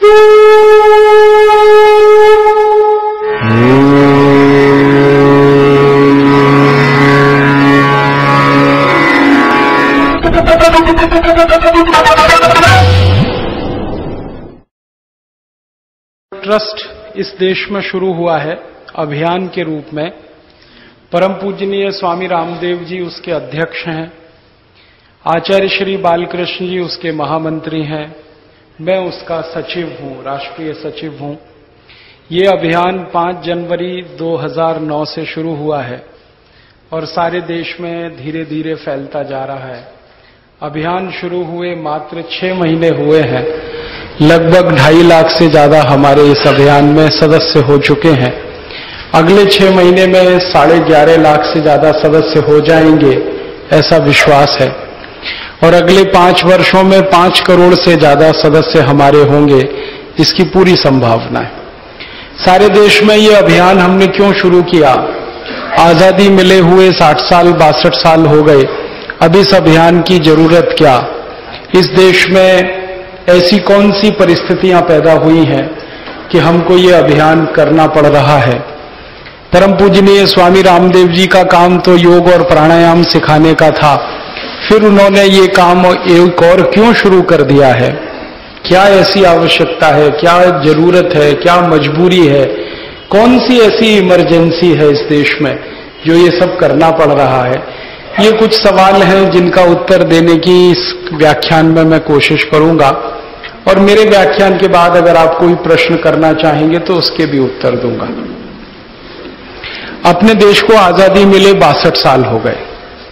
Trust इस देश में शुरू हुआ है अभियान के रूप में। परम पूजनीय स्वामी रामदेव जी उसके अध्यक्ष हैं, आचार्य श्री बालकृष्ण जी उसके महामंत्री हैं, मैं उसका सचिव हूं, राष्ट्रीय सचिव हूं। ये अभियान 5 जनवरी 2009 से शुरू हुआ है और सारे देश में धीरे धीरे फैलता जा रहा है। अभियान शुरू हुए मात्र 6 महीने हुए हैं, लगभग 2.5 लाख से ज्यादा हमारे इस अभियान में सदस्य हो चुके हैं। अगले 6 महीने में 11.5 लाख से ज्यादा सदस्य हो जाएंगे, ऐसा विश्वास है। और अगले 5 वर्षों में 5 करोड़ से ज्यादा सदस्य हमारे होंगे, इसकी पूरी संभावना है। सारे देश में ये अभियान हमने क्यों शुरू किया? आजादी मिले हुए 60 साल 62 साल हो गए, अब इस अभियान की जरूरत क्या? इस देश में ऐसी कौन सी परिस्थितियां पैदा हुई हैं कि हमको ये अभियान करना पड़ रहा है? परम पूजनीय स्वामी रामदेव जी का काम तो योग और प्राणायाम सिखाने का था, फिर उन्होंने ये काम एक और क्यों शुरू कर दिया है? क्या ऐसी आवश्यकता है, क्या जरूरत है, क्या मजबूरी है, कौन सी ऐसी इमरजेंसी है इस देश में जो ये सब करना पड़ रहा है? ये कुछ सवाल हैं जिनका उत्तर देने की इस व्याख्यान में मैं कोशिश करूंगा, और मेरे व्याख्यान के बाद अगर आप कोई प्रश्न करना चाहेंगे तो उसके भी उत्तर दूंगा। अपने देश को आजादी मिले 62 साल हो गए।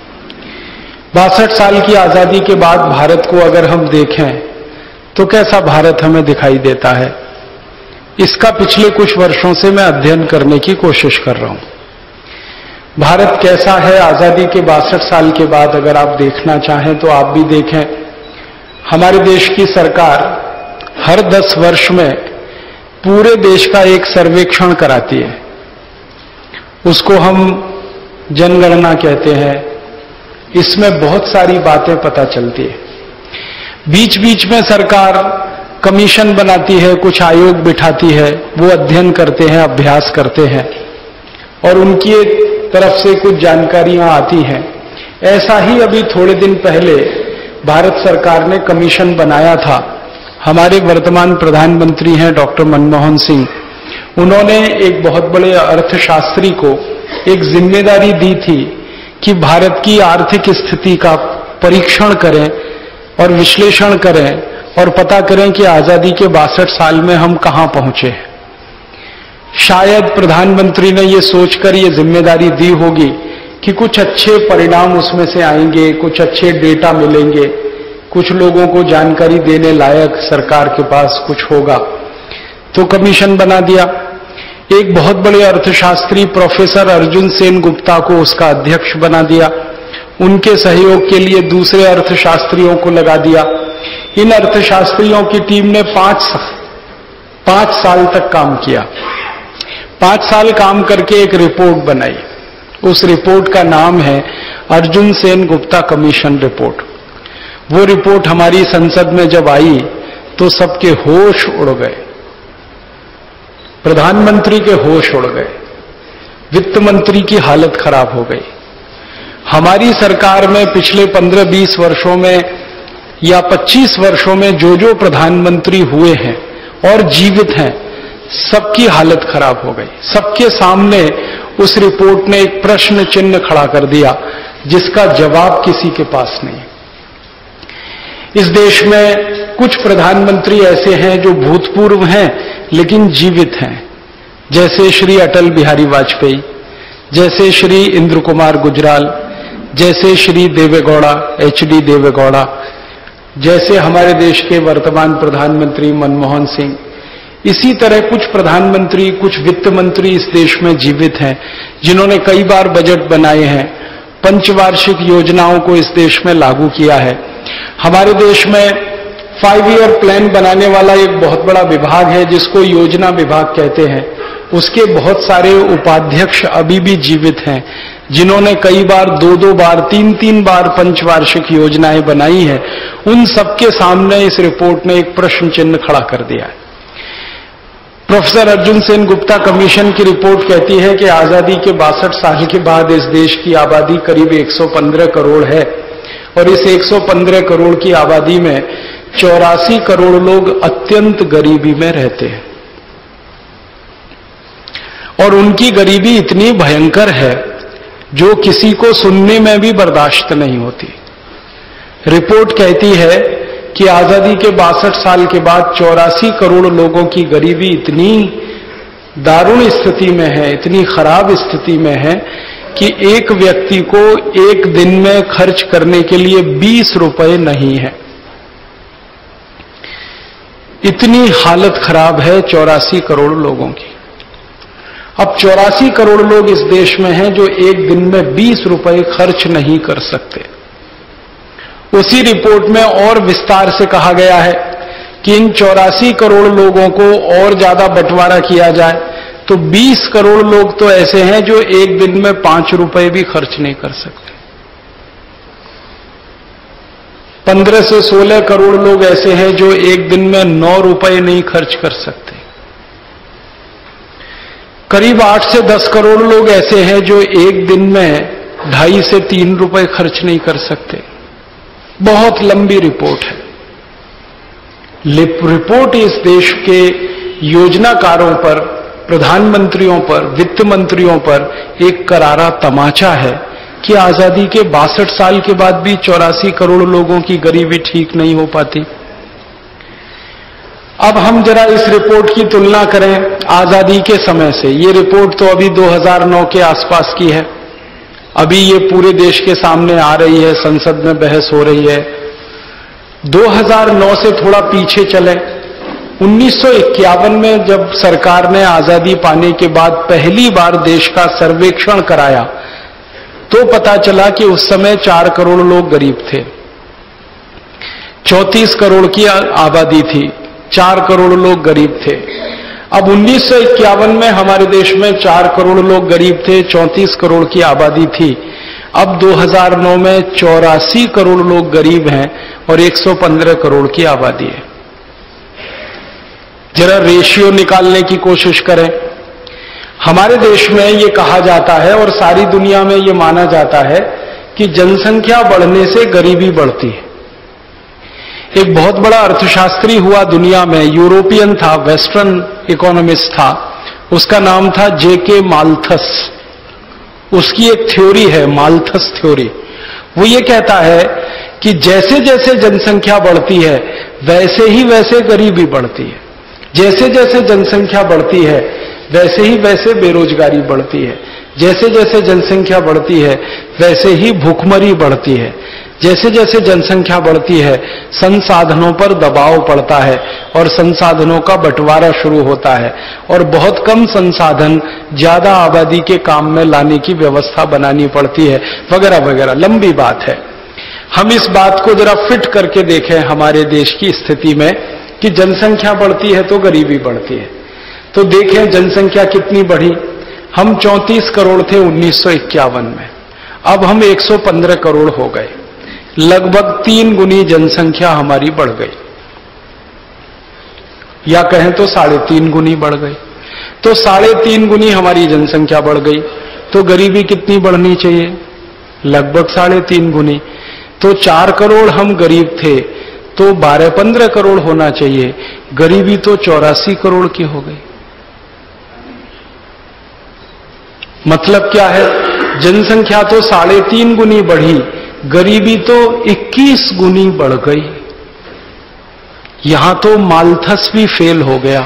62 साल की आजादी के बाद भारत को अगर हम देखें तो कैसा भारत हमें दिखाई देता है, इसका पिछले कुछ वर्षों से मैं अध्ययन करने की कोशिश कर रहा हूं। भारत कैसा है आजादी के 62 साल के बाद अगर आप देखना चाहें तो आप भी देखें। हमारे देश की सरकार हर 10 वर्ष में पूरे देश का एक सर्वेक्षण कराती है, उसको हम जनगणना कहते हैं। इसमें बहुत सारी बातें पता चलती है। बीच बीच में सरकार कमीशन बनाती है, कुछ आयोग बिठाती है, वो अध्ययन करते हैं, अभ्यास करते हैं और उनकी तरफ से कुछ जानकारियां आती हैं। ऐसा ही अभी थोड़े दिन पहले भारत सरकार ने कमीशन बनाया था। हमारे वर्तमान प्रधानमंत्री हैं डॉक्टर मनमोहन सिंह, उन्होंने एक बहुत बड़े अर्थशास्त्री को एक जिम्मेदारी दी थी कि भारत की आर्थिक स्थिति का परीक्षण करें और विश्लेषण करें और पता करें कि आजादी के 62 साल में हम कहां पहुंचे हैं। शायद प्रधानमंत्री ने ये सोचकर ये जिम्मेदारी दी होगी कि कुछ अच्छे परिणाम उसमें से आएंगे, कुछ अच्छे डेटा मिलेंगे, कुछ लोगों को जानकारी देने लायक सरकार के पास कुछ होगा, तो कमीशन बना दिया। एक बहुत बड़े अर्थशास्त्री प्रोफेसर अर्जुन सेन गुप्ता को उसका अध्यक्ष बना दिया। उनके सहयोग के लिए दूसरे अर्थशास्त्रियों को लगा दिया। इन अर्थशास्त्रियों की टीम ने 5 साल तक काम किया। 5 साल काम करके एक रिपोर्ट बनाई। उस रिपोर्ट का नाम है Arjun Sengupta commission report. वो रिपोर्ट हमारी संसद में जब आई तो सबके होश उड़ गए। प्रधानमंत्री के होश उड़ गए, वित्त मंत्री की हालत खराब हो गई। हमारी सरकार में पिछले 15-20 वर्षों में या 25 वर्षों में जो जो प्रधानमंत्री हुए हैं और जीवित हैं, सबकी हालत खराब हो गई। सबके सामने उस रिपोर्ट ने एक प्रश्न चिन्ह खड़ा कर दिया जिसका जवाब किसी के पास नहीं। इस देश में कुछ प्रधानमंत्री ऐसे हैं जो भूतपूर्व हैं लेकिन जीवित हैं, जैसे श्री अटल बिहारी वाजपेयी, जैसे श्री इंद्र कुमार गुजराल, जैसे श्री देवेगौड़ा, HD देवेगौड़ा, जैसे हमारे देश के वर्तमान प्रधानमंत्री मनमोहन सिंह। इसी तरह कुछ प्रधानमंत्री, कुछ वित्त मंत्री इस देश में जीवित हैं जिन्होंने कई बार बजट बनाए हैं, पंचवार्षिक योजनाओं को इस देश में लागू किया है। हमारे देश में 5 ईयर प्लान बनाने वाला एक बहुत बड़ा विभाग है जिसको योजना विभाग कहते हैं। उसके बहुत सारे उपाध्यक्ष अभी भी जीवित हैं जिन्होंने कई बार 2-2 बार 3-3 बार पंचवार्षिक योजनाएं बनाई हैं। उन सबके सामने इस रिपोर्ट ने एक प्रश्न चिन्ह खड़ा कर दिया है। Professor Arjun Sengupta commission की रिपोर्ट कहती है कि आजादी के 62 साल के बाद इस देश की आबादी करीब 115 करोड़ है और इस 115 करोड़ की आबादी में 84 करोड़ लोग अत्यंत गरीबी में रहते हैं और उनकी गरीबी इतनी भयंकर है जो किसी को सुनने में भी बर्दाश्त नहीं होती। रिपोर्ट कहती है कि आजादी के 62 साल के बाद 84 करोड़ लोगों की गरीबी इतनी दारुण स्थिति में है, इतनी खराब स्थिति में है कि एक व्यक्ति को एक दिन में खर्च करने के लिए 20 रुपए नहीं है। इतनी हालत खराब है 84 करोड़ लोगों की। अब 84 करोड़ लोग इस देश में हैं जो एक दिन में 20 रुपए खर्च नहीं कर सकते। उसी रिपोर्ट में और विस्तार से कहा गया है कि इन 84 करोड़ लोगों को और ज्यादा बंटवारा किया जाए तो 20 करोड़ लोग तो ऐसे हैं जो एक दिन में 5 रुपए भी खर्च नहीं कर सकते। 15 से 16 करोड़ लोग ऐसे हैं जो एक दिन में 9 रुपए नहीं खर्च कर सकते। करीब 8 से 10 करोड़ लोग ऐसे हैं जो एक दिन में 2.5 से 3 रुपए खर्च नहीं कर सकते। बहुत लंबी रिपोर्ट है। रिपोर्ट इस देश के योजनाकारों पर, प्रधानमंत्रियों पर, वित्त मंत्रियों पर एक करारा तमाचा है कि आजादी के 62 साल के बाद भी 84 करोड़ लोगों की गरीबी ठीक नहीं हो पाती। अब हम जरा इस रिपोर्ट की तुलना करें आजादी के समय से। ये रिपोर्ट तो अभी 2009 के आसपास की है। अभी ये पूरे देश के सामने आ रही है, संसद में बहस हो रही है। 2009 से थोड़ा पीछे चले, 1951 में जब सरकार ने आजादी पाने के बाद पहली बार देश का सर्वेक्षण कराया तो पता चला कि उस समय 4 करोड़ लोग गरीब थे। 34 करोड़ की आबादी थी, 4 करोड़ लोग गरीब थे। अब 1951 में हमारे देश में 4 करोड़ लोग गरीब थे, 34 करोड़ की आबादी थी। अब 2009 में 84 करोड़ लोग गरीब हैं और 115 करोड़ की आबादी है। जरा रेशियो निकालने की कोशिश करें। हमारे देश में ये कहा जाता है और सारी दुनिया में ये माना जाता है कि जनसंख्या बढ़ने से गरीबी बढ़ती है। एक बहुत बड़ा अर्थशास्त्री हुआ दुनिया में, यूरोपियन था, वेस्टर्न इकोनॉमिस्ट था, उसका नाम था जेके माल्थस। उसकी एक थ्योरी है, माल्थस थ्योरी। वो ये कहता है कि जैसे जैसे जनसंख्या बढ़ती है वैसे ही वैसे गरीबी बढ़ती है, जैसे जैसे जनसंख्या बढ़ती है वैसे ही वैसे बेरोजगारी बढ़ती है, जैसे जैसे जनसंख्या बढ़ती है वैसे ही भूखमरी बढ़ती है, जैसे जैसे जनसंख्या बढ़ती है संसाधनों पर दबाव पड़ता है और संसाधनों का बंटवारा शुरू होता है और बहुत कम संसाधन ज्यादा आबादी के काम में लाने की व्यवस्था बनानी पड़ती है, वगैरह वगैरह। लंबी बात है। हम इस बात को जरा फिट करके देखें हमारे देश की स्थिति में कि जनसंख्या बढ़ती है तो गरीबी बढ़ती है। तो देखें जनसंख्या कितनी बढ़ी। हम 34 करोड़ थे 1951 में, अब हम 115 करोड़ हो गए। लगभग 3 गुनी जनसंख्या हमारी बढ़ गई, या कहें तो 3.5 गुनी बढ़ गई। तो 3.5 गुनी हमारी जनसंख्या बढ़ गई तो गरीबी कितनी बढ़नी चाहिए? लगभग 3.5 गुनी। तो 4 करोड़ हम गरीब थे तो 12-15 करोड़ होना चाहिए, गरीबी तो 84 करोड़ की हो गई। मतलब क्या है? जनसंख्या तो 3.5 गुनी बढ़ी, गरीबी तो 21 गुनी बढ़ गई। यहां तो माल्थस भी फेल हो गया।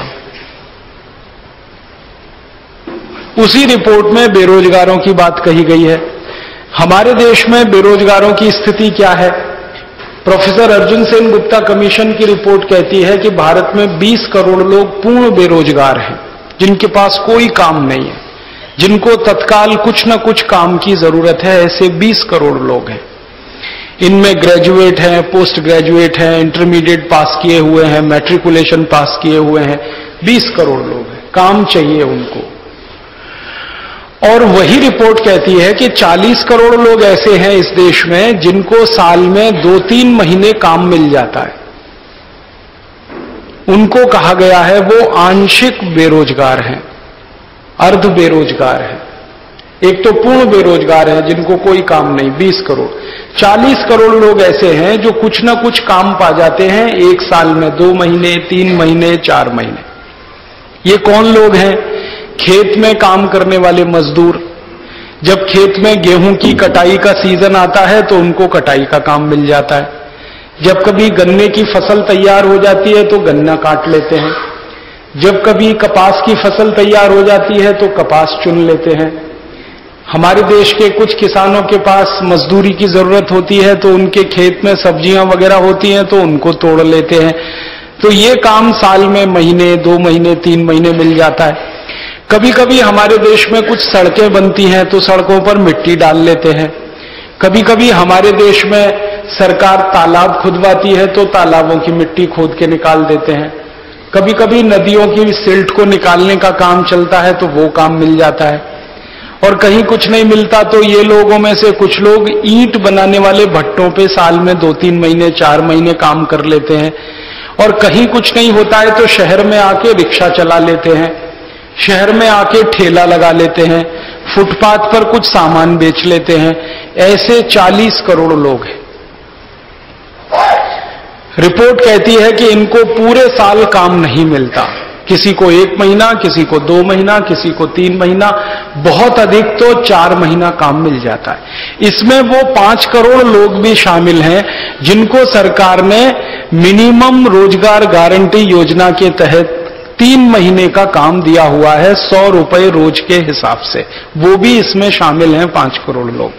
उसी रिपोर्ट में बेरोजगारों की बात कही गई है। हमारे देश में बेरोजगारों की स्थिति क्या है? Professor Arjun Sengupta commission की रिपोर्ट कहती है कि भारत में 20 करोड़ लोग पूर्ण बेरोजगार हैं, जिनके पास कोई काम नहीं है, जिनको तत्काल कुछ न कुछ काम की जरूरत है। ऐसे 20 करोड़ लोग हैं। इनमें ग्रेजुएट हैं, पोस्ट ग्रेजुएट हैं, इंटरमीडिएट पास किए हुए हैं, मैट्रिकुलेशन पास किए हुए हैं। 20 करोड़ लोग हैं, काम चाहिए उनको। और वही रिपोर्ट कहती है कि 40 करोड़ लोग ऐसे हैं इस देश में जिनको साल में 2-3 महीने काम मिल जाता है। उनको कहा गया है वो आंशिक बेरोजगार हैं, अर्ध बेरोजगार हैं। एक तो पूर्ण बेरोजगार है जिनको कोई काम नहीं, 20 करोड़। 40 करोड़ लोग ऐसे हैं जो कुछ ना कुछ काम पा जाते हैं एक साल में, 2 महीने, 3 महीने, 4 महीने। ये कौन लोग हैं? खेत में काम करने वाले मजदूर। जब खेत में गेहूं की कटाई का सीजन आता है तो उनको कटाई का काम मिल जाता है। जब कभी गन्ने की फसल तैयार हो जाती है तो गन्ना काट लेते हैं। जब कभी कपास की फसल तैयार हो जाती है तो कपास चुन लेते हैं। हमारे देश के कुछ किसानों के पास मजदूरी की जरूरत होती है तो उनके खेत में सब्जियां वगैरह होती हैं तो उनको तोड़ लेते हैं। तो ये काम साल में महीने, 2 महीने, 3 महीने मिल जाता है। कभी कभी हमारे देश में कुछ सड़कें बनती हैं तो सड़कों पर मिट्टी डाल लेते हैं। कभी कभी हमारे देश में सरकार तालाब खुदवाती है तो तालाबों की मिट्टी खोद के निकाल देते हैं। कभी कभी नदियों की सिल्ट को निकालने का काम चलता है तो वो काम मिल जाता है। और कहीं कुछ नहीं मिलता तो ये लोगों में से कुछ लोग ईंट बनाने वाले भट्टों पे साल में 2-3 महीने, 4 महीने काम कर लेते हैं। और कहीं कुछ नहीं होता है तो शहर में आके रिक्शा चला लेते हैं, शहर में आके ठेला लगा लेते हैं, फुटपाथ पर कुछ सामान बेच लेते हैं। ऐसे 40 करोड़ लोग हैं। रिपोर्ट कहती है कि इनको पूरे साल काम नहीं मिलता, किसी को 1 महीना, किसी को 2 महीना, किसी को 3 महीना, बहुत अधिक तो 4 महीना काम मिल जाता है। इसमें वो 5 करोड़ लोग भी शामिल हैं जिनको सरकार ने मिनिमम रोजगार गारंटी योजना के तहत 3 महीने का काम दिया हुआ है, 100 रुपए रोज के हिसाब से। वो भी इसमें शामिल हैं 5 करोड़ लोग।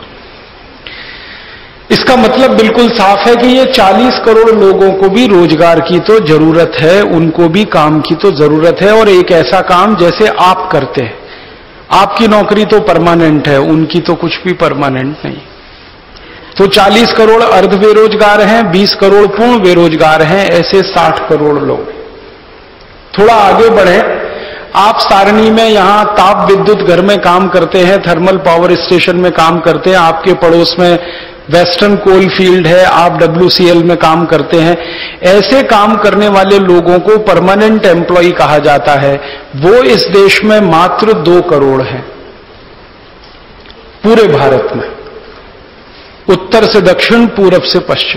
इसका मतलब बिल्कुल साफ है कि ये 40 करोड़ लोगों को भी रोजगार की तो जरूरत है, उनको भी काम की तो जरूरत है। और एक ऐसा काम जैसे आप करते हैं, आपकी नौकरी तो परमानेंट है, उनकी तो कुछ भी परमानेंट नहीं। तो 40 करोड़ अर्ध बेरोजगार हैं, 20 करोड़ पूर्ण बेरोजगार हैं, ऐसे 60 करोड़ लोग। थोड़ा आगे बढ़े, आप सारणी में यहां ताप विद्युत घर में काम करते हैं, थर्मल पावर स्टेशन में काम करते हैं, आपके पड़ोस में वेस्टर्न कोल फील्ड है, आप WCL में काम करते हैं। ऐसे काम करने वाले लोगों को परमानेंट एम्प्लॉय कहा जाता है। वो इस देश में मात्र 2 करोड़ हैं पूरे भारत में, उत्तर से दक्षिण, पूरब से पश्चिम।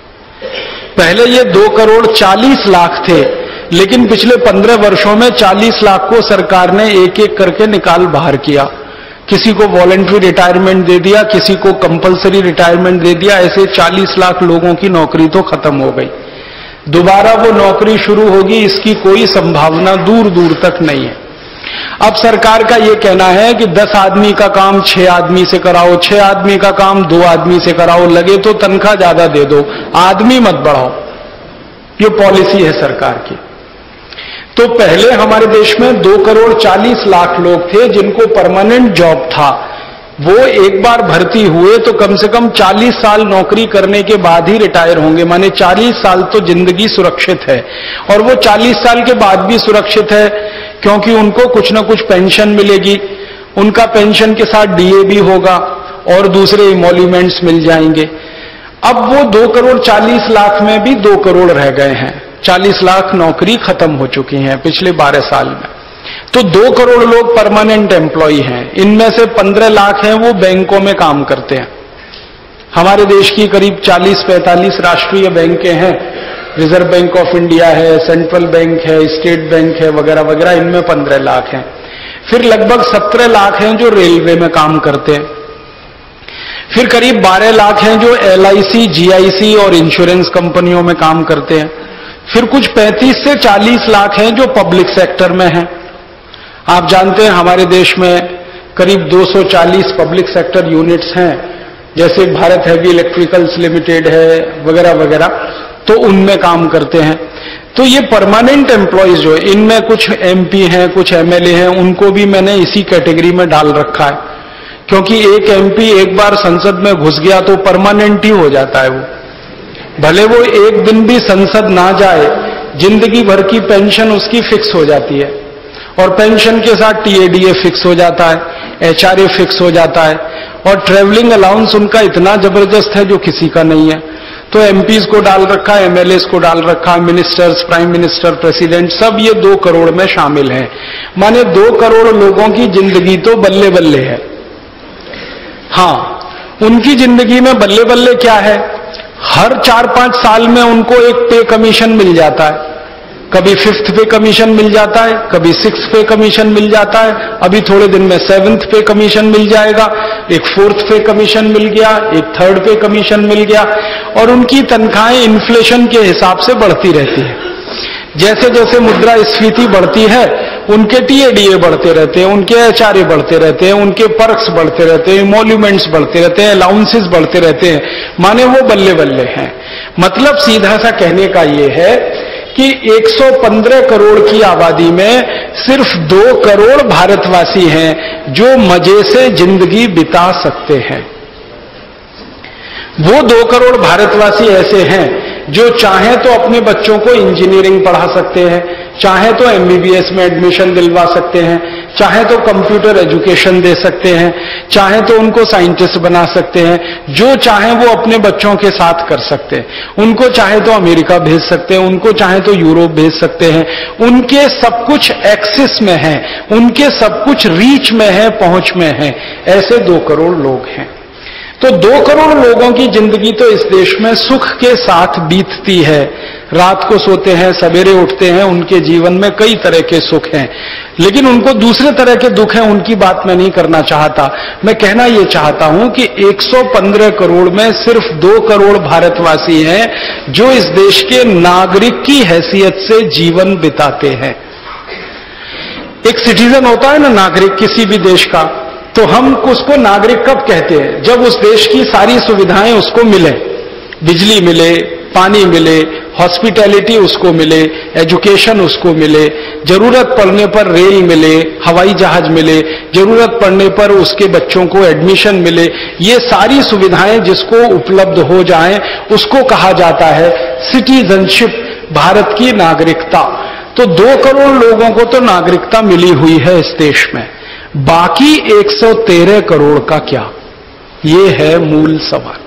पहले ये 2 करोड़ 40 लाख थे, लेकिन पिछले 15 वर्षों में 40 लाख को सरकार ने एक एक करके निकाल बाहर किया। किसी को वॉलंटरी रिटायरमेंट दे दिया, किसी को कंपलसरी रिटायरमेंट दे दिया। ऐसे 40 लाख लोगों की नौकरी तो खत्म हो गई। दोबारा वो नौकरी शुरू होगी इसकी कोई संभावना दूर दूर तक नहीं है। अब सरकार का ये कहना है कि 10 आदमी का काम 6 आदमी से कराओ, 6 आदमी का काम 2 आदमी से कराओ, लगे तो तनख्वाह ज्यादा दे दो, आदमी मत बढ़ाओ। ये पॉलिसी है सरकार की। तो पहले हमारे देश में 2 करोड़ 40 लाख लोग थे जिनको परमानेंट जॉब था। वो एक बार भर्ती हुए तो कम से कम 40 साल नौकरी करने के बाद ही रिटायर होंगे, माने 40 साल तो जिंदगी सुरक्षित है। और वो 40 साल के बाद भी सुरक्षित है क्योंकि उनको कुछ ना कुछ पेंशन मिलेगी, उनका पेंशन के साथ DA भी होगा और दूसरे इमोल्यूमेंट्स मिल जाएंगे। अब वो 2 करोड़ 40 लाख में भी 2 करोड़ रह गए हैं। 40 लाख नौकरी खत्म हो चुकी हैं पिछले 12 साल में। तो 2 करोड़ लोग परमानेंट एम्प्लॉय हैं। इनमें से 15 लाख हैं वो बैंकों में काम करते हैं। हमारे देश की करीब 40-45 राष्ट्रीय बैंकें हैं, रिजर्व बैंक ऑफ इंडिया है, सेंट्रल बैंक है, स्टेट बैंक है, वगैरह वगैरह। इनमें 15 लाख हैं। फिर लगभग 17 लाख हैं जो रेलवे में काम करते हैं। फिर करीब 12 लाख हैं जो LIC, GIC और इंश्योरेंस कंपनियों में काम करते हैं। फिर कुछ 35 से 40 लाख हैं जो पब्लिक सेक्टर में हैं। आप जानते हैं हमारे देश में करीब 240 पब्लिक सेक्टर यूनिट्स हैं, जैसे भारत हैवी इलेक्ट्रिकल्स लिमिटेड है, वगैरह वगैरह। तो उनमें काम करते हैं। तो ये परमानेंट एम्प्लॉयज जो है, इनमें कुछ MP हैं, कुछ MLA हैं, उनको भी मैंने इसी कैटेगरी में डाल रखा है। क्योंकि एक MP एक बार संसद में घुस गया तो परमानेंट ही हो जाता है वो। भले वो एक दिन भी संसद ना जाए, जिंदगी भर की पेंशन उसकी फिक्स हो जाती है। और पेंशन के साथ TADA फिक्स हो जाता है, HRA फिक्स हो जाता है। और ट्रेवलिंग अलाउंस उनका इतना जबरदस्त है जो किसी का नहीं है। तो एमपीज को डाल रखा, एमएलएस को डाल रखा, मिनिस्टर्स, प्राइम मिनिस्टर, प्रेसिडेंट, सब ये 2 करोड़ में शामिल हैं। माने 2 करोड़ लोगों की जिंदगी तो बल्ले बल्ले है। हां, उनकी जिंदगी में बल्ले बल्ले क्या है, हर 4-5 साल में उनको एक पे कमीशन मिल जाता है। कभी 5th पे कमीशन मिल जाता है, कभी 6th पे कमीशन मिल जाता है, अभी थोड़े दिन में 7th पे कमीशन मिल जाएगा, एक 4th पे कमीशन मिल गया, एक 3rd पे कमीशन मिल गया, और उनकी तनख्वाहें इन्फ्लेशन के हिसाब से बढ़ती रहती है। जैसे जैसे मुद्रास्फीति बढ़ती है, उनके टीएडीए बढ़ते रहते हैं, उनके एचआरए बढ़ते रहते हैं, उनके पर्क्स बढ़ते रहते हैं, इमोल्यूमेंट्स बढ़ते रहते हैं, अलाउंसेस बढ़ते रहते हैं, माने वो बल्ले बल्ले हैं। मतलब सीधा सा कहने का ये है कि 115 करोड़ की आबादी में सिर्फ 2 करोड़ भारतवासी हैं जो मजे से जिंदगी बिता सकते हैं। वो 2 करोड़ भारतवासी ऐसे हैं जो चाहे तो अपने बच्चों को इंजीनियरिंग पढ़ा सकते हैं, चाहे तो एमबीबीएस में एडमिशन दिलवा सकते हैं, चाहे तो कंप्यूटर एजुकेशन दे सकते हैं, चाहे तो उनको साइंटिस्ट बना सकते हैं, जो चाहे वो अपने बच्चों के साथ कर सकते हैं। उनको चाहे तो अमेरिका भेज सकते हैं, उनको चाहे तो यूरोप भेज सकते हैं। उनके सब कुछ एक्सेस में है, उनके सब कुछ रीच में है, पहुंच में है। ऐसे 2 करोड़ लोग हैं। तो 2 करोड़ लोगों की जिंदगी तो इस देश में सुख के साथ बीतती है। रात को सोते हैं, सवेरे उठते हैं, उनके जीवन में कई तरह के सुख हैं, लेकिन उनको दूसरे तरह के दुख हैं, उनकी बात मैं नहीं करना चाहता। मैं कहना यह चाहता हूं कि 115 करोड़ में सिर्फ 2 करोड़ भारतवासी हैं जो इस देश के नागरिक की हैसियत से जीवन बिताते हैं। एक सिटीजन होता है ना, नागरिक किसी भी देश का, तो हम उसको नागरिक कब कहते हैं, जब उस देश की सारी सुविधाएं उसको मिले, बिजली मिले, पानी मिले, हॉस्पिटैलिटी उसको मिले, एजुकेशन उसको मिले, जरूरत पड़ने पर रेल मिले, हवाई जहाज मिले, जरूरत पड़ने पर उसके बच्चों को एडमिशन मिले। ये सारी सुविधाएं जिसको उपलब्ध हो जाएं उसको कहा जाता है सिटीजनशिप, भारत की नागरिकता। तो 2 करोड़ लोगों को तो नागरिकता मिली हुई है इस देश में, बाकी 113 करोड़ का क्या, ये है मूल सवाल।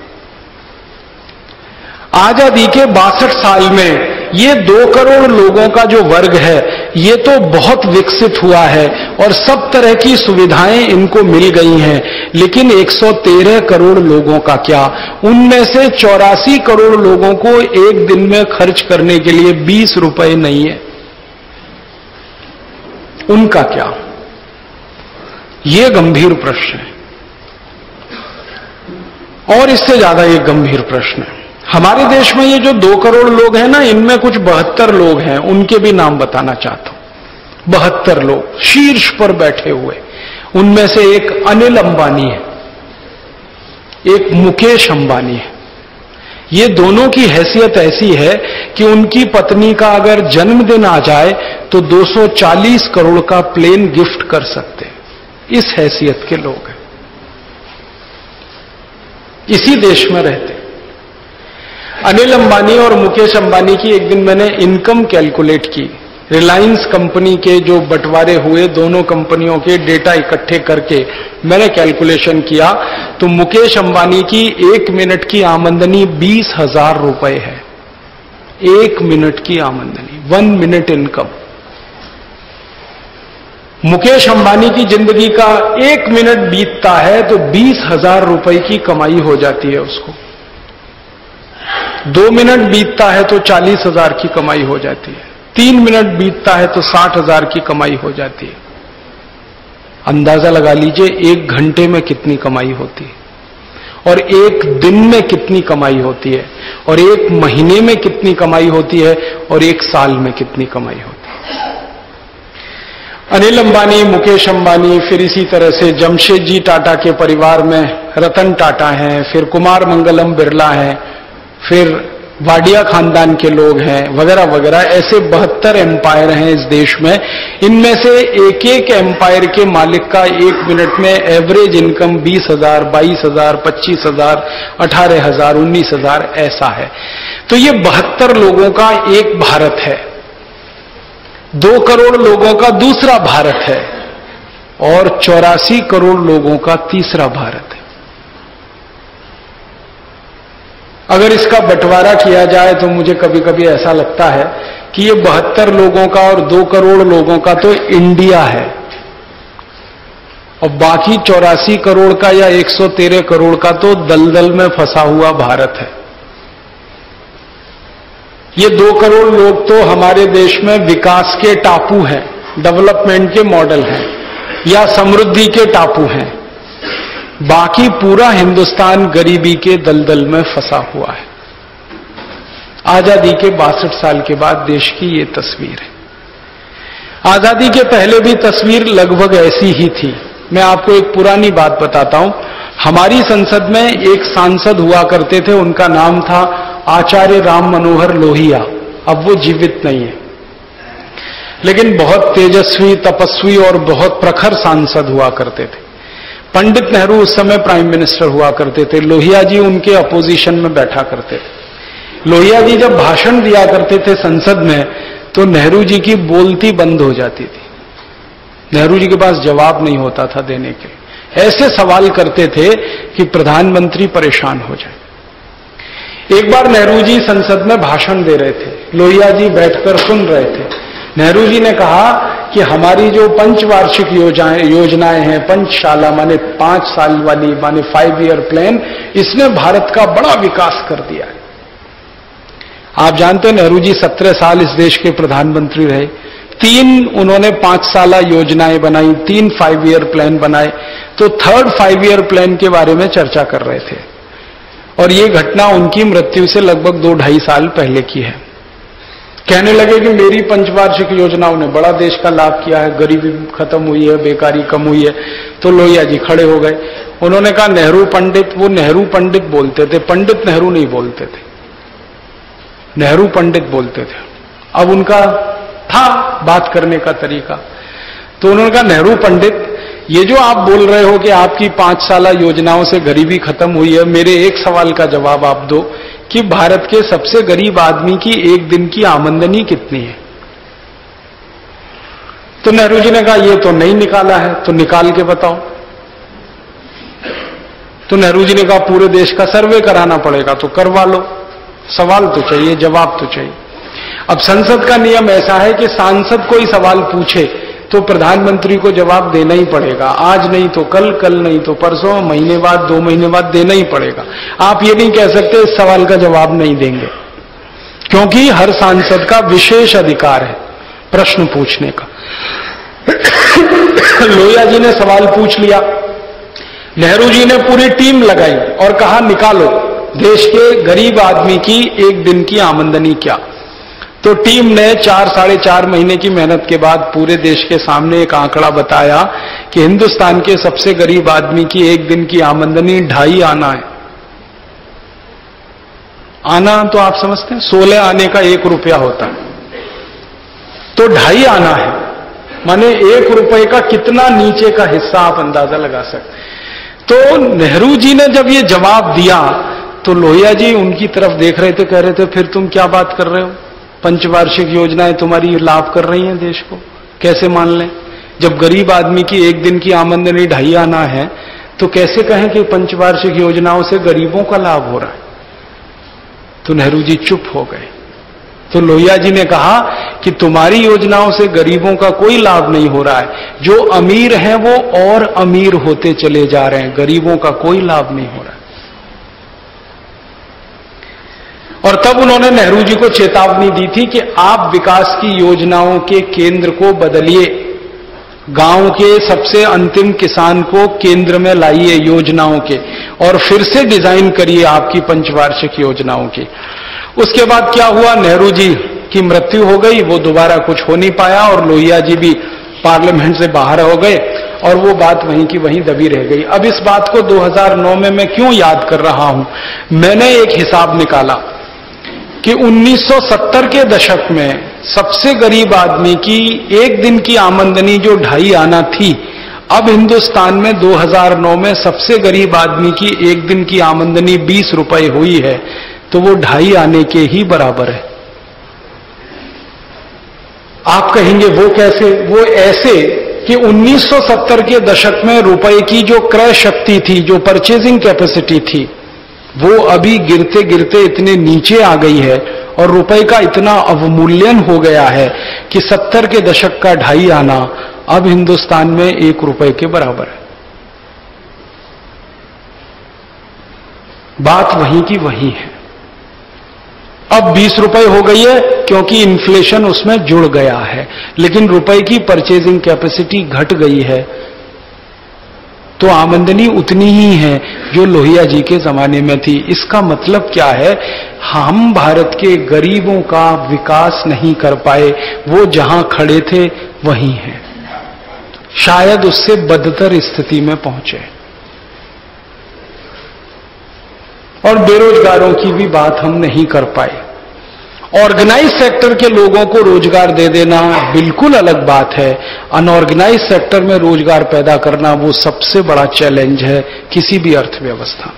आजादी के 62 साल में ये 2 करोड़ लोगों का जो वर्ग है ये तो बहुत विकसित हुआ है और सब तरह की सुविधाएं इनको मिल गई हैं, लेकिन 113 करोड़ लोगों का क्या? उनमें से 84 करोड़ लोगों को एक दिन में खर्च करने के लिए 20 रुपए नहीं है, उनका क्या? ये गंभीर प्रश्न है। और इससे ज्यादा एक गंभीर प्रश्न है, हमारे देश में ये जो 2 करोड़ लोग हैं ना, इनमें कुछ 72 लोग हैं, उनके भी नाम बताना चाहता हूं। 72 लोग शीर्ष पर बैठे हुए, उनमें से एक अनिल अंबानी है, एक मुकेश अंबानी है। ये दोनों की हैसियत ऐसी है कि उनकी पत्नी का अगर जन्मदिन आ जाए तो 240 करोड़ का प्लेन गिफ्ट कर सकते हैं। इस हैसियत के लोग हैं, इसी देश में रहते। अनिल अंबानी और मुकेश अंबानी की एक दिन मैंने इनकम कैलकुलेट की। रिलायंस कंपनी के जो बंटवारे हुए दोनों कंपनियों के डेटा इकट्ठे करके मैंने कैलकुलेशन किया तो मुकेश अंबानी की 1 मिनट की आमदनी 20,000 रुपए है। 1 मिनट की आमदनी, 1 मिनट इनकम। मुकेश अंबानी की जिंदगी का 1 मिनट बीतता है तो 20,000 रुपए की कमाई हो जाती है उसको। 2 मिनट बीतता है तो 40,000 की कमाई हो जाती है। 3 मिनट बीतता है तो 60,000 की कमाई हो जाती है। अंदाजा लगा लीजिए 1 घंटे में कितनी कमाई होती है, और 1 दिन में कितनी कमाई होती है, और 1 महीने में कितनी कमाई होती है, और 1 साल में कितनी कमाई होती है। अनिल अंबानी, मुकेश अंबानी, फिर इसी तरह से जमशेदजी टाटा के परिवार में रतन टाटा हैं, फिर कुमार मंगलम बिरला हैं, फिर वाडिया खानदान के लोग हैं, वगैरह वगैरह। ऐसे 72 एम्पायर हैं इस देश में। इनमें से एक एक एम्पायर के मालिक का 1 मिनट में एवरेज इनकम 20,000, 22,000, 25,000, 18,000, 19,000 ऐसा है। तो ये 72 लोगों का एक भारत है, 2 करोड़ लोगों का दूसरा भारत है, और 84 करोड़ लोगों का तीसरा भारत है। अगर इसका बंटवारा किया जाए तो मुझे कभी कभी ऐसा लगता है कि ये 72 लोगों का और 2 करोड़ लोगों का तो इंडिया है, और बाकी 84 करोड़ का या 113 करोड़ का तो दलदल में फंसा हुआ भारत है। ये 2 करोड़ लोग तो हमारे देश में विकास के टापू हैं, डेवलपमेंट के मॉडल हैं या समृद्धि के टापू हैं। बाकी पूरा हिंदुस्तान गरीबी के दलदल में फंसा हुआ है। आजादी के 62 साल के बाद देश की ये तस्वीर है। आजादी के पहले भी तस्वीर लगभग ऐसी ही थी। मैं आपको एक पुरानी बात बताता हूं। हमारी संसद में एक सांसद हुआ करते थे, उनका नाम था आचार्य राम मनोहर लोहिया। अब वो जीवित नहीं है, लेकिन बहुत तेजस्वी, तपस्वी और बहुत प्रखर सांसद हुआ करते थे। पंडित नेहरू उस समय प्राइम मिनिस्टर हुआ करते थे। लोहिया जी उनके अपोजिशन में बैठा करते थे। लोहिया जी जब भाषण दिया करते थे संसद में, तो नेहरू जी की बोलती बंद हो जाती थी। नेहरू जी के पास जवाब नहीं होता था देने के। ऐसे सवाल करते थे कि प्रधानमंत्री परेशान हो जाए। एक बार नेहरू जी संसद में भाषण दे रहे थे, लोहिया जी बैठकर सुन रहे थे। नेहरू जी ने कहा कि हमारी जो पंचवार्षिक योजनाएं हैं, पंचशाला माने 5 साल वाली, माने 5 ईयर प्लान, इसने भारत का बड़ा विकास कर दिया है। आप जानते हैं नेहरू जी 17 साल इस देश के प्रधानमंत्री रहे। 3 उन्होंने 5 साला योजनाएं बनाई, 3 5 ईयर प्लान बनाए। तो 3rd 5 ईयर प्लान के बारे में चर्चा कर रहे थे, और ये घटना उनकी मृत्यु से लगभग 2-2.5 साल पहले की है। कहने लगे कि मेरी पंचवार्षिक योजनाओं ने बड़ा देश का लाभ किया है, गरीबी खत्म हुई है, बेकारी कम हुई है। तो लोहिया जी खड़े हो गए। उन्होंने कहा नेहरू पंडित, वो नेहरू पंडित बोलते थे, पंडित नेहरू नहीं बोलते थे, नेहरू पंडित बोलते थे। अब उनका था बात करने का तरीका। तो उन्होंने कहा नेहरू पंडित, ये जो आप बोल रहे हो कि आपकी 5 साला योजनाओं से गरीबी खत्म हुई है, मेरे एक सवाल का जवाब आप दो कि भारत के सबसे गरीब आदमी की एक दिन की आमदनी कितनी है? तो नेहरू जी ने कहा ये तो नहीं निकाला है, तो निकाल के बताओ। तो नेहरू जी ने कहा पूरे देश का सर्वे कराना पड़ेगा, तो करवा लो। सवाल तो चाहिए, जवाब तो चाहिए। अब संसद का नियम ऐसा है कि सांसद कोई सवाल पूछे तो प्रधानमंत्री को जवाब देना ही पड़ेगा। आज नहीं तो कल, कल नहीं तो परसों, महीने बाद, 2 महीने बाद देना ही पड़ेगा। आप ये नहीं कह सकते इस सवाल का जवाब नहीं देंगे, क्योंकि हर सांसद का विशेष अधिकार है प्रश्न पूछने का। लोहिया जी ने सवाल पूछ लिया। नेहरू जी ने पूरी टीम लगाई और कहा निकालो देश के गरीब आदमी की एक दिन की आमदनी क्या। तो टीम ने 4-4.5 महीने की मेहनत के बाद पूरे देश के सामने एक आंकड़ा बताया कि हिंदुस्तान के सबसे गरीब आदमी की एक दिन की आमदनी 2.5 आना है। आना तो आप समझते हैं, 16 आने का 1 रुपया होता है, तो 2.5 आना है, माने 1 रुपए का कितना नीचे का हिस्सा आप अंदाजा लगा सकते। तो नेहरू जी ने जब ये जवाब दिया तो लोहिया जी उनकी तरफ देख रहे थे, कह रहे थे फिर तुम क्या बात कर रहे हो, पंचवार्षिक योजनाएं तुम्हारी लाभ कर रही हैं देश को, कैसे मान लें? जब गरीब आदमी की एक दिन की आमदनी 2.5 आना है तो कैसे कहें कि पंचवार्षिक योजनाओं से गरीबों का लाभ हो रहा है? तो नेहरू जी चुप हो गए। तो लोहिया जी ने कहा कि तुम्हारी योजनाओं से गरीबों का कोई लाभ नहीं हो रहा है, जो अमीर हैं वो और अमीर होते चले जा रहे हैं, गरीबों का कोई लाभ नहीं हो रहा है। और तब उन्होंने नेहरू जी को चेतावनी दी थी कि आप विकास की योजनाओं के केंद्र को बदलिए, गांव के सबसे अंतिम किसान को केंद्र में लाइए योजनाओं के, और फिर से डिजाइन करिए आपकी पंचवार्षिक योजनाओं की। उसके बाद क्या हुआ, नेहरू जी की मृत्यु हो गई, वो दोबारा कुछ हो नहीं पाया और लोहिया जी भी पार्लियामेंट से बाहर हो गए और वो बात वहीं की वहीं दबी रह गई। अब इस बात को 2009 में मैं क्यों याद कर रहा हूं, मैंने एक हिसाब निकाला कि 1970 के दशक में सबसे गरीब आदमी की एक दिन की आमदनी जो 2.5 आना थी, अब हिंदुस्तान में 2009 में सबसे गरीब आदमी की एक दिन की आमदनी 20 रुपए हुई है, तो वो 2.5 आने के ही बराबर है। आप कहेंगे वो कैसे? वो ऐसे कि 1970 के दशक में रुपए की जो क्रय शक्ति थी, जो परचेजिंग कैपेसिटी थी, वो अभी गिरते गिरते इतने नीचे आ गई है और रुपए का इतना अवमूल्यन हो गया है कि 70 के दशक का 2.5 आना अब हिंदुस्तान में 1 रुपए के बराबर है। बात वहीं की वहीं है। अब 20 रुपए हो गई है क्योंकि इन्फ्लेशन उसमें जुड़ गया है, लेकिन रुपए की परचेजिंग कैपेसिटी घट गई है, तो आमदनी उतनी ही है जो लोहिया जी के जमाने में थी। इसका मतलब क्या है? हम भारत के गरीबों का विकास नहीं कर पाए, वो जहां खड़े थे वहीं हैं, शायद उससे बदतर स्थिति में पहुंचे। और बेरोजगारों की भी बात हम नहीं कर पाए। ऑर्गेनाइज सेक्टर के लोगों को रोजगार दे देना बिल्कुल अलग बात है, अनऑर्गेनाइज सेक्टर में रोजगार पैदा करना वो सबसे बड़ा चैलेंज है किसी भी अर्थव्यवस्था।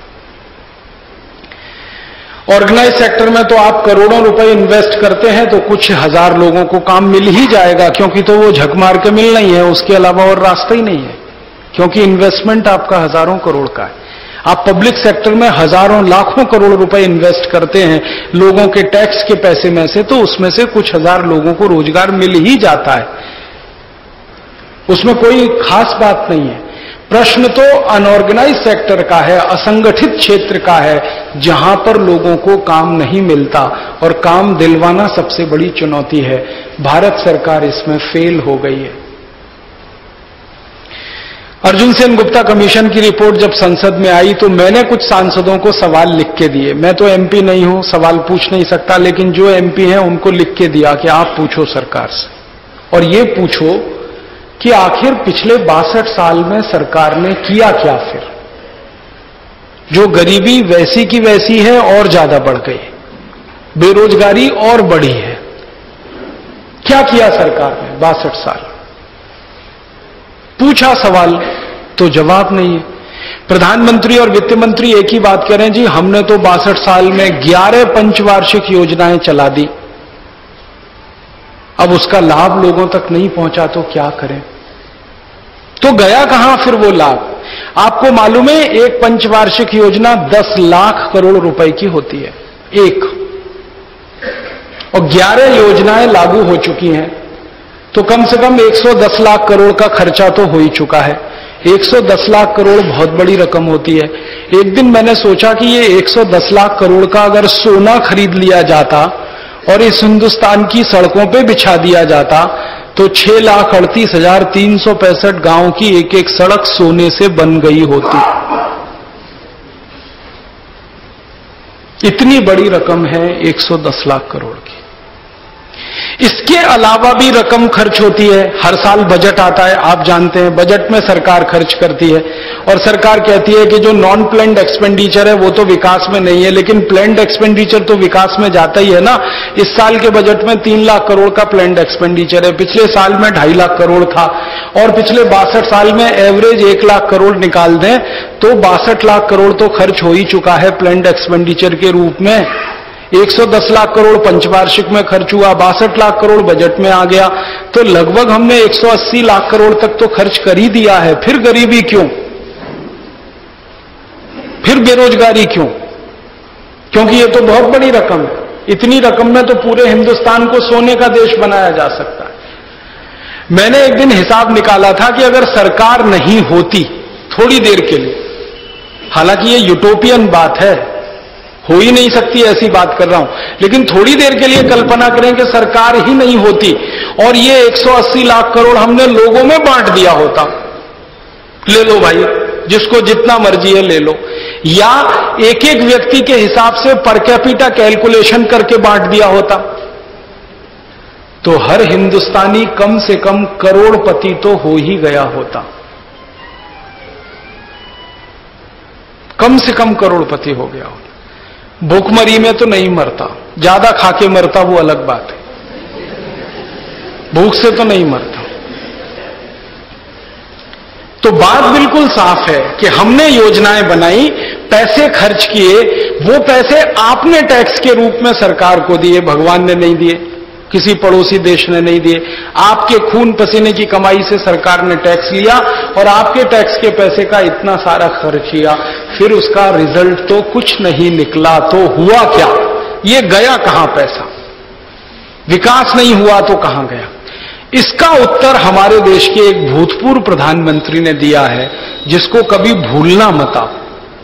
ऑर्गेनाइज सेक्टर में तो आप करोड़ों रुपए इन्वेस्ट करते हैं तो कुछ हजार लोगों को काम मिल ही जाएगा, क्योंकि तो वो झक मार के मिलना ही है, उसके अलावा और रास्ता ही नहीं है, क्योंकि इन्वेस्टमेंट आपका हजारों करोड़ का है। आप पब्लिक सेक्टर में हजारों लाखों करोड़ रुपए इन्वेस्ट करते हैं लोगों के टैक्स के पैसे में से, तो उसमें से कुछ हजार लोगों को रोजगार मिल ही जाता है, उसमें कोई खास बात नहीं है। प्रश्न तो अनऑर्गेनाइज सेक्टर का है, असंगठित क्षेत्र का है, जहां पर लोगों को काम नहीं मिलता, और काम दिलवाना सबसे बड़ी चुनौती है। भारत सरकार इसमें फेल हो गई है। अर्जुन सेन गुप्ता कमीशन की रिपोर्ट जब संसद में आई तो मैंने कुछ सांसदों को सवाल लिख के दिए। मैं तो एमपी नहीं हूं, सवाल पूछ नहीं सकता, लेकिन जो एमपी हैं उनको लिख के दिया कि आप पूछो सरकार से, और ये पूछो कि आखिर पिछले 62 साल में सरकार ने किया क्या। फिर जो गरीबी वैसी की वैसी है और ज्यादा बढ़ गई, बेरोजगारी और बढ़ी है, क्या किया सरकार ने 62 साल? पूछा सवाल तो जवाब नहीं है। प्रधानमंत्री और वित्त मंत्री एक ही बात करें, जी हमने तो 62 साल में 11 पंचवार्षिक योजनाएं चला दी, अब उसका लाभ लोगों तक नहीं पहुंचा तो क्या करें। तो गया कहां फिर वो लाभ? आपको मालूम है एक पंचवार्षिक योजना 10 लाख करोड़ रुपए की होती है एक, और 11 योजनाएं लागू हो चुकी हैं, तो कम से कम 110 लाख करोड़ का खर्चा तो हो ही चुका है। 110 लाख करोड़ बहुत बड़ी रकम होती है। एक दिन मैंने सोचा कि ये 110 लाख करोड़ का अगर सोना खरीद लिया जाता और इस हिंदुस्तान की सड़कों पे बिछा दिया जाता तो 6,38,365 गांव की एक एक सड़क सोने से बन गई होती। इतनी बड़ी रकम है 110 लाख करोड़ की। इसके अलावा भी रकम खर्च होती है। हर साल बजट आता है, आप जानते हैं, बजट में सरकार खर्च करती है और सरकार कहती है कि जो नॉन प्लान्ड एक्सपेंडिचर है वो तो विकास में नहीं है, लेकिन प्लान्ड एक्सपेंडिचर तो विकास में जाता ही है ना। इस साल के बजट में 3 लाख करोड़ का प्लान्ड एक्सपेंडिचर है, पिछले साल में 2.5 लाख करोड़ था, और पिछले 62 साल में एवरेज 1 लाख करोड़ निकाल दें तो 62 लाख करोड़ तो खर्च हो ही चुका है प्लान्ड एक्सपेंडिचर के रूप में। 110 लाख करोड़ पंचवार्षिक में खर्च हुआ, 62 लाख करोड़ बजट में आ गया, तो लगभग हमने 180 लाख करोड़ तक तो खर्च कर ही दिया है। फिर गरीबी क्यों? फिर बेरोजगारी क्यों? क्योंकि ये तो बहुत बड़ी रकम है। इतनी रकम में तो पूरे हिंदुस्तान को सोने का देश बनाया जा सकता है। मैंने एक दिन हिसाब निकाला था कि अगर सरकार नहीं होती थोड़ी देर के लिए, हालांकि ये यूटोपियन बात है, हो ही नहीं सकती ऐसी बात कर रहा हूं, लेकिन थोड़ी देर के लिए कल्पना करें कि सरकार ही नहीं होती और ये 180 लाख करोड़ हमने लोगों में बांट दिया होता। ले लो भाई, जिसको जितना मर्जी है ले लो, या एक एक व्यक्ति के हिसाब से पर कैपिटा कैलकुलेशन करके बांट दिया होता, तो हर हिंदुस्तानी कम से कम करोड़पति तो हो ही गया होता। कम से कम करोड़पति हो गया होता। भूखमरी में तो नहीं मरता, ज्यादा खाके मरता वो अलग बात है, भूख से तो नहीं मरता। तो बात बिल्कुल साफ है कि हमने योजनाएं बनाई, पैसे खर्च किए, वो पैसे आपने टैक्स के रूप में सरकार को दिए, भगवान ने नहीं दिए, किसी पड़ोसी देश ने नहीं दिए। आपके खून पसीने की कमाई से सरकार ने टैक्स लिया और आपके टैक्स के पैसे का इतना सारा खर्च किया, फिर उसका रिजल्ट तो कुछ नहीं निकला, तो हुआ क्या? ये गया कहां पैसा? विकास नहीं हुआ तो कहां गया? इसका उत्तर हमारे देश के एक भूतपूर्व प्रधानमंत्री ने दिया है, जिसको कभी भूलना मत आप।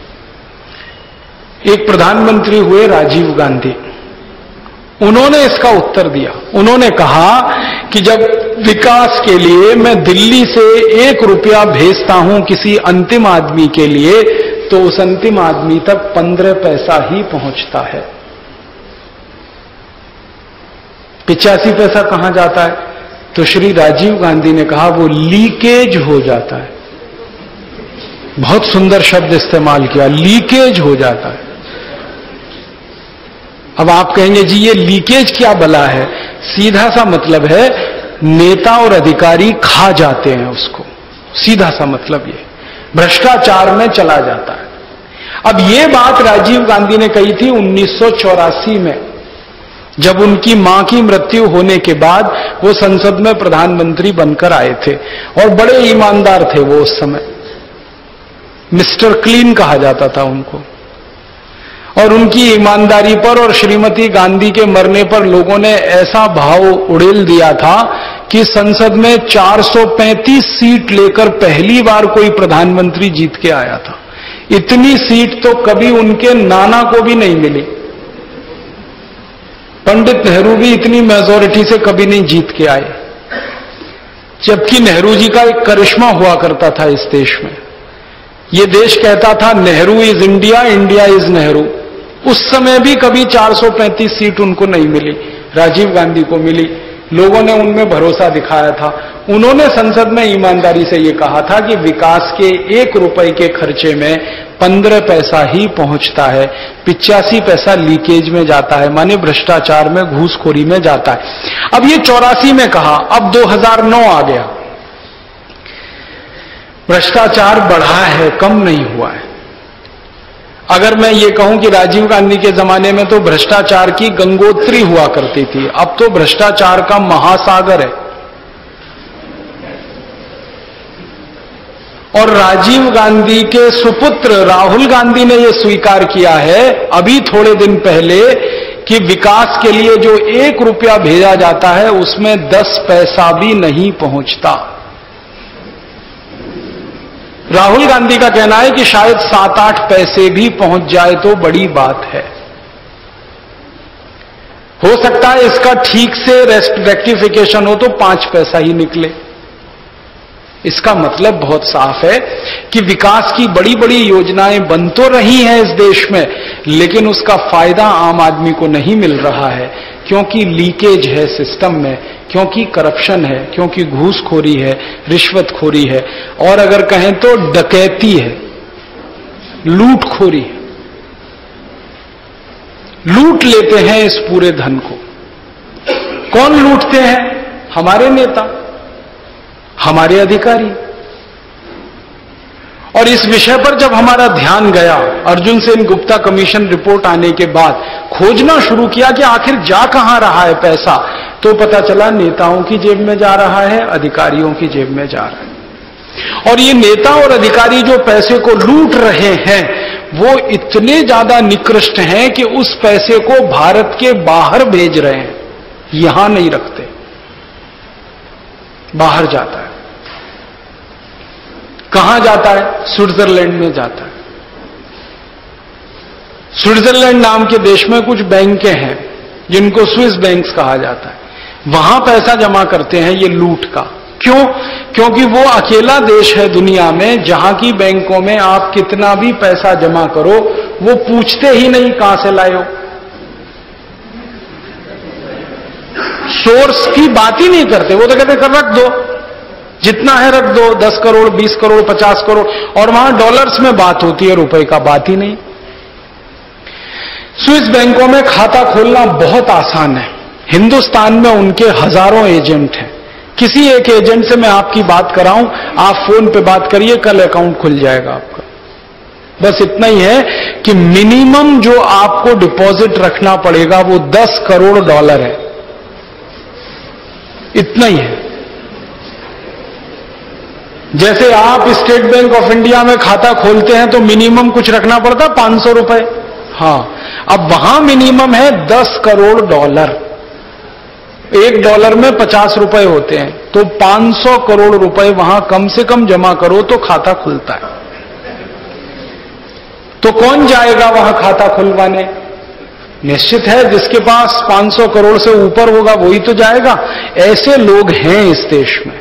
एक प्रधानमंत्री हुए राजीव गांधी, उन्होंने इसका उत्तर दिया। उन्होंने कहा कि जब विकास के लिए मैं दिल्ली से 1 रुपया भेजता हूं किसी अंतिम आदमी के लिए, तो उस अंतिम आदमी तक 15 पैसा ही पहुंचता है। 85 पैसा कहां जाता है? तो श्री राजीव गांधी ने कहा वो लीकेज हो जाता है। बहुत सुंदर शब्द इस्तेमाल किया, लीकेज हो जाता है। अब आप कहेंगे जी ये लीकेज क्या बला है? सीधा सा मतलब है नेता और अधिकारी खा जाते हैं उसको, सीधा सा मतलब ये भ्रष्टाचार में चला जाता है। अब ये बात राजीव गांधी ने कही थी 1984 में, जब उनकी मां की मृत्यु होने के बाद वो संसद में प्रधानमंत्री बनकर आए थे, और बड़े ईमानदार थे वो उस समय, मिस्टर क्लीन कहा जाता था उनको। और उनकी ईमानदारी पर और श्रीमती गांधी के मरने पर लोगों ने ऐसा भाव उड़ेल दिया था कि संसद में 435 सीट लेकर पहली बार कोई प्रधानमंत्री जीत के आया था। इतनी सीट तो कभी उनके नाना को भी नहीं मिली। पंडित नेहरू भी इतनी मेजॉरिटी से कभी नहीं जीत के आए, जबकि नेहरू जी का एक करिश्मा हुआ करता था इस देश में। ये देश कहता था Nehru is India, India is Nehru. उस समय भी कभी 435 सीट उनको नहीं मिली, राजीव गांधी को मिली। लोगों ने उनमें भरोसा दिखाया था। उन्होंने संसद में ईमानदारी से ये कहा था कि विकास के 1 रुपए के खर्चे में 15 पैसा ही पहुंचता है, 85 पैसा लीकेज में जाता है, माने भ्रष्टाचार में, घूसखोरी में जाता है। अब ये 84 में कहा, अब 2009 आ गया, भ्रष्टाचार बढ़ा है, कम नहीं हुआ है। अगर मैं ये कहूं कि राजीव गांधी के जमाने में तो भ्रष्टाचार की गंगोत्री हुआ करती थी, अब तो भ्रष्टाचार का महासागर है। और राजीव गांधी के सुपुत्र राहुल गांधी ने यह स्वीकार किया है अभी थोड़े दिन पहले कि विकास के लिए जो 1 रुपया भेजा जाता है उसमें 10 पैसा भी नहीं पहुंचता। राहुल गांधी का कहना है कि शायद 7-8 पैसे भी पहुंच जाए तो बड़ी बात है। हो सकता है इसका ठीक से रेक्टिफिकेशन हो तो 5 पैसा ही निकले। इसका मतलब बहुत साफ है कि विकास की बड़ी बड़ी योजनाएं बन तो रही हैं इस देश में, लेकिन उसका फायदा आम आदमी को नहीं मिल रहा है, क्योंकि लीकेज है सिस्टम में, क्योंकि करप्शन है, क्योंकि घूसखोरी है, रिश्वतखोरी है, और अगर कहें तो डकैती है, लूटखोरी है। लूट लेते हैं इस पूरे धन को। कौन लूटते हैं? हमारे नेता, हमारे अधिकारी। और इस विषय पर जब हमारा ध्यान गया, Arjun Sengupta commission report आने के बाद खोजना शुरू किया कि आखिर जा कहां रहा है पैसा, तो पता चला नेताओं की जेब में जा रहा है, अधिकारियों की जेब में जा रहा है। और ये नेता और अधिकारी जो पैसे को लूट रहे हैं वो इतने ज्यादा निकृष्ट हैं कि उस पैसे को भारत के बाहर भेज रहे हैं, यहां नहीं रखते, बाहर जाता है। कहां जाता है? स्विट्जरलैंड में जाता है। स्विट्जरलैंड नाम के देश में कुछ बैंकें हैं जिनको स्विस बैंक्स कहा जाता है। वहां पैसा जमा करते हैं ये लूट का। क्यों? क्योंकि वो अकेला देश है दुनिया में जहां की बैंकों में आप कितना भी पैसा जमा करो वो पूछते ही नहीं कहां से लाए हो, सोर्स की बात ही नहीं करते। वो तो कहते कर रख दो, जितना है रख दो, 10 करोड़ 20 करोड़ 50 करोड़, और वहां डॉलर्स में बात होती है, रुपए का बात ही नहीं। स्विस बैंकों में खाता खोलना बहुत आसान है। हिंदुस्तान में उनके हजारों एजेंट हैं। किसी एक एजेंट से मैं आपकी बात कराऊं, आप फोन पे बात करिए, कल अकाउंट खुल जाएगा आपका। बस इतना ही है कि मिनिमम जो आपको डिपॉजिट रखना पड़ेगा वो 10 करोड़ डॉलर है, इतना ही है। जैसे आप स्टेट बैंक ऑफ इंडिया में खाता खोलते हैं तो मिनिमम कुछ रखना पड़ता है, 500 रुपए। हाँ, अब वहां मिनिमम है 10 करोड़ डॉलर। $1 में 50 रुपए होते हैं, तो 500 करोड़ रुपए वहां कम से कम जमा करो तो खाता खुलता है। तो कौन जाएगा वहां खाता खुलवाने? निश्चित है जिसके पास 500 करोड़ से ऊपर होगा वही तो जाएगा। ऐसे लोग हैं इस देश में।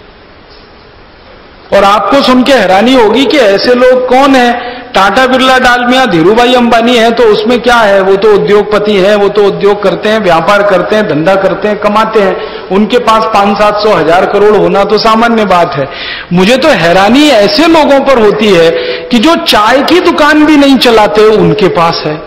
और आपको सुन के हैरानी होगी कि ऐसे लोग कौन हैं? टाटा बिरला डालमिया धीरूभाई अंबानी है तो उसमें क्या है, वो तो उद्योगपति है, वो तो उद्योग करते हैं, व्यापार करते हैं, धंधा करते हैं, कमाते हैं। उनके पास 500-700 हजार करोड़ होना तो सामान्य बात है। मुझे तो हैरानी ऐसे लोगों पर होती है कि जो चाय की दुकान भी नहीं चलाते उनके पास है।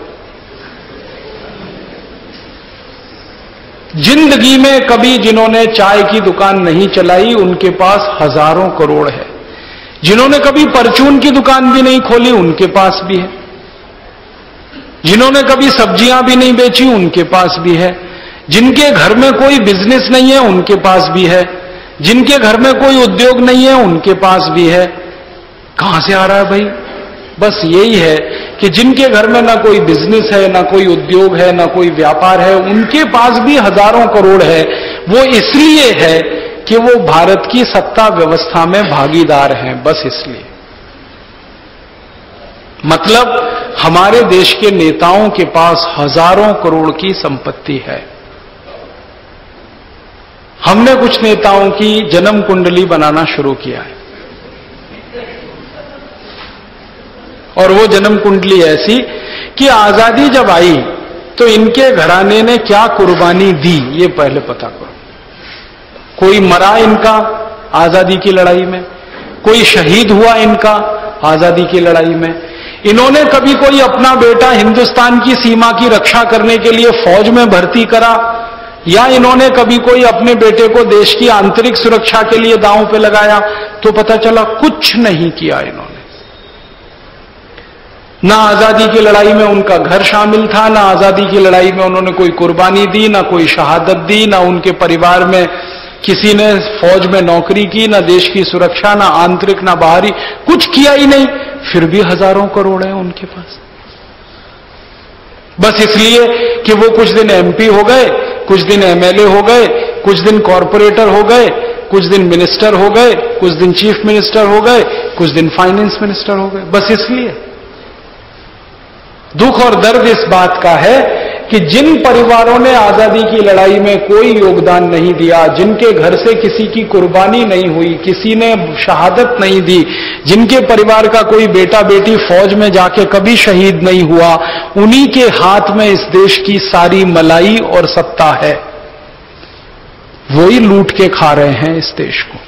जिंदगी में कभी जिन्होंने चाय की दुकान नहीं चलाई उनके पास हजारों करोड़ है। जिन्होंने कभी परचून की दुकान भी नहीं खोली उनके पास भी है। जिन्होंने कभी सब्जियां भी नहीं बेची उनके पास भी है। जिनके घर में कोई बिजनेस नहीं है उनके पास भी है। जिनके घर में कोई उद्योग नहीं है उनके पास भी है। कहां से आ रहा है भाई? बस यही है कि जिनके घर में ना कोई बिजनेस है, ना कोई उद्योग है, ना कोई व्यापार है, उनके पास भी हजारों करोड़ है। वो इसलिए है कि वो भारत की सत्ता व्यवस्था में भागीदार हैं, बस इसलिए। मतलब हमारे देश के नेताओं के पास हजारों करोड़ की संपत्ति है। हमने कुछ नेताओं की जन्म कुंडली बनाना शुरू किया है और वो जन्म कुंडली ऐसी कि आजादी जब आई तो इनके घराने ने क्या कुर्बानी दी ये पहले पता करो। कोई मरा इनका आजादी की लड़ाई में, कोई शहीद हुआ इनका आजादी की लड़ाई में। इन्होंने कभी कोई अपना बेटा हिंदुस्तान की सीमा की रक्षा करने के लिए फौज में भर्ती करा, या इन्होंने कभी कोई अपने बेटे को देश की आंतरिक सुरक्षा के लिए दांव पे लगाया? तो पता चला कुछ नहीं किया इन्होंने। ना आजादी की लड़ाई में उनका घर शामिल था, ना आजादी की लड़ाई में उन्होंने कोई कुर्बानी दी, ना कोई शहादत दी, ना उनके परिवार में किसी ने फौज में नौकरी की, ना देश की सुरक्षा, ना आंतरिक ना बाहरी, कुछ किया ही नहीं। फिर भी हजारों करोड़ है उनके पास, बस इसलिए कि वो कुछ दिन एमपी हो गए, कुछ दिन एमएलए हो गए, कुछ दिन कॉरपोरेटर हो गए, कुछ दिन मिनिस्टर हो गए, कुछ दिन चीफ मिनिस्टर हो गए, कुछ दिन फाइनेंस मिनिस्टर हो गए, बस इसलिए। दुख और दर्द इस बात का है कि जिन परिवारों ने आजादी की लड़ाई में कोई योगदान नहीं दिया, जिनके घर से किसी की कुर्बानी नहीं हुई, किसी ने शहादत नहीं दी, जिनके परिवार का कोई बेटा बेटी फौज में जाके कभी शहीद नहीं हुआ, उन्हीं के हाथ में इस देश की सारी मलाई और सत्ता है। वो ही लूट के खा रहे हैं इस देश को,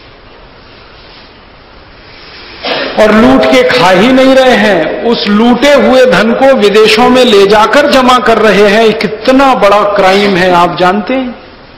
और लूट के खा ही नहीं रहे हैं, उस लूटे हुए धन को विदेशों में ले जाकर जमा कर रहे हैं। कितना बड़ा क्राइम है आप जानते हैं?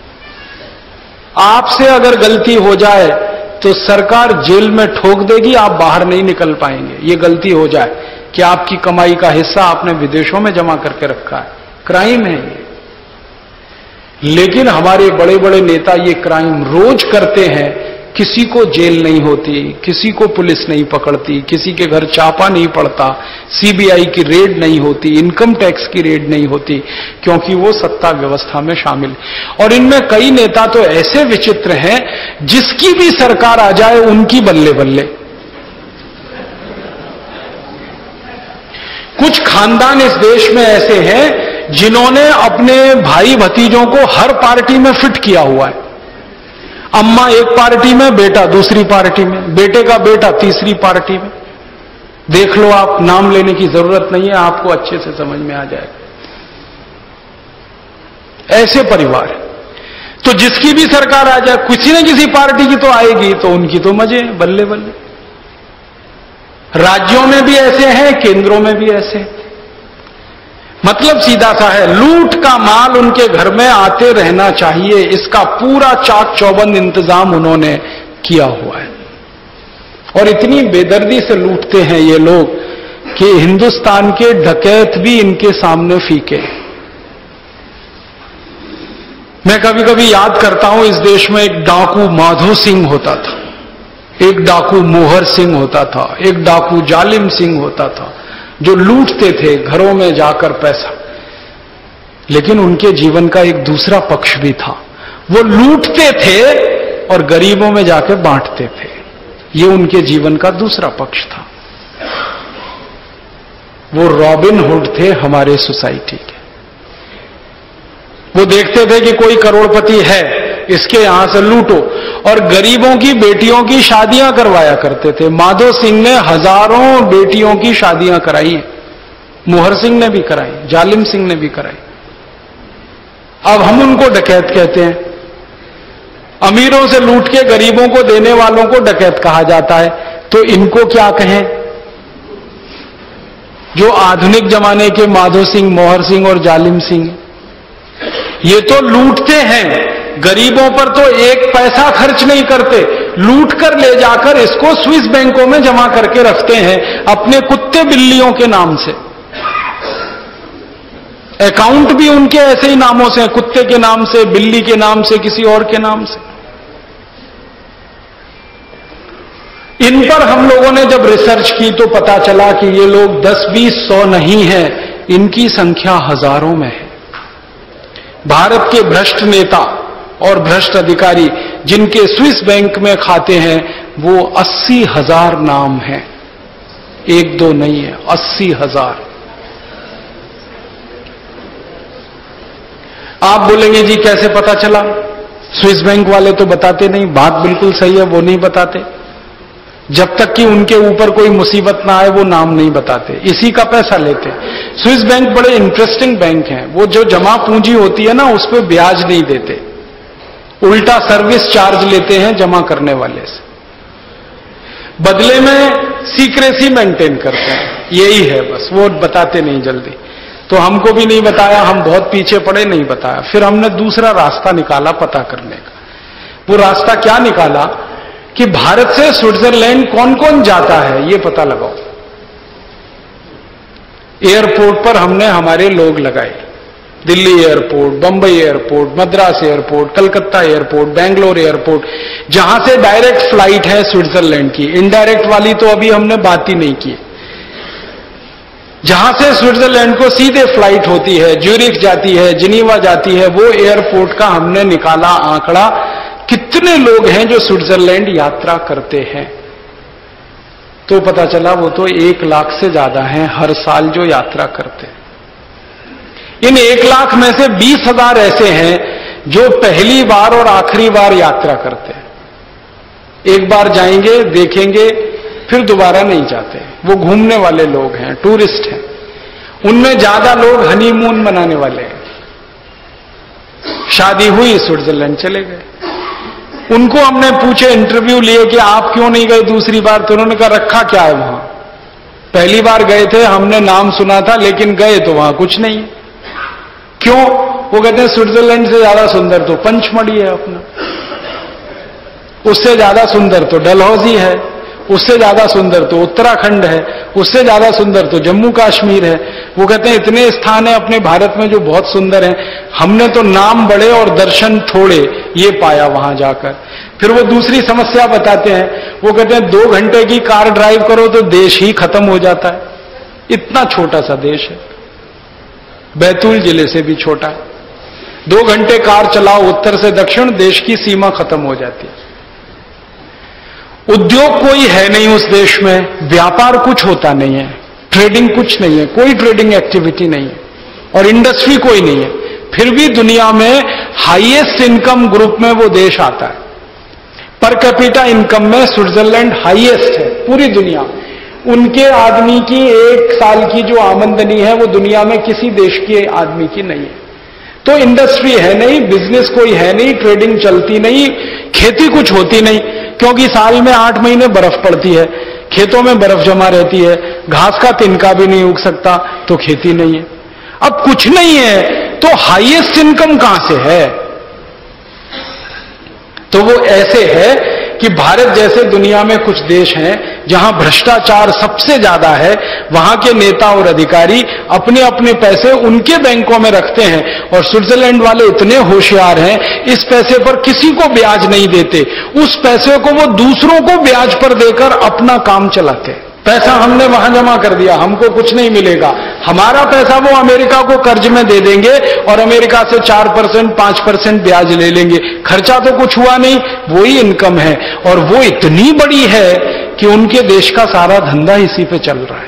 आपसे अगर गलती हो जाए तो सरकार जेल में ठोक देगी, आप बाहर नहीं निकल पाएंगे। ये गलती हो जाए कि आपकी कमाई का हिस्सा आपने विदेशों में जमा करके रखा है, क्राइम है ये। लेकिन हमारे बड़े बड़े नेता ये क्राइम रोज करते हैं, किसी को जेल नहीं होती, किसी को पुलिस नहीं पकड़ती, किसी के घर छापा नहीं पड़ता, सीबीआई की रेड नहीं होती, इनकम टैक्स की रेड नहीं होती, क्योंकि वो सत्ता व्यवस्था में शामिल। और इनमें कई नेता तो ऐसे विचित्र हैं, जिसकी भी सरकार आ जाए उनकी बल्ले बल्ले। कुछ खानदान इस देश में ऐसे हैं जिन्होंने अपने भाई भतीजों को हर पार्टी में फिट किया हुआ है। अम्मा एक पार्टी में, बेटा दूसरी पार्टी में, बेटे का बेटा तीसरी पार्टी में। देख लो आप, नाम लेने की जरूरत नहीं है, आपको अच्छे से समझ में आ जाएगा। ऐसे परिवार तो जिसकी भी सरकार आ जाए, किसी न किसी पार्टी की तो आएगी, तो उनकी तो मजे बल्ले बल्ले। राज्यों में भी ऐसे हैं, केंद्रों में भी ऐसे हैं। मतलब सीधा सा है, लूट का माल उनके घर में आते रहना चाहिए, इसका पूरा चाक चौबंद इंतजाम उन्होंने किया हुआ है। और इतनी बेदर्दी से लूटते हैं ये लोग कि हिंदुस्तान के डकैत भी इनके सामने फीके। मैं कभी कभी याद करता हूं, इस देश में एक डाकू माधो सिंह होता था। एक डाकू मोहर सिंह होता था, एक डाकू जालिम सिंह होता था, जो लूटते थे घरों में जाकर पैसा। लेकिन उनके जीवन का एक दूसरा पक्ष भी था, वो लूटते थे और गरीबों में जाकर बांटते थे। ये उनके जीवन का दूसरा पक्ष था। वो रॉबिन हुड थे हमारे सोसाइटी के। वो देखते थे कि कोई करोड़पति है, इसके यहां से लूटो, और गरीबों की बेटियों की शादियां करवाया करते थे। माधो सिंह ने हजारों बेटियों की शादियां कराई हैं, मोहर सिंह ने भी कराई, जालिम सिंह ने भी कराई। अब हम उनको डकैत कहते हैं। अमीरों से लूट के गरीबों को देने वालों को डकैत कहा जाता है। तो इनको क्या कहें? जो आधुनिक जमाने के माधो सिंह, मोहर सिंह और जालिम सिंह, ये तो लूटते हैं, गरीबों पर तो एक पैसा खर्च नहीं करते, लूट कर ले जाकर इसको स्विस बैंकों में जमा करके रखते हैं अपने कुत्ते बिल्लियों के नाम से। अकाउंट भी उनके ऐसे ही नामों से, कुत्ते के नाम से, बिल्ली के नाम से, किसी और के नाम से। इन पर हम लोगों ने जब रिसर्च की तो पता चला कि ये लोग 10-20-100 नहीं है, इनकी संख्या हजारों में है। भारत के भ्रष्ट नेता और भ्रष्ट अधिकारी जिनके स्विस बैंक में खाते हैं, वो 80,000 नाम हैं, 1-2 नहीं है, 80,000। आप बोलेंगे जी कैसे पता चला? स्विस बैंक वाले तो बताते नहीं। बात बिल्कुल सही है, वो नहीं बताते। जब तक कि उनके ऊपर कोई मुसीबत ना आए वो नाम नहीं बताते, इसी का पैसा लेते। स्विस बैंक बड़े इंटरेस्टिंग बैंक हैं। वो जो जमा पूंजी होती है ना, उस पर ब्याज नहीं देते, उल्टा सर्विस चार्ज लेते हैं जमा करने वाले से। बदले में सीक्रेसी मेंटेन करते हैं, यही है बस, वो बताते नहीं जल्दी। तो हमको भी नहीं बताया, हम बहुत पीछे पड़े, नहीं बताया। फिर हमने दूसरा रास्ता निकाला पता करने का। वो रास्ता क्या निकाला कि भारत से स्विट्जरलैंड कौन कौन जाता है ये पता लगाओ। एयरपोर्ट पर हमने हमारे लोग लगाए, Delhi airport, Bombay airport, Madras airport, Calcutta airport, Bangalore airport, जहां से डायरेक्ट फ्लाइट है स्विट्जरलैंड की। इनडायरेक्ट वाली तो अभी हमने बात ही नहीं की। जहां से स्विट्जरलैंड को सीधे फ्लाइट होती है, ज्यूरिख जाती है, जिनीवा जाती है, वो एयरपोर्ट का हमने निकाला आंकड़ा, कितने लोग हैं जो स्विट्जरलैंड यात्रा करते हैं। तो पता चला वो तो 1 लाख से ज्यादा हैं हर साल जो यात्रा करते हैं। इन 1 लाख में से 20,000 ऐसे हैं जो पहली बार और आखिरी बार यात्रा करते हैं। एक बार जाएंगे, देखेंगे, फिर दोबारा नहीं जाते। वो घूमने वाले लोग हैं, टूरिस्ट हैं। उनमें ज्यादा लोग हनीमून मनाने वाले हैं। शादी हुई, स्विट्जरलैंड चले गए। उनको हमने पूछे, इंटरव्यू लिए कि आप क्यों नहीं गए दूसरी बार? तो उन्होंने कहा रखा क्या है वहां, पहली बार गए थे, हमने नाम सुना था, लेकिन गए तो वहां कुछ नहीं। क्यों? वो कहते हैं स्विट्जरलैंड से ज्यादा सुंदर तो पंचमढ़ी है अपना, उससे ज्यादा सुंदर तो डलहौजी है, उससे ज्यादा सुंदर तो उत्तराखंड है, उससे ज्यादा सुंदर तो जम्मू कश्मीर है। वो कहते हैं इतने स्थान है अपने भारत में जो बहुत सुंदर हैं, हमने तो नाम बड़े और दर्शन थोड़े, ये पाया वहां जाकर। फिर वो दूसरी समस्या बताते हैं। वो कहते हैं 2 घंटे की कार ड्राइव करो तो देश ही खत्म हो जाता है, इतना छोटा सा देश है, बैतूल जिले से भी छोटा है। 2 घंटे कार चलाओ उत्तर से दक्षिण, देश की सीमा खत्म हो जाती है। उद्योग कोई है नहीं उस देश में, व्यापार कुछ होता नहीं है, ट्रेडिंग कुछ नहीं है, कोई ट्रेडिंग एक्टिविटी नहीं है, और इंडस्ट्री कोई नहीं है। फिर भी दुनिया में हाईएस्ट इनकम ग्रुप में वो देश आता है। पर कैपिटा इनकम में स्विट्जरलैंड हाईएस्ट है पूरी दुनिया में। उनके आदमी की 1 साल की जो आमदनी है वो दुनिया में किसी देश के आदमी की नहीं है। तो इंडस्ट्री है नहीं, बिजनेस कोई है नहीं, ट्रेडिंग चलती नहीं, खेती कुछ होती नहीं, क्योंकि साल में 8 महीने बर्फ पड़ती है, खेतों में बर्फ जमा रहती है, घास का तिनका भी नहीं उग सकता, तो खेती नहीं है। अब कुछ नहीं है तो हाईएस्ट इनकम कहां से है? तो वो ऐसे है कि भारत जैसे दुनिया में कुछ देश हैं जहां भ्रष्टाचार सबसे ज्यादा है, वहां के नेता और अधिकारी अपने अपने पैसे उनके बैंकों में रखते हैं, और स्विट्जरलैंड वाले इतने होशियार हैं, इस पैसे पर किसी को ब्याज नहीं देते, उस पैसे को वो दूसरों को ब्याज पर देकर अपना काम चलाते हैं। पैसा हमने वहां जमा कर दिया, हमको कुछ नहीं मिलेगा, हमारा पैसा वो अमेरिका को कर्ज में दे देंगे और अमेरिका से 4% 5% ब्याज ले लेंगे। खर्चा तो कुछ हुआ नहीं, वही इनकम है, और वो इतनी बड़ी है कि उनके देश का सारा धंधा इसी पे चल रहा है।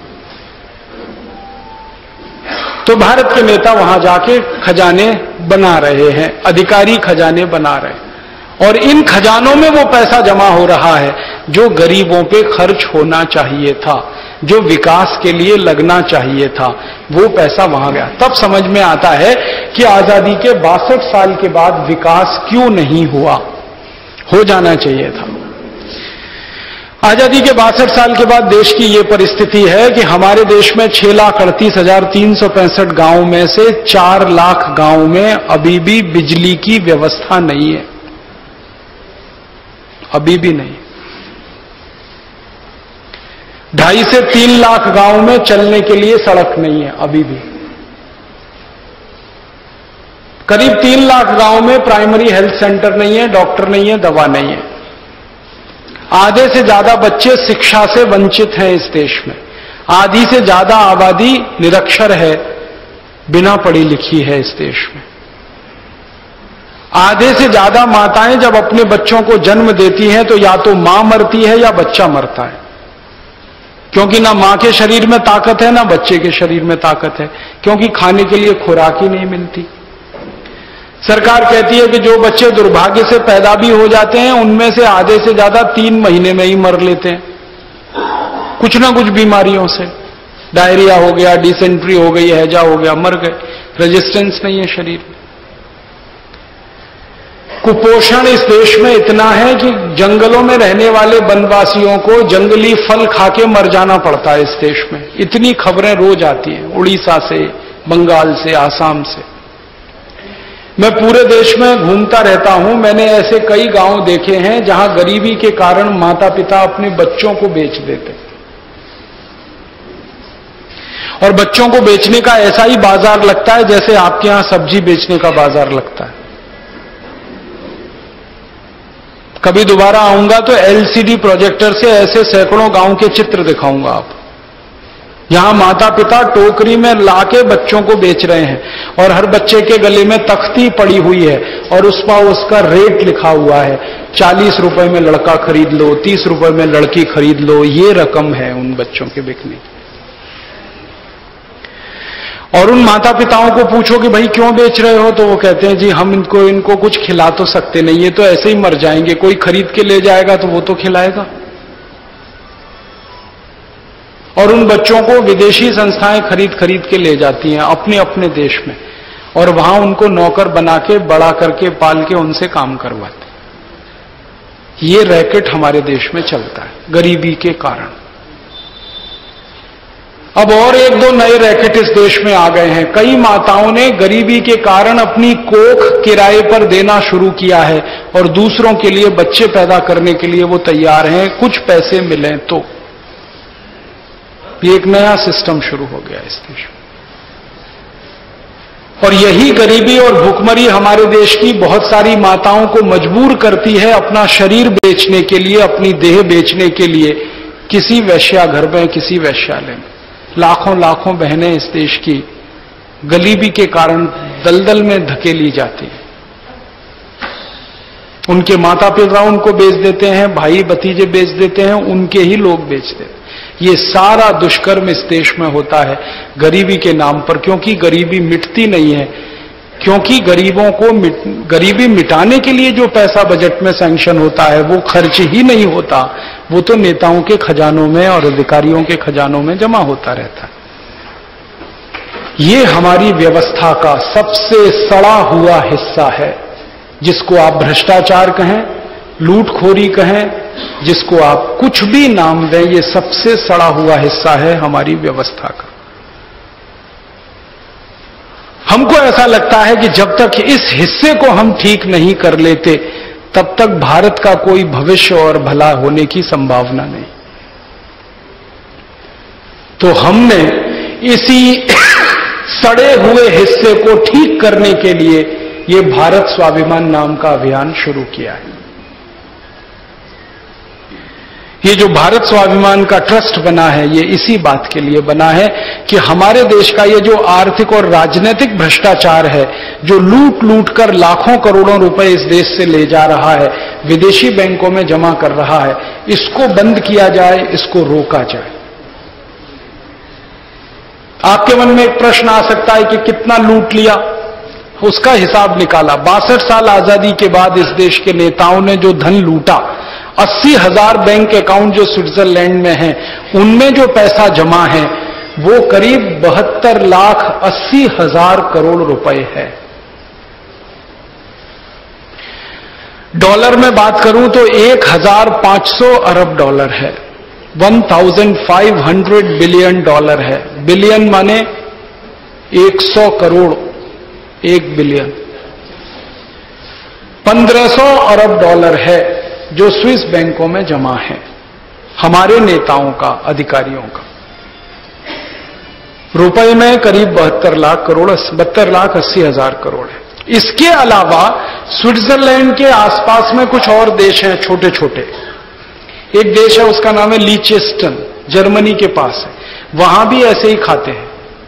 तो भारत के नेता वहां जाके खजाने बना रहे हैं, अधिकारी खजाने बना रहे हैं, और इन खजानों में वो पैसा जमा हो रहा है जो गरीबों पे खर्च होना चाहिए था, जो विकास के लिए लगना चाहिए था, वो पैसा वहां गया। तब समझ में आता है कि आजादी के 62 साल के बाद विकास क्यों नहीं हुआ, हो जाना चाहिए था। आजादी के 62 साल के बाद देश की ये परिस्थिति है कि हमारे देश में 6,38,365 गांव में से 4 लाख गांव में अभी भी बिजली की व्यवस्था नहीं है, अभी भी नहीं। 2.5 से 3 लाख गांव में चलने के लिए सड़क नहीं है, अभी भी। करीब 3 लाख गांव में प्राइमरी हेल्थ सेंटर नहीं है, डॉक्टर नहीं है, दवा नहीं है। आधे से ज्यादा बच्चे शिक्षा से वंचित हैं इस देश में, आधी से ज्यादा आबादी निरक्षर है, बिना पढ़ी लिखी है इस देश में। आधे से ज्यादा माताएं जब अपने बच्चों को जन्म देती हैं तो या तो मां मरती है या बच्चा मरता है, क्योंकि ना मां के शरीर में ताकत है ना बच्चे के शरीर में ताकत है, क्योंकि खाने के लिए खुराक ही नहीं मिलती। सरकार कहती है कि जो बच्चे दुर्भाग्य से पैदा भी हो जाते हैं उनमें से आधे से ज्यादा 3 महीने में ही मर लेते हैं, कुछ ना कुछ बीमारियों से। डायरिया हो गया, डिसेंट्री हो गई, हैजा हो गया, मर गए, रेजिस्टेंस नहीं है शरीर में। कुपोषण इस देश में इतना है कि जंगलों में रहने वाले वनवासियों को जंगली फल खा के मर जाना पड़ता है इस देश में। इतनी खबरें रोज आती हैं, उड़ीसा से, बंगाल से, आसाम से। मैं पूरे देश में घूमता रहता हूं, मैंने ऐसे कई गांव देखे हैं जहां गरीबी के कारण माता पिता अपने बच्चों को बेच देते, और बच्चों को बेचने का ऐसा ही बाजार लगता है जैसे आपके यहां सब्जी बेचने का बाजार लगता है। कभी दोबारा आऊंगा तो एलसीडी प्रोजेक्टर से ऐसे सैकड़ों गांव के चित्र दिखाऊंगा आपको। यहां माता पिता टोकरी में लाके बच्चों को बेच रहे हैं, और हर बच्चे के गले में तख्ती पड़ी हुई है और उस पर उसका रेट लिखा हुआ है, 40 रुपए में लड़का खरीद लो, 30 रुपए में लड़की खरीद लो। ये रकम है उन बच्चों के बिकने की। और उन माता पिताओं को पूछो कि भाई क्यों बेच रहे हो, तो वो कहते हैं जी हम इनको कुछ खिला तो सकते नहीं, ये तो ऐसे ही मर जाएंगे, कोई खरीद के ले जाएगा तो वो तो खिलाएगा। और उन बच्चों को विदेशी संस्थाएं खरीद के ले जाती हैं अपने अपने देश में, और वहां उनको नौकर बना के, बड़ा करके, पाल के उनसे काम करवाते। ये रैकेट हमारे देश में चलता है गरीबी के कारण। अब और 1-2 नए रैकेट इस देश में आ गए हैं। कई माताओं ने गरीबी के कारण अपनी कोख किराए पर देना शुरू किया है, और दूसरों के लिए बच्चे पैदा करने के लिए वो तैयार हैं, कुछ पैसे मिलें तो। ये एक नया सिस्टम शुरू हो गया इस देश में। और यही गरीबी और भूखमरी हमारे देश की बहुत सारी माताओं को मजबूर करती है अपना शरीर बेचने के लिए, अपनी देह बेचने के लिए किसी वेश्याघर में, किसी वेश्यालय में। लाखों लाखों बहनें इस देश की गरीबी के कारण दलदल में धकेली जाती हैं। उनके माता पिता उनको बेच देते हैं, भाई भतीजे बेच देते हैं, उनके ही लोग बेच देते हैं। ये सारा दुष्कर्म इस देश में होता है गरीबी के नाम पर, क्योंकि गरीबी मिटती नहीं है, क्योंकि गरीबों को गरीबी मिटाने के लिए जो पैसा बजट में सैंक्शन होता है वो खर्च ही नहीं होता, वो तो नेताओं के खजानों में और अधिकारियों के खजानों में जमा होता रहता है। ये हमारी व्यवस्था का सबसे सड़ा हुआ हिस्सा है, जिसको आप भ्रष्टाचार कहें, लूटखोरी कहें, जिसको आप कुछ भी नाम दें, ये सबसे सड़ा हुआ हिस्सा है हमारी व्यवस्था का। हमको ऐसा लगता है कि जब तक इस हिस्से को हम ठीक नहीं कर लेते तब तक भारत का कोई भविष्य और भला होने की संभावना नहीं। तो हमने इसी सड़े हुए हिस्से को ठीक करने के लिए ये भारत स्वाभिमान नाम का अभियान शुरू किया है। ये जो भारत स्वाभिमान का ट्रस्ट बना है, ये इसी बात के लिए बना है कि हमारे देश का ये जो आर्थिक और राजनीतिक भ्रष्टाचार है, जो लूट लूट कर लाखों करोड़ों रुपए इस देश से ले जा रहा है, विदेशी बैंकों में जमा कर रहा है, इसको बंद किया जाए, इसको रोका जाए। आपके मन में एक प्रश्न आ सकता है कि कितना लूट लिया, उसका हिसाब निकाला। 62 साल आजादी के बाद इस देश के नेताओं ने जो धन लूटा, 80,000 बैंक अकाउंट जो स्विट्जरलैंड में हैं, उनमें जो पैसा जमा है वो करीब 72,80,000 करोड़ रुपए है। डॉलर में बात करूं तो 1,500 अरब डॉलर है, 1,500 बिलियन डॉलर है। बिलियन माने 100 करोड़, 1 बिलियन। 1,500 अरब डॉलर है जो स्विस बैंकों में जमा है, हमारे नेताओं का, अधिकारियों का। रुपए में करीब 72 लाख करोड़, 72,80,000 करोड़ है। इसके अलावा स्विट्जरलैंड के आसपास में कुछ और देश हैं छोटे छोटे। एक देश है, उसका नाम है लीचेस्टन, जर्मनी के पास है, वहां भी ऐसे ही खाते हैं।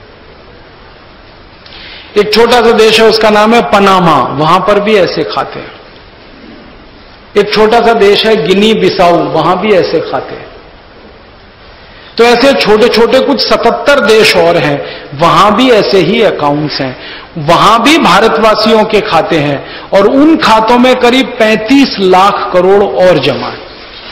एक छोटा सा देश है, उसका नाम है पनामा, वहां पर भी ऐसे खाते हैं। एक छोटा सा देश है गिनी बिसाऊ, वहां भी ऐसे खाते हैं। तो ऐसे छोटे छोटे कुछ 77 देश और हैं, वहां भी ऐसे ही अकाउंट्स हैं, वहां भी भारतवासियों के खाते हैं, और उन खातों में करीब 35 लाख करोड़ और जमा है।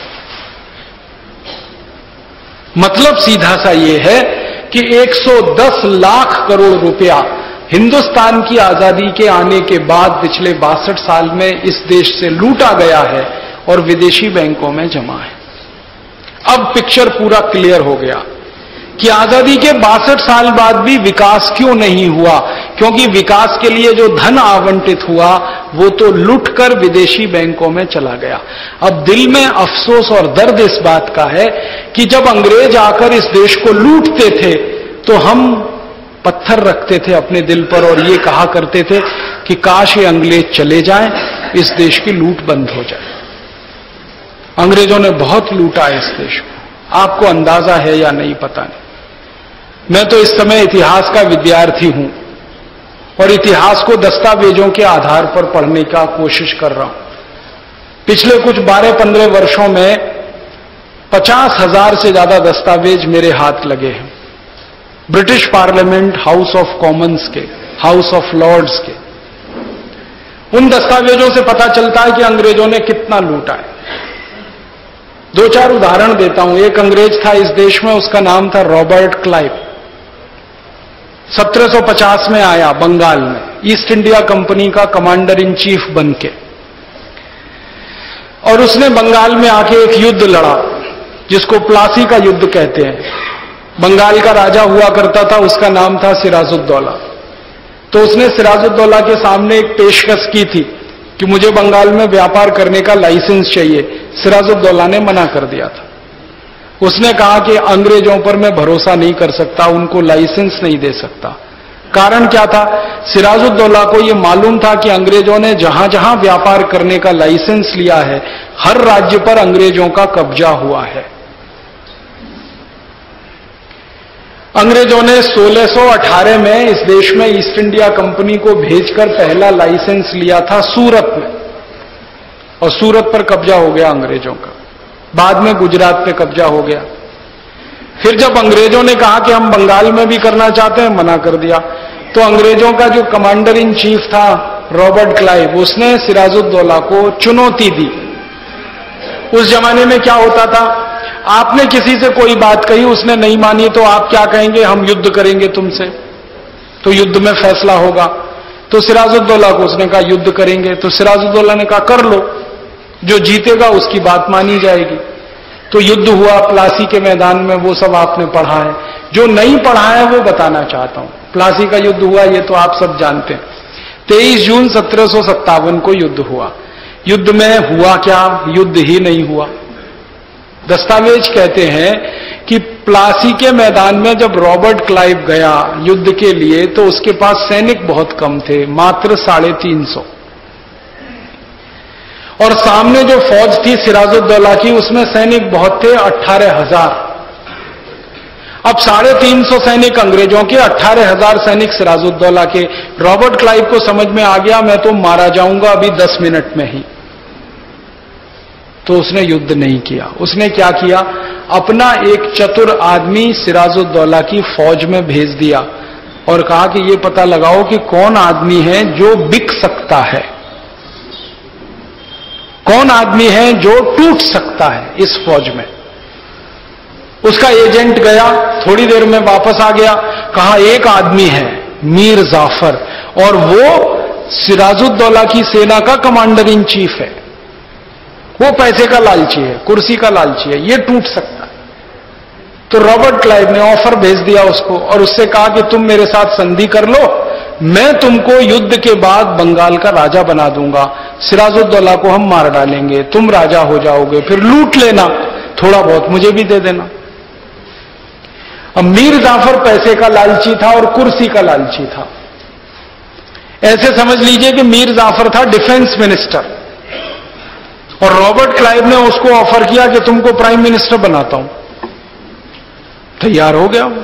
मतलब सीधा सा ये है कि 110 लाख करोड़ रुपया हिंदुस्तान की आजादी के आने के बाद पिछले 62 साल में इस देश से लूटा गया है और विदेशी बैंकों में जमा है। अब पिक्चर पूरा क्लियर हो गया कि आजादी के 62 साल बाद भी विकास क्यों नहीं हुआ, क्योंकि विकास के लिए जो धन आवंटित हुआ वो तो लुटकर विदेशी बैंकों में चला गया। अब दिल में अफसोस और दर्द इस बात का है कि जब अंग्रेज आकर इस देश को लूटते थे तो हम पत्थर रखते थे अपने दिल पर और ये कहा करते थे कि काश ये अंग्रेज चले जाएं, इस देश की लूट बंद हो जाए। अंग्रेजों ने बहुत लूटा इस देश को, आपको अंदाजा है या नहीं पता नहीं। मैं तो इस समय इतिहास का विद्यार्थी हूं और इतिहास को दस्तावेजों के आधार पर पढ़ने का कोशिश कर रहा हूं। पिछले कुछ 12-15 वर्षों में 50,000 से ज्यादा दस्तावेज मेरे हाथ लगे हैं, British parliament, house of commons के, हाउस ऑफ लॉर्ड्स के। उन दस्तावेजों से पता चलता है कि अंग्रेजों ने कितना लूटा है। 2-4 उदाहरण देता हूं। एक अंग्रेज था इस देश में, उसका नाम था रॉबर्ट क्लाइव। 1750 में आया बंगाल में, ईस्ट इंडिया कंपनी का कमांडर इन चीफ बनके, और उसने बंगाल में आके एक युद्ध लड़ा जिसको प्लासी का युद्ध कहते हैं। बंगाल का राजा हुआ करता था, उसका नाम था सिराजुद्दौला। तो उसने सिराजुद्दौला के सामने एक पेशकश की थी कि मुझे बंगाल में व्यापार करने का लाइसेंस चाहिए। सिराजुद्दौला ने मना कर दिया था। उसने कहा कि अंग्रेजों पर मैं भरोसा नहीं कर सकता, उनको लाइसेंस नहीं दे सकता। कारण क्या था? सिराजुद्दौला को यह मालूम था कि अंग्रेजों ने जहां जहां व्यापार करने का लाइसेंस लिया है, हर राज्य पर अंग्रेजों का कब्जा हुआ है। अंग्रेजों ने 1618 में इस देश में ईस्ट इंडिया कंपनी को भेजकर पहला लाइसेंस लिया था सूरत में, और सूरत पर कब्जा हो गया अंग्रेजों का। बाद में गुजरात पे कब्जा हो गया। फिर जब अंग्रेजों ने कहा कि हम बंगाल में भी करना चाहते हैं, मना कर दिया। तो अंग्रेजों का जो कमांडर इन चीफ था रॉबर्ट क्लाइव, उसने सिराजुद्दौला को चुनौती दी। उस जमाने में क्या होता था, आपने किसी से कोई बात कही, उसने नहीं मानी, तो आप क्या कहेंगे? हम युद्ध करेंगे तुमसे, तो युद्ध में फैसला होगा। तो सिराजुद्दौला को उसने कहा युद्ध करेंगे। तो सिराजुद्दौला ने कहा कर लो, जो जीतेगा उसकी बात मानी जाएगी। तो युद्ध हुआ प्लासी के मैदान में, वो सब आपने पढ़ा है। जो नहीं पढ़ा है वो बताना चाहता हूं। प्लासी का युद्ध हुआ, ये तो आप सब जानते हैं। 23 जून 1757 को युद्ध हुआ। युद्ध में हुआ क्या? युद्ध ही नहीं हुआ। दस्तावेज कहते हैं कि प्लासी के मैदान में जब रॉबर्ट क्लाइव गया युद्ध के लिए तो उसके पास सैनिक बहुत कम थे, मात्र 350। और सामने जो फौज थी सिराजुद्दौला की, उसमें सैनिक बहुत थे, 18,000। अब 350 सैनिक अंग्रेजों के, 18,000 सैनिक सिराजुद्दौला के। रॉबर्ट क्लाइव को समझ में आ गया मैं तो मारा जाऊंगा अभी 10 मिनट में ही। तो उसने युद्ध नहीं किया। उसने क्या किया? अपना एक चतुर आदमी सिराजुद्दौला की फौज में भेज दिया और कहा कि ये पता लगाओ कि कौन आदमी है जो बिक सकता है, कौन आदमी है जो टूट सकता है इस फौज में। उसका एजेंट गया, थोड़ी देर में वापस आ गया, कहा एक आदमी है मीर जाफर, और वो सिराजुद्दौला की सेना का कमांडर इन चीफ है। वो पैसे का लालची है, कुर्सी का लालची है, ये टूट सकता है। तो रॉबर्ट क्लाइव ने ऑफर भेज दिया उसको और उससे कहा कि तुम मेरे साथ संधि कर लो, मैं तुमको युद्ध के बाद बंगाल का राजा बना दूंगा, सिराजुद्दौला को हम मार डालेंगे, तुम राजा हो जाओगे, फिर लूट लेना, थोड़ा बहुत मुझे भी दे देना। अब मीर जाफर पैसे का लालची था और कुर्सी का लालची था। ऐसे समझ लीजिए कि मीर जाफर था डिफेंस मिनिस्टर और रॉबर्ट क्लाइव ने उसको ऑफर किया कि तुमको प्राइम मिनिस्टर बनाता हूं। तैयार हो गया।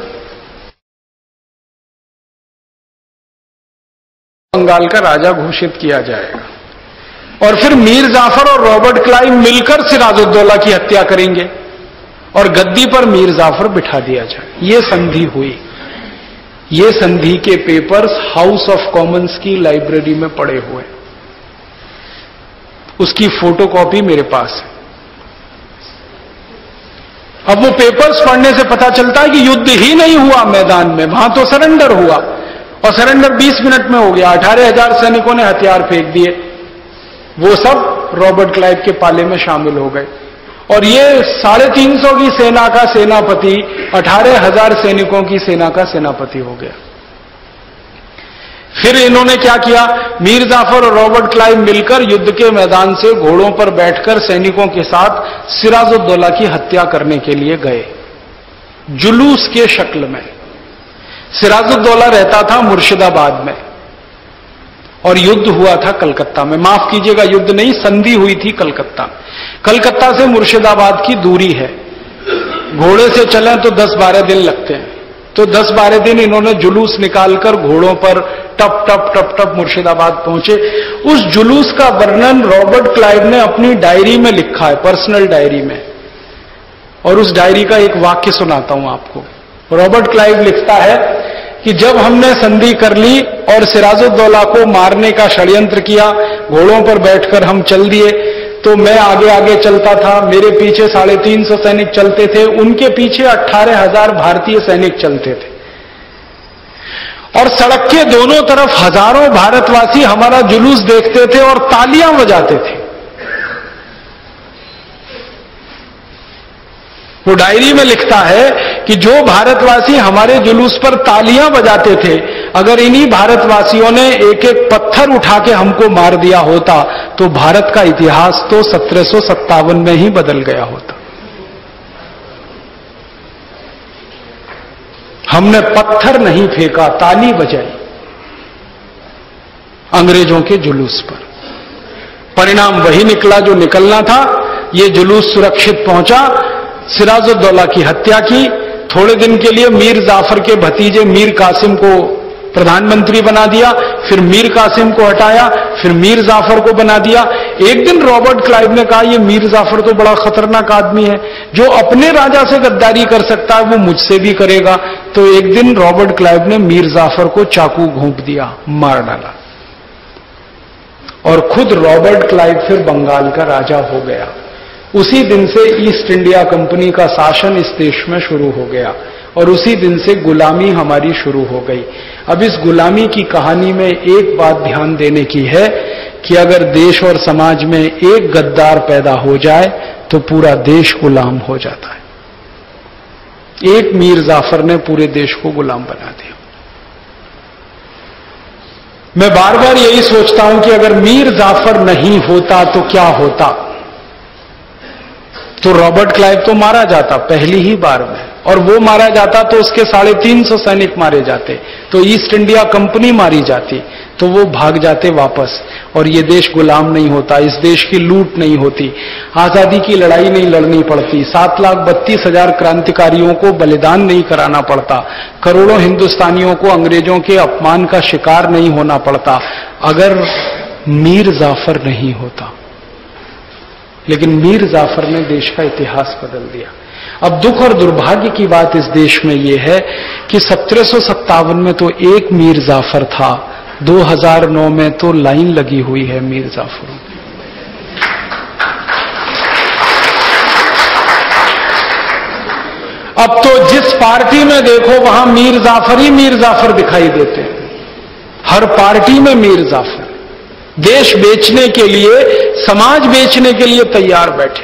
बंगाल का राजा घोषित किया जाएगा और फिर मीर जाफर और रॉबर्ट क्लाइव मिलकर सिराजुद्दौला की हत्या करेंगे और गद्दी पर मीर जाफर बिठा दिया जाए। ये संधि हुई। ये संधि के पेपर्स हाउस ऑफ कॉमन्स की लाइब्रेरी में पड़े हुए, उसकी फोटोकॉपी मेरे पास है। अब वो पेपर्स पढ़ने से पता चलता है कि युद्ध ही नहीं हुआ मैदान में, वहां तो सरेंडर हुआ और सरेंडर 20 मिनट में हो गया। 18,000 सैनिकों ने हथियार फेंक दिए, वो सब रॉबर्ट क्लाइव के पाले में शामिल हो गए और ये 350 की सेना का सेनापति 18,000 सैनिकों की सेना का सेनापति हो गया। फिर इन्होंने क्या किया? मीर जाफर और रॉबर्ट क्लाइव मिलकर युद्ध के मैदान से घोड़ों पर बैठकर सैनिकों के साथ सिराजुद्दौला की हत्या करने के लिए गए, जुलूस के शक्ल में। सिराजुद्दौला रहता था मुर्शिदाबाद में और युद्ध हुआ था कलकत्ता में। माफ कीजिएगा, युद्ध नहीं, संधि हुई थी कलकत्ता। कलकत्ता से मुर्शिदाबाद की दूरी है, घोड़े से चलें तो 10-12 दिन लगते हैं। तो 10-12 दिन इन्होंने जुलूस निकालकर घोड़ों पर टप टप टप टप मुर्शिदाबाद पहुंचे। उस जुलूस का वर्णन रॉबर्ट क्लाइव ने अपनी डायरी में लिखा है, पर्सनल डायरी में, और उस डायरी का एक वाक्य सुनाता हूं आपको। रॉबर्ट क्लाइव लिखता है कि जब हमने संधि कर ली और सिराजुद्दौला को मारने का षड्यंत्र किया, घोड़ों पर बैठकर हम चल दिए, तो मैं आगे आगे चलता था, मेरे पीछे 350 सैनिक चलते थे, उनके पीछे 18,000 भारतीय सैनिक चलते थे और सड़क के दोनों तरफ हजारों भारतवासी हमारा जुलूस देखते थे और तालियां बजाते थे। वो डायरी में लिखता है कि जो भारतवासी हमारे जुलूस पर तालियां बजाते थे, अगर इन्हीं भारतवासियों ने एक एक पत्थर उठा के हमको मार दिया होता तो भारत का इतिहास तो 1757 में ही बदल गया होता। हमने पत्थर नहीं फेंका, ताली बजाई अंग्रेजों के जुलूस पर। परिणाम वही निकला जो निकलना था। ये जुलूस सुरक्षित पहुंचा, सिराजुद्दौला की हत्या की। थोड़े दिन के लिए मीर जाफर के भतीजे मीर कासिम को प्रधानमंत्री बना दिया, फिर मीर कासिम को हटाया, फिर मीर जाफर को बना दिया। एक दिन रॉबर्ट क्लाइव ने कहा, ये मीर जाफर तो बड़ा खतरनाक आदमी है, जो अपने राजा से गद्दारी कर सकता है वो मुझसे भी करेगा। तो एक दिन रॉबर्ट क्लाइव ने मीर जाफर को चाकू घोंप दिया, मार डाला और खुद रॉबर्ट क्लाइव फिर बंगाल का राजा हो गया। उसी दिन से ईस्ट इंडिया कंपनी का शासन इस देश में शुरू हो गया और उसी दिन से गुलामी हमारी शुरू हो गई। अब इस गुलामी की कहानी में एक बात ध्यान देने की है कि अगर देश और समाज में एक गद्दार पैदा हो जाए तो पूरा देश गुलाम हो जाता है। एक मीर जाफर ने पूरे देश को गुलाम बना दिया। मैं बार बार यही सोचता हूं कि अगर मीर जाफर नहीं होता तो क्या होता। तो रॉबर्ट क्लाइव तो मारा जाता पहली ही बार में, और वो मारा जाता तो उसके 350 सैनिक मारे जाते, तो ईस्ट इंडिया कंपनी मारी जाती, तो वो भाग जाते वापस, और ये देश गुलाम नहीं होता, इस देश की लूट नहीं होती, आजादी की लड़ाई नहीं लड़नी पड़ती, 7,32,000 क्रांतिकारियों को बलिदान नहीं कराना पड़ता, करोड़ों हिंदुस्तानियों को अंग्रेजों के अपमान का शिकार नहीं होना पड़ता, अगर मीर जाफर नहीं होता। लेकिन मीर जाफर ने देश का इतिहास बदल दिया। अब दुख और दुर्भाग्य की बात इस देश में यह है कि 1757 में तो एक मीर जाफर था, 2009 में तो लाइन लगी हुई है मीर जाफरों की। अब तो जिस पार्टी में देखो वहां मीर जाफर ही मीर जाफर दिखाई देते हैं, हर पार्टी में मीर जाफर, देश बेचने के लिए, समाज बेचने के लिए तैयार बैठे।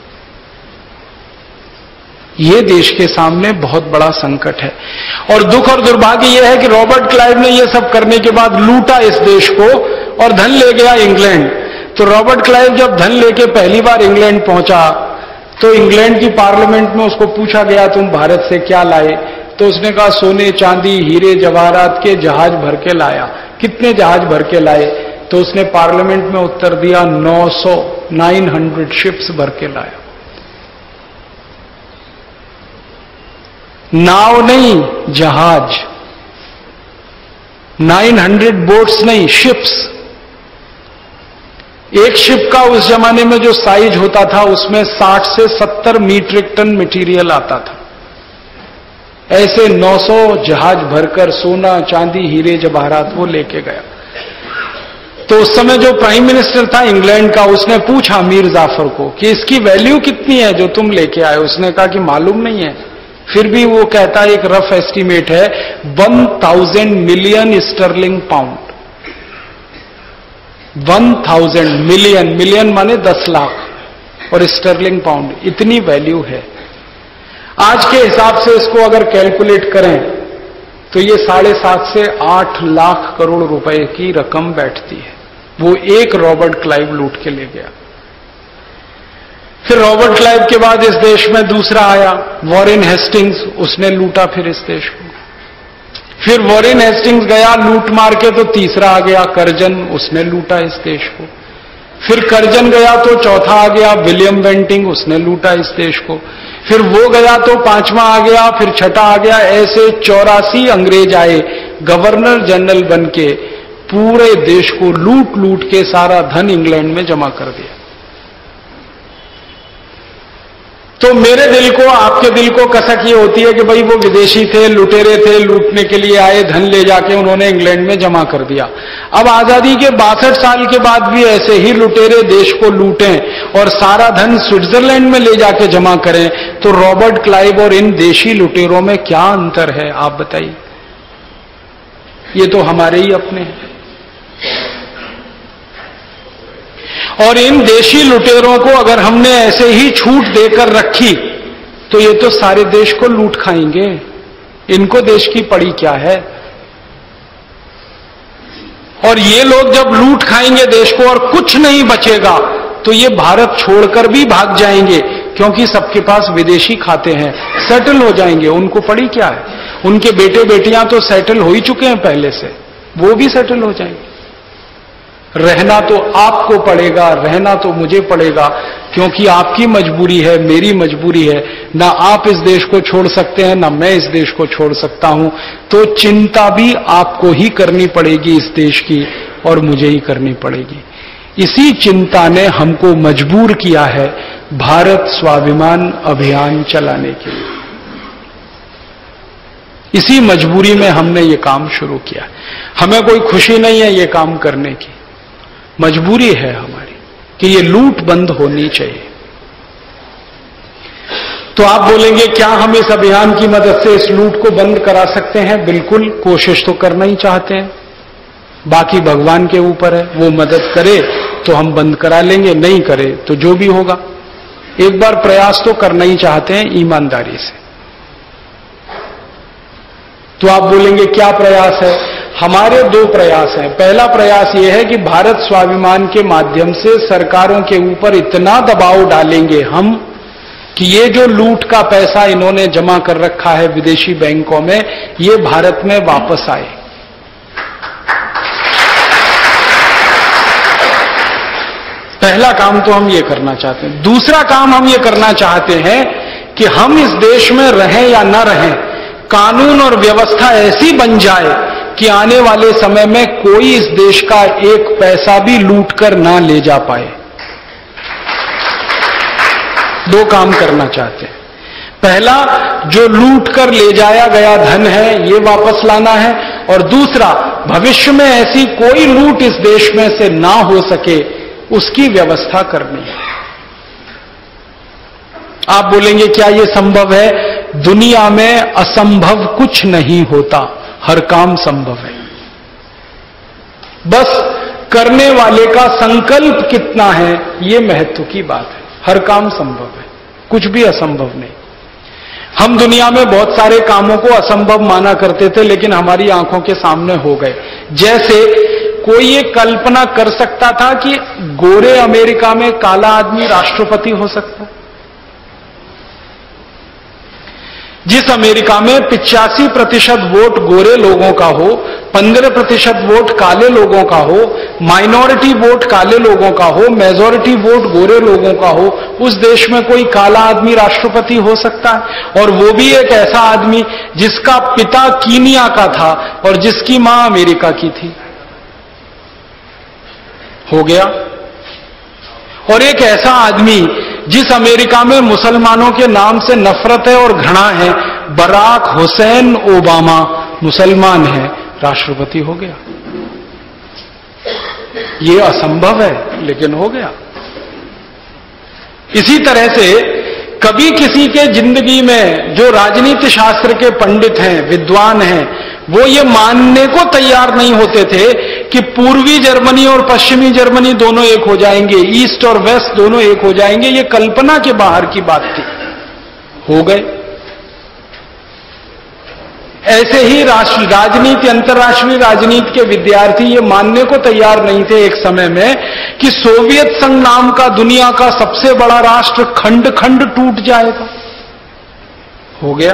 ये देश के सामने बहुत बड़ा संकट है। और दुख और दुर्भाग्य यह है कि रॉबर्ट क्लाइव ने यह सब करने के बाद लूटा इस देश को और धन ले गया इंग्लैंड। तो रॉबर्ट क्लाइव जब धन लेके पहली बार इंग्लैंड पहुंचा तो इंग्लैंड की पार्लियामेंट में उसको पूछा गया तुम भारत से क्या लाए, तो उसने कहा सोने चांदी हीरे जवाहरात के जहाज भर के लाया। कितने जहाज भर के लाए? तो उसने पार्लियामेंट में उत्तर दिया 900 शिप्स भर के लाया। नाव नहीं, जहाज, 900 बोट्स नहीं, शिप्स। एक शिप का उस जमाने में जो साइज होता था उसमें 60 से 70 मीट्रिक टन मटेरियल आता था। ऐसे 900 जहाज भरकर सोना चांदी हीरे जवाहरात वो लेके गया। तो उस समय जो प्राइम मिनिस्टर था इंग्लैंड का, उसने पूछा मीर जाफर को कि इसकी वैल्यू कितनी है जो तुम लेके आए। उसने कहा कि मालूम नहीं है। फिर भी वो कहता है, एक रफ एस्टीमेट है 1000 million sterling pound. 1000 million, million माने 10 लाख, और स्टर्लिंग पाउंड, इतनी वैल्यू है। आज के हिसाब से इसको अगर कैलकुलेट करें तो ये 7.5 से 8 लाख करोड़ रुपए की रकम बैठती है। वो एक रॉबर्ट क्लाइव लूट के ले गया। फिर रॉबर्ट क्लाइव के बाद इस देश में दूसरा आया वॉरेन हेस्टिंग्स, उसने लूटा फिर इस देश को। फिर वॉरेन हेस्टिंग्स गया लूट मार के तो तीसरा आ गया कर्जन, उसने लूटा इस देश को। फिर कर्जन गया तो चौथा आ गया विलियम बेंटिंग, उसने लूटा इस देश को। फिर वो गया तो पांचवा आ गया, फिर छठा आ गया। ऐसे 84 अंग्रेज आए गवर्नर जनरल बन के, पूरे देश को लूट लूट के सारा धन इंग्लैंड में जमा कर दिया। तो मेरे दिल को, आपके दिल को कसक ये होती है कि भाई वो विदेशी थे, लुटेरे थे, लूटने के लिए आए, धन ले जाके उन्होंने इंग्लैंड में जमा कर दिया। अब आजादी के 62 साल के बाद भी ऐसे ही लुटेरे देश को लूटें और सारा धन स्विट्जरलैंड में ले जाके जमा करें, तो रॉबर्ट क्लाइव और इन देशी लुटेरों में क्या अंतर है आप बताइए? ये तो हमारे ही अपने हैं। और इन देशी लुटेरों को अगर हमने ऐसे ही छूट देकर रखी तो ये तो सारे देश को लूट खाएंगे। इनको देश की पड़ी क्या है? और ये लोग जब लूट खाएंगे देश को और कुछ नहीं बचेगा तो ये भारत छोड़कर भी भाग जाएंगे, क्योंकि सबके पास विदेशी खाते हैं, सेटल हो जाएंगे। उनको पड़ी क्या है? उनके बेटे बेटियां तो सेटल हो ही चुके हैं पहले से, वो भी सेटल हो जाएंगे। रहना तो आपको पड़ेगा, रहना तो मुझे पड़ेगा, क्योंकि आपकी मजबूरी है, मेरी मजबूरी है। ना आप इस देश को छोड़ सकते हैं, ना मैं इस देश को छोड़ सकता हूं। तो चिंता भी आपको ही करनी पड़ेगी इस देश की, और मुझे ही करनी पड़ेगी। इसी चिंता ने हमको मजबूर किया है भारत स्वाभिमान अभियान चलाने के लिए। इसी मजबूरी में हमने ये काम शुरू किया। हमें कोई खुशी नहीं है ये काम करने की, मजबूरी है हमारी कि ये लूट बंद होनी चाहिए। तो आप बोलेंगे क्या हम इस अभियान की मदद से इस लूट को बंद करा सकते हैं? बिल्कुल, कोशिश तो करना ही चाहते हैं, बाकी भगवान के ऊपर है। वो मदद करे तो हम बंद करा लेंगे, नहीं करे तो जो भी होगा। एक बार प्रयास तो करना ही चाहते हैं ईमानदारी से। तो आप बोलेंगे क्या प्रयास है? हमारे दो प्रयास हैं। पहला प्रयास यह है कि भारत स्वाभिमान के माध्यम से सरकारों के ऊपर इतना दबाव डालेंगे हम कि ये जो लूट का पैसा इन्होंने जमा कर रखा है विदेशी बैंकों में, ये भारत में वापस आए। पहला काम तो हम ये करना चाहते हैं। दूसरा काम हम ये करना चाहते हैं कि हम इस देश में रहें या न रहें, कानून और व्यवस्था ऐसी बन जाए कि आने वाले समय में कोई इस देश का एक पैसा भी लूट कर ना ले जा पाए। दो काम करना चाहते हैं। पहला, जो लूट कर ले जाया गया धन है ये वापस लाना है, और दूसरा, भविष्य में ऐसी कोई लूट इस देश में से ना हो सके उसकी व्यवस्था करनी है। आप बोलेंगे क्या यह संभव है? दुनिया में असंभव कुछ नहीं होता, हर काम संभव है। बस करने वाले का संकल्प कितना है ये महत्व की बात है। हर काम संभव है, कुछ भी असंभव नहीं। हम दुनिया में बहुत सारे कामों को असंभव माना करते थे, लेकिन हमारी आंखों के सामने हो गए। जैसे कोई ये कल्पना कर सकता था कि गोरे अमेरिका में काला आदमी राष्ट्रपति हो सकता है? जिस अमेरिका में 85% वोट गोरे लोगों का हो, 15% वोट काले लोगों का हो, माइनॉरिटी वोट काले लोगों का हो, मेजॉरिटी वोट गोरे लोगों का हो, उस देश में कोई काला आदमी राष्ट्रपति हो सकता है? और वो भी एक ऐसा आदमी जिसका पिता कीनिया का था और जिसकी मां अमेरिका की थी। हो गया। और एक ऐसा आदमी जिस अमेरिका में मुसलमानों के नाम से नफरत है और घृणा है, बराक हुसैन ओबामा मुसलमान है, राष्ट्रपति हो गया। ये असंभव है लेकिन हो गया। इसी तरह से कभी किसी के जिंदगी में जो राजनीति शास्त्र के पंडित हैं, विद्वान हैं, वो ये मानने को तैयार नहीं होते थे कि पूर्वी जर्मनी और पश्चिमी जर्मनी दोनों एक हो जाएंगे, ईस्ट और वेस्ट दोनों एक हो जाएंगे। ये कल्पना के बाहर की बात थी, हो गए। ऐसे ही राजनीति, अंतर्राष्ट्रीय राजनीति के विद्यार्थी ये मानने को तैयार नहीं थे एक समय में कि सोवियत संघ नाम का दुनिया का सबसे बड़ा राष्ट्र खंड खंड टूट जाएगा। हो गया।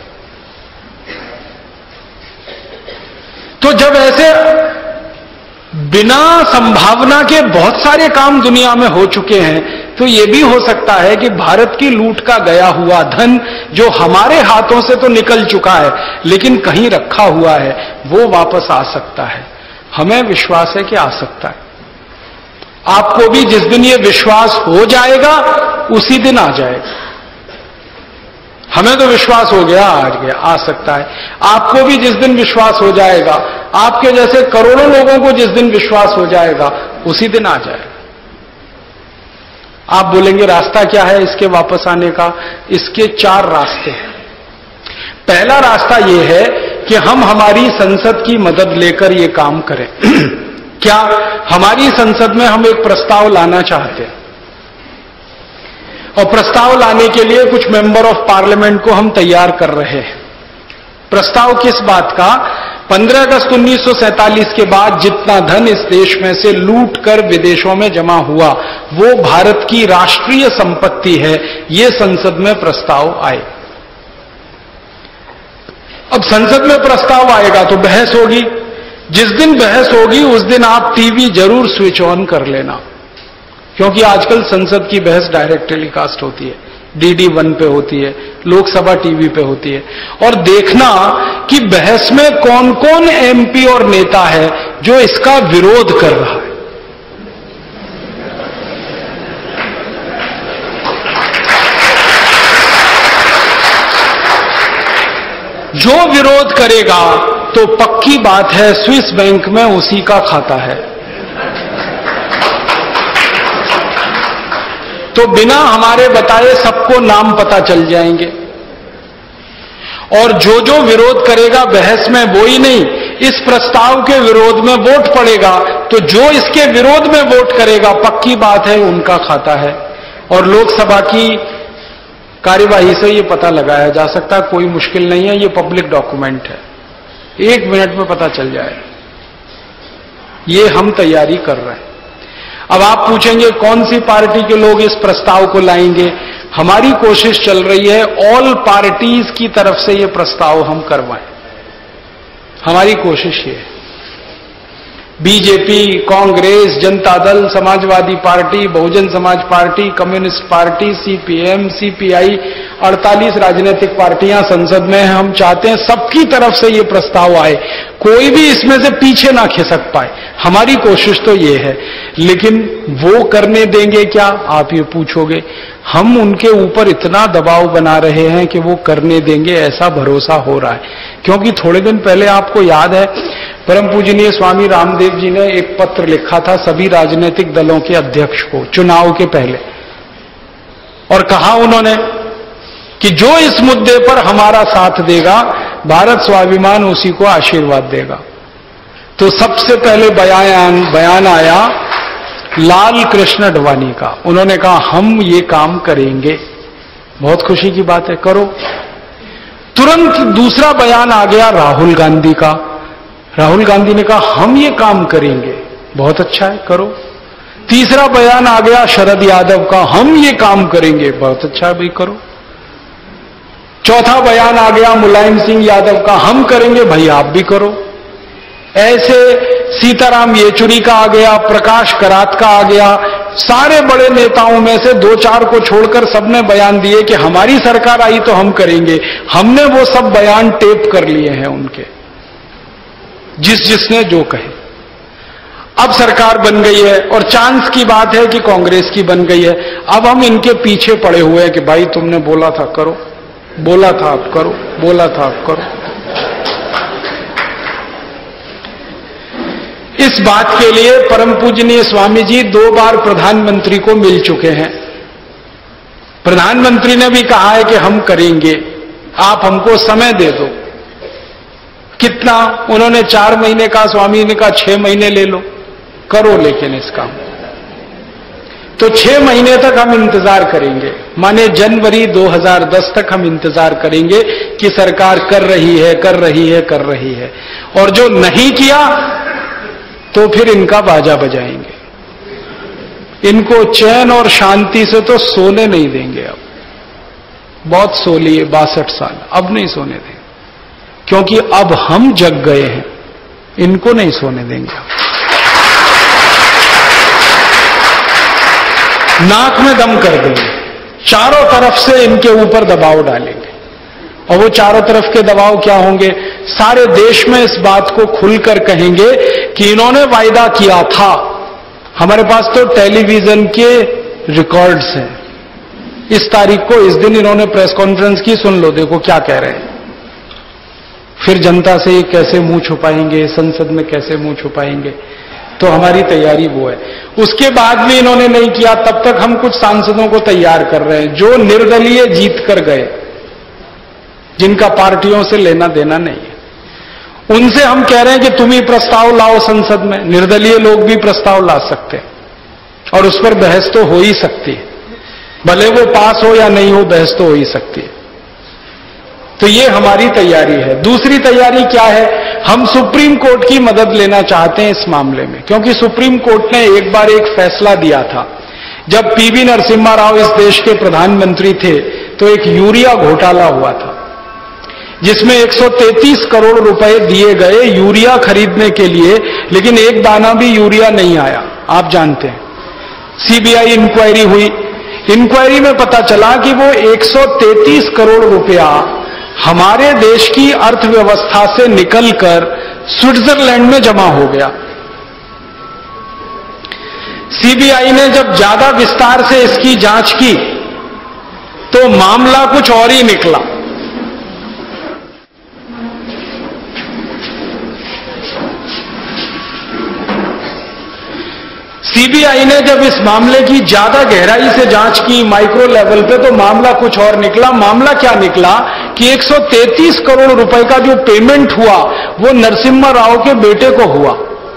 तो जब ऐसे बिना संभावना के बहुत सारे काम दुनिया में हो चुके हैं, तो यह भी हो सकता है कि भारत की लूट का गया हुआ धन जो हमारे हाथों से तो निकल चुका है लेकिन कहीं रखा हुआ है, वो वापस आ सकता है। हमें विश्वास है कि आ सकता है। आपको भी जिस दिन ये विश्वास हो जाएगा उसी दिन आ जाएगा। हमें तो विश्वास हो गया, आज गया, आ सकता है। आपको भी जिस दिन विश्वास हो जाएगा, आपके जैसे करोड़ों लोगों को जिस दिन विश्वास हो जाएगा उसी दिन आ जाएगा। आप बोलेंगे रास्ता क्या है इसके वापस आने का? इसके 4 रास्ते हैं। पहला रास्ता यह है कि हम हमारी संसद की मदद लेकर यह काम करें। क्या हमारी संसद में हम एक प्रस्ताव लाना चाहते हैं, और प्रस्ताव लाने के लिए कुछ मेंबर ऑफ पार्लियामेंट को हम तैयार कर रहे हैं। प्रस्ताव किस बात का? 15 अगस्त 1947 के बाद जितना धन इस देश में से लूट कर विदेशों में जमा हुआ वो भारत की राष्ट्रीय संपत्ति है, ये संसद में प्रस्ताव आए। अब संसद में प्रस्ताव आएगा तो बहस होगी। जिस दिन बहस होगी उस दिन आप टीवी जरूर स्विच ऑन कर लेना, क्योंकि आजकल संसद की बहस डायरेक्ट टेलीकास्ट होती है, DD1 पे होती है, लोकसभा टीवी पे होती है। और देखना कि बहस में कौन कौन MP और नेता है जो इसका विरोध कर रहा है। जो विरोध करेगा तो पक्की बात है स्विस बैंक में उसी का खाता है। तो बिना हमारे बताए सबको नाम पता चल जाएंगे। और जो जो विरोध करेगा बहस में वो ही नहीं, इस प्रस्ताव के विरोध में वोट पड़ेगा तो जो इसके विरोध में वोट करेगा पक्की बात है उनका खाता है। और लोकसभा की कार्यवाही से ये पता लगाया जा सकता है, कोई मुश्किल नहीं है, ये पब्लिक डॉक्यूमेंट है, 1 मिनट में पता चल जाएगा। ये हम तैयारी कर रहे हैं। अब आप पूछेंगे कौन सी पार्टी के लोग इस प्रस्ताव को लाएंगे? हमारी कोशिश चल रही है ऑल पार्टीज की तरफ से ये प्रस्ताव हम करवाएं। हमारी कोशिश ये है। BJP, Congress, Janata Dal, Samajwadi party, Bahujan Samaj party, communist party, CPM, CPI, 48 राजनीतिक पार्टियां संसद में हैं। हम चाहते हैं सबकी तरफ से ये प्रस्ताव आए, कोई भी इसमें से पीछे ना खिसक पाए। हमारी कोशिश तो ये है, लेकिन वो करने देंगे क्या, आप ये पूछोगे। हम उनके ऊपर इतना दबाव बना रहे हैं कि वो करने देंगे, ऐसा भरोसा हो रहा है। क्योंकि थोड़े दिन पहले आपको याद है, परम पूजनीय स्वामी रामदेव जी ने एक पत्र लिखा था सभी राजनीतिक दलों के अध्यक्ष को चुनाव के पहले, और कहा उन्होंने कि जो इस मुद्दे पर हमारा साथ देगा, भारत स्वाभिमान उसी को आशीर्वाद देगा। तो सबसे पहले बयान आया लाल कृष्ण आडवाणी का। उन्होंने कहा हम ये काम करेंगे। बहुत खुशी की बात है, करो। तुरंत दूसरा बयान आ गया राहुल गांधी का। राहुल गांधी ने कहा हम ये काम करेंगे। बहुत अच्छा है, करो। तीसरा बयान आ गया शरद यादव का, हम ये काम करेंगे। बहुत अच्छा है भाई, करो। चौथा बयान आ गया मुलायम सिंह यादव का, हम करेंगे भाई, आप भी करो। ऐसे सीताराम येचुरी का आ गया, प्रकाश करात का आ गया। सारे बड़े नेताओं में से 2-4 को छोड़कर सबने बयान दिए कि हमारी सरकार आई तो हम करेंगे। हमने वो सब बयान टेप कर लिए हैं उनके, जिसने जो कहे। अब सरकार बन गई है और चांस की बात है कि कांग्रेस की बन गई है। अब हम इनके पीछे पड़े हुए हैं कि भाई तुमने बोला था करो, बोला था आप करो, बोला था आप करो। इस बात के लिए परम पूजनीय स्वामी जी 2 बार प्रधानमंत्री को मिल चुके हैं। प्रधानमंत्री ने भी कहा है कि हम करेंगे, आप हमको समय दे दो। कितना? उन्होंने 4 महीने कहा, स्वामी ने कहा 6 महीने ले लो, करो लेकिन इस काम। तो 6 महीने तक हम इंतजार करेंगे, माने जनवरी 2010 तक हम इंतजार करेंगे कि सरकार कर रही है, कर रही है, कर रही है। और जो नहीं किया तो फिर इनका बाजा बजाएंगे। इनको चैन और शांति से तो सोने नहीं देंगे। अब बहुत सो लिए 62 साल, अब नहीं सोने देंगे, क्योंकि अब हम जग गए हैं, इनको नहीं सोने देंगे। नाक में दम कर देंगे, चारों तरफ से इनके ऊपर दबाव डालेंगे। और वो चारों तरफ के दबाव क्या होंगे? सारे देश में इस बात को खुलकर कहेंगे कि इन्होंने वायदा किया था। हमारे पास तो टेलीविजन के रिकॉर्ड्स हैं, इस तारीख को इस दिन इन्होंने प्रेस कॉन्फ्रेंस की, सुन लो, देखो क्या कह रहे हैं। फिर जनता से ये कैसे मुंह छुपाएंगे, संसद में कैसे मुंह छुपाएंगे। तो हमारी तैयारी वो है। उसके बाद भी इन्होंने नहीं किया, तब तक हम कुछ सांसदों को तैयार कर रहे हैं जो निर्दलीय जीत कर गए, जिनका पार्टियों से लेना देना नहीं है। उनसे हम कह रहे हैं कि तुम ही प्रस्ताव लाओ संसद में। निर्दलीय लोग भी प्रस्ताव ला सकते हैं और उस पर बहस तो हो ही सकती है, भले वो पास हो या नहीं हो, बहस तो हो ही सकती है। तो ये हमारी तैयारी है। दूसरी तैयारी क्या है? हम सुप्रीम कोर्ट की मदद लेना चाहते हैं इस मामले में, क्योंकि सुप्रीम कोर्ट ने एक बार एक फैसला दिया था। जब पीवी नरसिम्हा राव इस देश के प्रधानमंत्री थे तो एक यूरिया घोटाला हुआ था, जिसमें 133 करोड़ रुपए दिए गए यूरिया खरीदने के लिए, लेकिन एक दाना भी यूरिया नहीं आया। आप जानते हैं, सीबीआई इंक्वायरी हुई। इंक्वायरी में पता चला कि वो 133 करोड़ रुपया हमारे देश की अर्थव्यवस्था से निकलकर स्विट्जरलैंड में जमा हो गया। सीबीआई ने जब ज्यादा विस्तार से इसकी जांच की तो मामला कुछ और ही निकला। सीबीआई ने जब इस मामले की ज्यादा गहराई से जांच की माइक्रो लेवल पे, तो मामला कुछ और निकला। मामला क्या निकला कि 133 करोड़ रुपए का जो पेमेंट हुआ वो नरसिम्हा राव के बेटे को हुआ,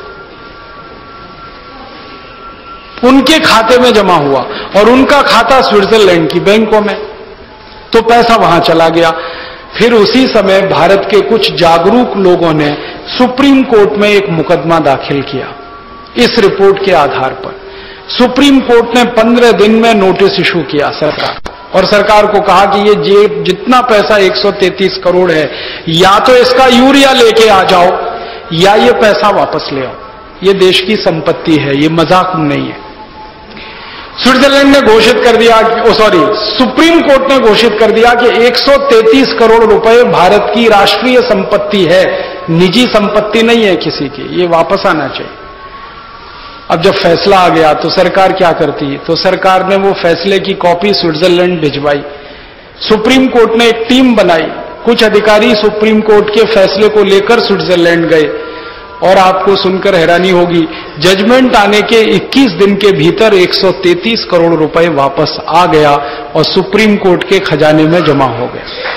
उनके खाते में जमा हुआ, और उनका खाता स्विट्जरलैंड की बैंकों में। तो पैसा वहां चला गया। फिर उसी समय भारत के कुछ जागरूक लोगों ने सुप्रीम कोर्ट में एक मुकदमा दाखिल किया इस रिपोर्ट के आधार पर सुप्रीम कोर्ट ने 15 दिन में नोटिस इशू किया सरकार और सरकार को कहा कि ये जितना पैसा 133 करोड़ है, या तो इसका यूरिया लेके आ जाओ या ये पैसा वापस ले आओ। ये देश की संपत्ति है, ये मजाक नहीं है। स्विट्जरलैंड ने घोषित कर दिया, सुप्रीम कोर्ट ने घोषित कर दिया कि 133 करोड़ रुपए भारत की राष्ट्रीय संपत्ति है, निजी संपत्ति नहीं है किसी की, ये वापस आना चाहिए। अब जब फैसला आ गया तो सरकार क्या करती है? तो सरकार ने वो फैसले की कॉपी स्विट्जरलैंड भिजवाई। सुप्रीम कोर्ट ने एक टीम बनाई, कुछ अधिकारी सुप्रीम कोर्ट के फैसले को लेकर स्विट्जरलैंड गए और आपको सुनकर हैरानी होगी, जजमेंट आने के 21 दिन के भीतर 133 करोड़ रुपए वापस आ गया और सुप्रीम कोर्ट के खजाने में जमा हो गया।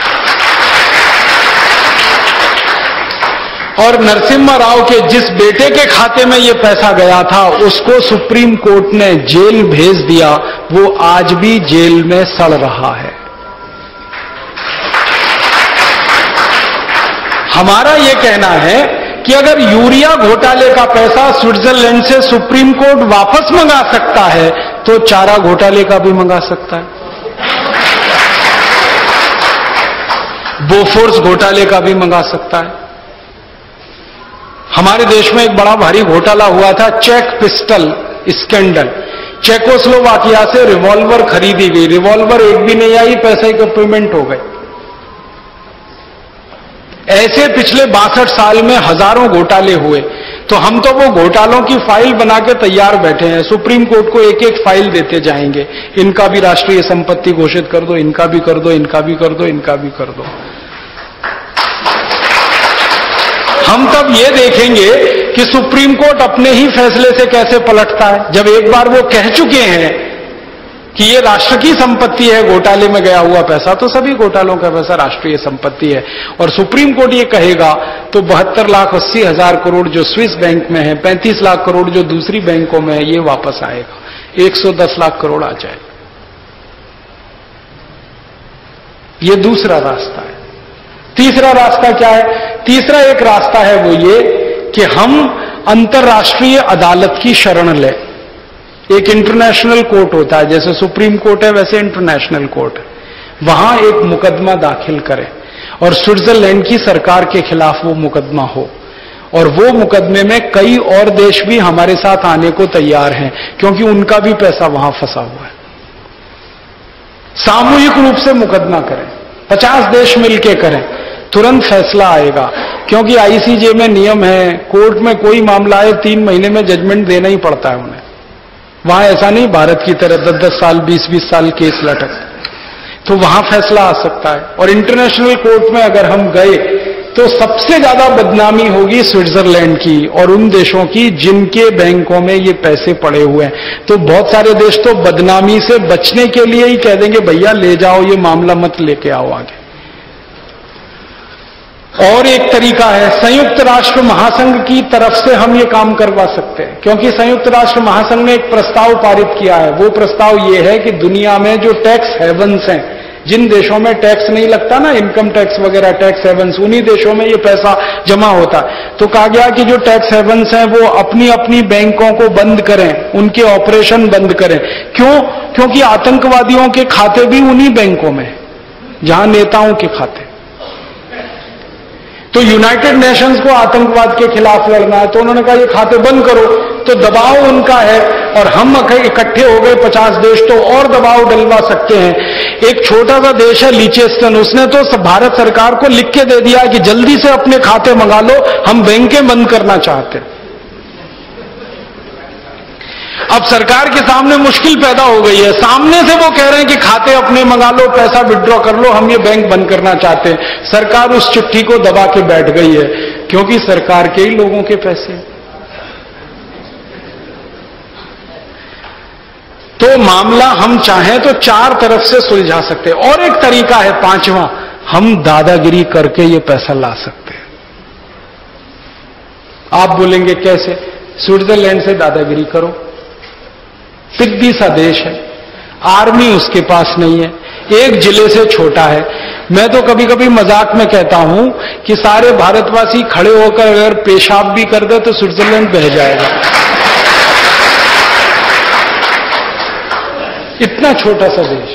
और नरसिम्हा राव के जिस बेटे के खाते में यह पैसा गया था उसको सुप्रीम कोर्ट ने जेल भेज दिया, वो आज भी जेल में सड़ रहा है। हमारा यह कहना है कि अगर यूरिया घोटाले का पैसा स्विट्जरलैंड से सुप्रीम कोर्ट वापस मंगा सकता है तो चारा घोटाले का भी मंगा सकता है, बोफोर्स घोटाले का भी मंगा सकता है। हमारे देश में एक बड़ा भारी घोटाला हुआ था, चेक पिस्टल स्कैंडल। चेकोस्लोवाकिया से रिवॉल्वर खरीदी गई, रिवॉल्वर एक भी नहीं आई, पैसे के पेमेंट हो गए। ऐसे पिछले 62 साल में हजारों घोटाले हुए, तो हम तो वो घोटालों की फाइल बना के तैयार बैठे हैं, सुप्रीम कोर्ट को एक एक फाइल देते जाएंगे, इनका भी राष्ट्रीय संपत्ति घोषित कर दो, इनका भी कर दो, इनका भी कर दो, इनका भी कर दो। हम तब ये देखेंगे कि सुप्रीम कोर्ट अपने ही फैसले से कैसे पलटता है। जब एक बार वो कह चुके हैं कि ये राष्ट्र की संपत्ति है, घोटाले में गया हुआ पैसा, तो सभी घोटालों का पैसा राष्ट्रीय संपत्ति है। और सुप्रीम कोर्ट ये कहेगा तो 72,80,000 करोड़ जो स्विस बैंक में है, 35 लाख करोड़ जो दूसरी बैंकों में है, ये वापस आएगा, 110 लाख करोड़ आ जाएगा। ये दूसरा रास्ता है। तीसरा रास्ता क्या है? तीसरा एक रास्ता है वो ये कि हम अंतर्राष्ट्रीय अदालत की शरण लें। एक इंटरनेशनल कोर्ट होता है, जैसे सुप्रीम कोर्ट है वैसे इंटरनेशनल कोर्ट है, वहां एक मुकदमा दाखिल करें और स्विट्जरलैंड की सरकार के खिलाफ वो मुकदमा हो, और वो मुकदमे में कई और देश भी हमारे साथ आने को तैयार हैं क्योंकि उनका भी पैसा वहां फंसा हुआ है। सामूहिक रूप से मुकदमा करें, 50 देश मिलकर करें, तुरंत फैसला आएगा। क्योंकि आईसीजे में नियम है, कोर्ट में कोई मामला आए 3 महीने में जजमेंट देना ही पड़ता है उन्हें। वहां ऐसा नहीं भारत की तरह 10-10 साल 20-20 साल केस लटकते, तो वहां फैसला आ सकता है। और इंटरनेशनल कोर्ट में अगर हम गए तो सबसे ज्यादा बदनामी होगी स्विट्जरलैंड की और उन देशों की जिनके बैंकों में ये पैसे पड़े हुए हैं। तो बहुत सारे देश तो बदनामी से बचने के लिए ही कह देंगे भैया ले जाओ, ये मामला मत लेके आओ आगे। और एक तरीका है, संयुक्त राष्ट्र महासंघ की तरफ से हम ये काम करवा सकते हैं, क्योंकि संयुक्त राष्ट्र महासंघ ने एक प्रस्ताव पारित किया है। वो प्रस्ताव ये है कि दुनिया में जो टैक्स हेवन्स हैं, जिन देशों में टैक्स नहीं लगता ना, इनकम टैक्स वगैरह, टैक्स हेवन्स, उन्हीं देशों में ये पैसा जमा होता है। तो कहा गया कि जो टैक्स हेवन्स हैं वो अपनी अपनी बैंकों को बंद करें, उनके ऑपरेशन बंद करें। क्यों? क्योंकि आतंकवादियों के खाते भी उन्हीं बैंकों में, जहां नेताओं के खाते। तो यूनाइटेड नेशंस को आतंकवाद के खिलाफ लड़ना है, तो उन्होंने कहा ये खाते बंद करो, तो दबाव उनका है और हम इकट्ठे हो गए 50 देश तो और दबाव डलवा सकते हैं। एक छोटा सा देश है लिचेस्टन, उसने तो भारत सरकार को लिख के दे दिया कि जल्दी से अपने खाते मंगा लो, हम बैंकें बंद करना चाहते हैं। अब सरकार के सामने मुश्किल पैदा हो गई है, सामने से वो कह रहे हैं कि खाते अपने मंगा लो, पैसा विड्रॉ कर लो, हम ये बैंक बंद करना चाहते हैं। सरकार उस चिट्ठी को दबा के बैठ गई है क्योंकि सरकार के ही लोगों के पैसे। तो मामला हम चाहें तो 4 तरफ से सुलझा सकते हैं। और एक तरीका है 5वां, हम दादागिरी करके ये पैसा ला सकते हैं। आप बोलेंगे कैसे? स्विट्जरलैंड से दादागिरी करो, पिद्दी सा देश है, आर्मी उसके पास नहीं है, एक जिले से छोटा है, मैं तो कभी कभी मजाक में कहता हूं कि सारे भारतवासी खड़े होकर अगर पेशाब भी कर दे तो स्विट्जरलैंड बह जाएगा। इतना छोटा सा देश।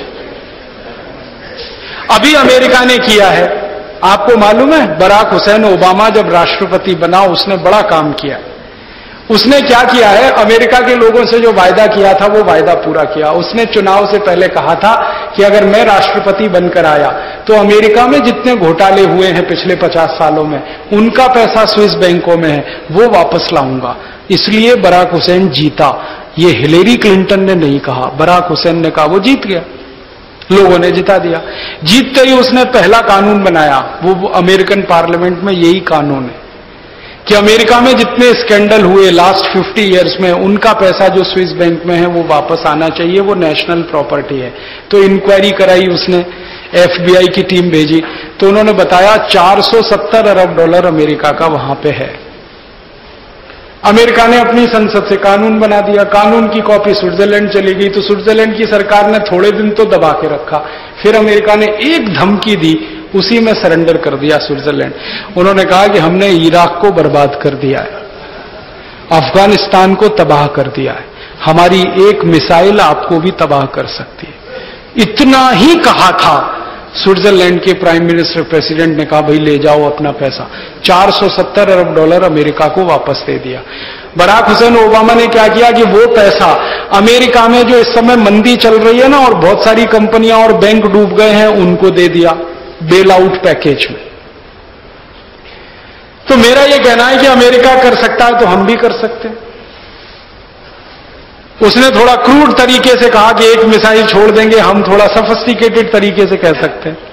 अभी अमेरिका ने किया है, आपको मालूम है, बराक हुसैन ओबामा जब राष्ट्रपति बना उसने बड़ा काम किया। उसने क्या किया है, अमेरिका के लोगों से जो वायदा किया था वो वायदा पूरा किया। उसने चुनाव से पहले कहा था कि अगर मैं राष्ट्रपति बनकर आया तो अमेरिका में जितने घोटाले हुए हैं पिछले 50 सालों में उनका पैसा स्विस बैंकों में है वो वापस लाऊंगा। इसलिए बराक हुसैन जीता। ये हिलेरी क्लिंटन ने नहीं कहा, बराक हुसैन ने कहा, वो जीत गया, लोगों ने जिता दिया। जीतते ही उसने पहला कानून बनाया, वो अमेरिकन पार्लियामेंट में यही कानून है कि अमेरिका में जितने स्कैंडल हुए लास्ट 50 इयर्स में उनका पैसा जो स्विस बैंक में है वो वापस आना चाहिए, वो नेशनल प्रॉपर्टी है। तो इंक्वायरी कराई उसने, FBI की टीम भेजी, तो उन्होंने बताया $470 अरब अमेरिका का वहां पे है। अमेरिका ने अपनी संसद से कानून बना दिया, कानून की कॉपी स्विट्जरलैंड चली गई, तो स्विट्जरलैंड की सरकार ने थोड़े दिन तो दबा के रखा, फिर अमेरिका ने एक धमकी दी, उसी में सरेंडर कर दिया स्विट्जरलैंड। उन्होंने कहा कि हमने इराक को बर्बाद कर दिया है, अफगानिस्तान को तबाह कर दिया है, हमारी एक मिसाइल आपको भी तबाह कर सकती है। इतना ही कहा था, स्विट्जरलैंड के प्राइम मिनिस्टर प्रेसिडेंट ने कहा भाई ले जाओ अपना पैसा। $470 अरब अमेरिका को वापस दे दिया। बराक हुसैन ओबामा ने क्या किया कि वो पैसा अमेरिका में जो इस समय मंदी चल रही है ना और बहुत सारी कंपनियां और बैंक डूब गए हैं उनको दे दिया बेल आउट पैकेज में। तो मेरा यह कहना है कि अमेरिका कर सकता है तो हम भी कर सकते हैं। उसने थोड़ा क्रूड तरीके से कहा कि एक मिसाइल छोड़ देंगे, हम थोड़ा सफिस्टिकेटेड तरीके से कह सकते हैं,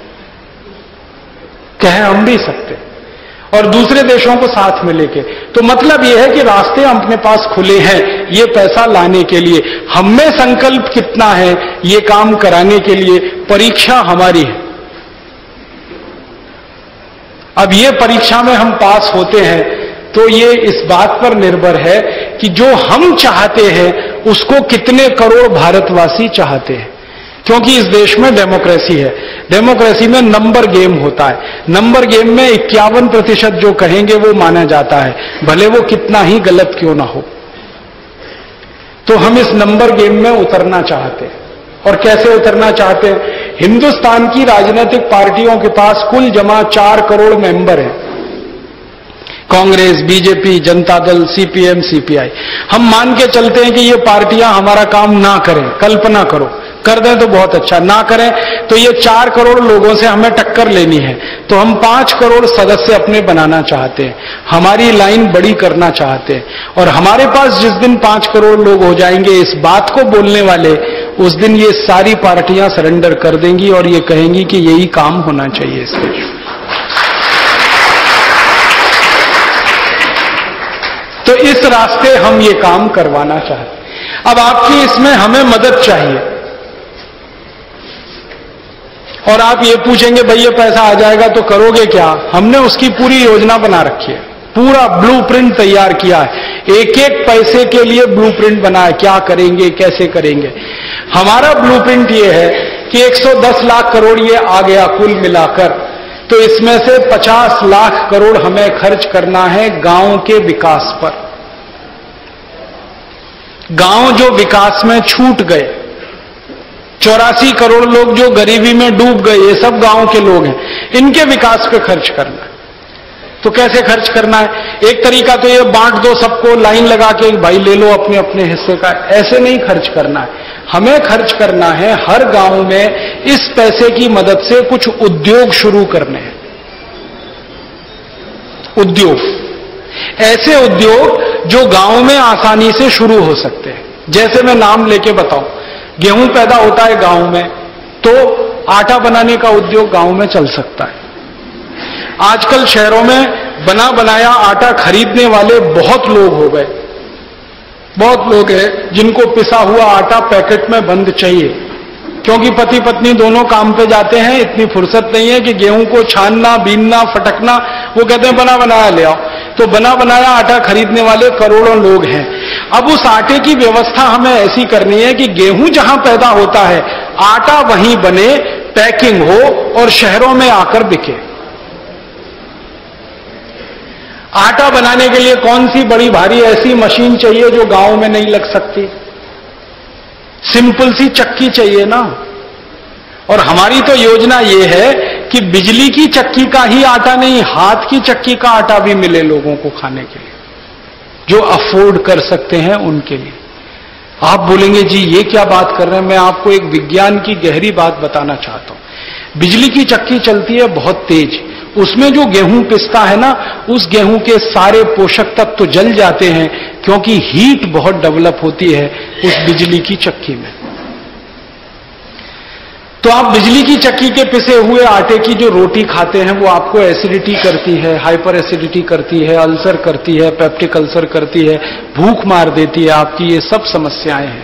कह हम भी सकते हैं, और दूसरे देशों को साथ में लेके। तो मतलब यह है कि रास्ते अपने पास खुले हैं ये पैसा लाने के लिए। हम में संकल्प कितना है ये काम कराने के लिए, परीक्षा हमारी है। अब ये परीक्षा में हम पास होते हैं तो ये इस बात पर निर्भर है कि जो हम चाहते हैं उसको कितने करोड़ भारतवासी चाहते हैं। क्योंकि इस देश में डेमोक्रेसी है, डेमोक्रेसी में नंबर गेम होता है। नंबर गेम में 51% जो कहेंगे वो माना जाता है, भले वो कितना ही गलत क्यों ना हो। तो हम इस नंबर गेम में उतरना चाहते हैं। और कैसे उतरना चाहते हैं? हिंदुस्तान की राजनीतिक पार्टियों के पास कुल जमा 4 करोड़ मेंबर हैं, Congress, BJP, Janata Dal, CPM, CPI। हम मान के चलते हैं कि ये पार्टियां हमारा काम ना करें, कल्पना करो, कर दें तो बहुत अच्छा, ना करें तो ये 4 करोड़ लोगों से हमें टक्कर लेनी है। तो हम 5 करोड़ सदस्य अपने बनाना चाहते हैं, हमारी लाइन बड़ी करना चाहते हैं। और हमारे पास जिस दिन 5 करोड़ लोग हो जाएंगे इस बात को बोलने वाले, उस दिन ये सारी पार्टियां सरेंडर कर देंगी और ये कहेंगी कि यही काम होना चाहिए इस देश में। तो इस रास्ते हम ये काम करवाना चाहते हैं। अब आपकी इसमें हमें मदद चाहिए। और आप ये पूछेंगे भाई ये पैसा आ जाएगा तो करोगे क्या? हमने उसकी पूरी योजना बना रखी है, पूरा ब्लूप्रिंट तैयार किया है, एक एक पैसे के लिए ब्लूप्रिंट बना है, क्या करेंगे, कैसे करेंगे। हमारा ब्लूप्रिंट ये है कि 110 लाख करोड़ ये आ गया कुल मिलाकर, तो इसमें से 50 लाख करोड़ हमें खर्च करना है गांव के विकास पर। गांव जो विकास में छूट गए, 84 करोड़ लोग जो गरीबी में डूब गए, ये सब गांव के लोग हैं, इनके विकास पे खर्च करना है। तो कैसे खर्च करना है? एक तरीका तो ये बांट दो सबको, लाइन लगा के भाई ले लो अपने अपने हिस्से का, ऐसे नहीं खर्च करना है। हमें खर्च करना है हर गांव में इस पैसे की मदद से कुछ उद्योग शुरू करने हैं। उद्योग, ऐसे उद्योग जो गांव में आसानी से शुरू हो सकते हैं। जैसे मैं नाम लेके बताऊं, गेहूं पैदा होता है गांव में, तो आटा बनाने का उद्योग गांव में चल सकता है। आजकल शहरों में बना बनाया आटा खरीदने वाले बहुत लोग हो गए, बहुत लोग हैं जिनको पिसा हुआ आटा पैकेट में बंद चाहिए, क्योंकि पति पत्नी दोनों काम पे जाते हैं, इतनी फुर्सत नहीं है कि गेहूं को छानना, बीनना, फटकना, वो कहते हैं बना बनाया ले आओ। तो बना बनाया आटा खरीदने वाले करोड़ों लोग हैं। अब उस आटे की व्यवस्था हमें ऐसी करनी है कि गेहूं जहां पैदा होता है आटा वहीं बने, पैकिंग हो और शहरों में आकर बिके। आटा बनाने के लिए कौन सी बड़ी भारी ऐसी मशीन चाहिए जो गांव में नहीं लग सकती? सिंपल सी चक्की चाहिए ना। और हमारी तो योजना यह है कि बिजली की चक्की का ही आटा नहीं, हाथ की चक्की का आटा भी मिले लोगों को खाने के लिए, जो अफोर्ड कर सकते हैं उनके लिए। आप बोलेंगे जी ये क्या बात कर रहे हैं, मैं आपको एक विज्ञान की गहरी बात बताना चाहता हूं। बिजली की चक्की चलती है बहुत तेज, उसमें जो गेहूं पिसता है ना, उस गेहूं के सारे पोषक तत्व तो जल जाते हैं, क्योंकि हीट बहुत डेवलप होती है उस बिजली की चक्की में। तो आप बिजली की चक्की के पिसे हुए आटे की जो रोटी खाते हैं वो आपको एसिडिटी करती है, हाइपर एसिडिटी करती है, अल्सर करती है, पेप्टिक अल्सर करती है, भूख मार देती है आपकी, ये सब समस्याएं हैं।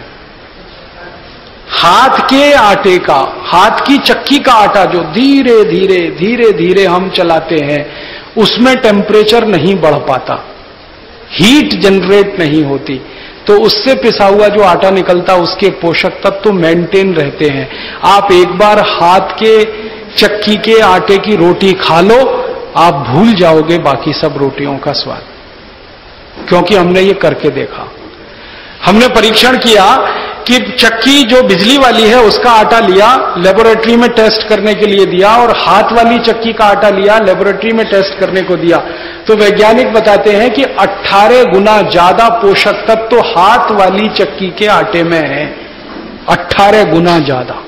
हाथ के आटे का, हाथ की चक्की का आटा जो धीरे धीरे धीरे धीरे हम चलाते हैं, उसमें टेम्परेचर नहीं बढ़ पाता, हीट जनरेट नहीं होती, तो उससे पिसा हुआ जो आटा निकलता उसके पोषक तत्व तो मेंटेन रहते हैं। आप एक बार हाथ के चक्की के आटे की रोटी खा लो, आप भूल जाओगे बाकी सब रोटियों का स्वाद, क्योंकि हमने ये करके देखा। हमने परीक्षण किया कि चक्की जो बिजली वाली है उसका आटा लिया, लेबोरेटरी में टेस्ट करने के लिए दिया, और हाथ वाली चक्की का आटा लिया, लेबोरेटरी में टेस्ट करने को दिया, तो वैज्ञानिक बताते हैं कि 18 गुना ज्यादा पोषक तत्व तो हाथ वाली चक्की के आटे में है, 18 गुना ज्यादा।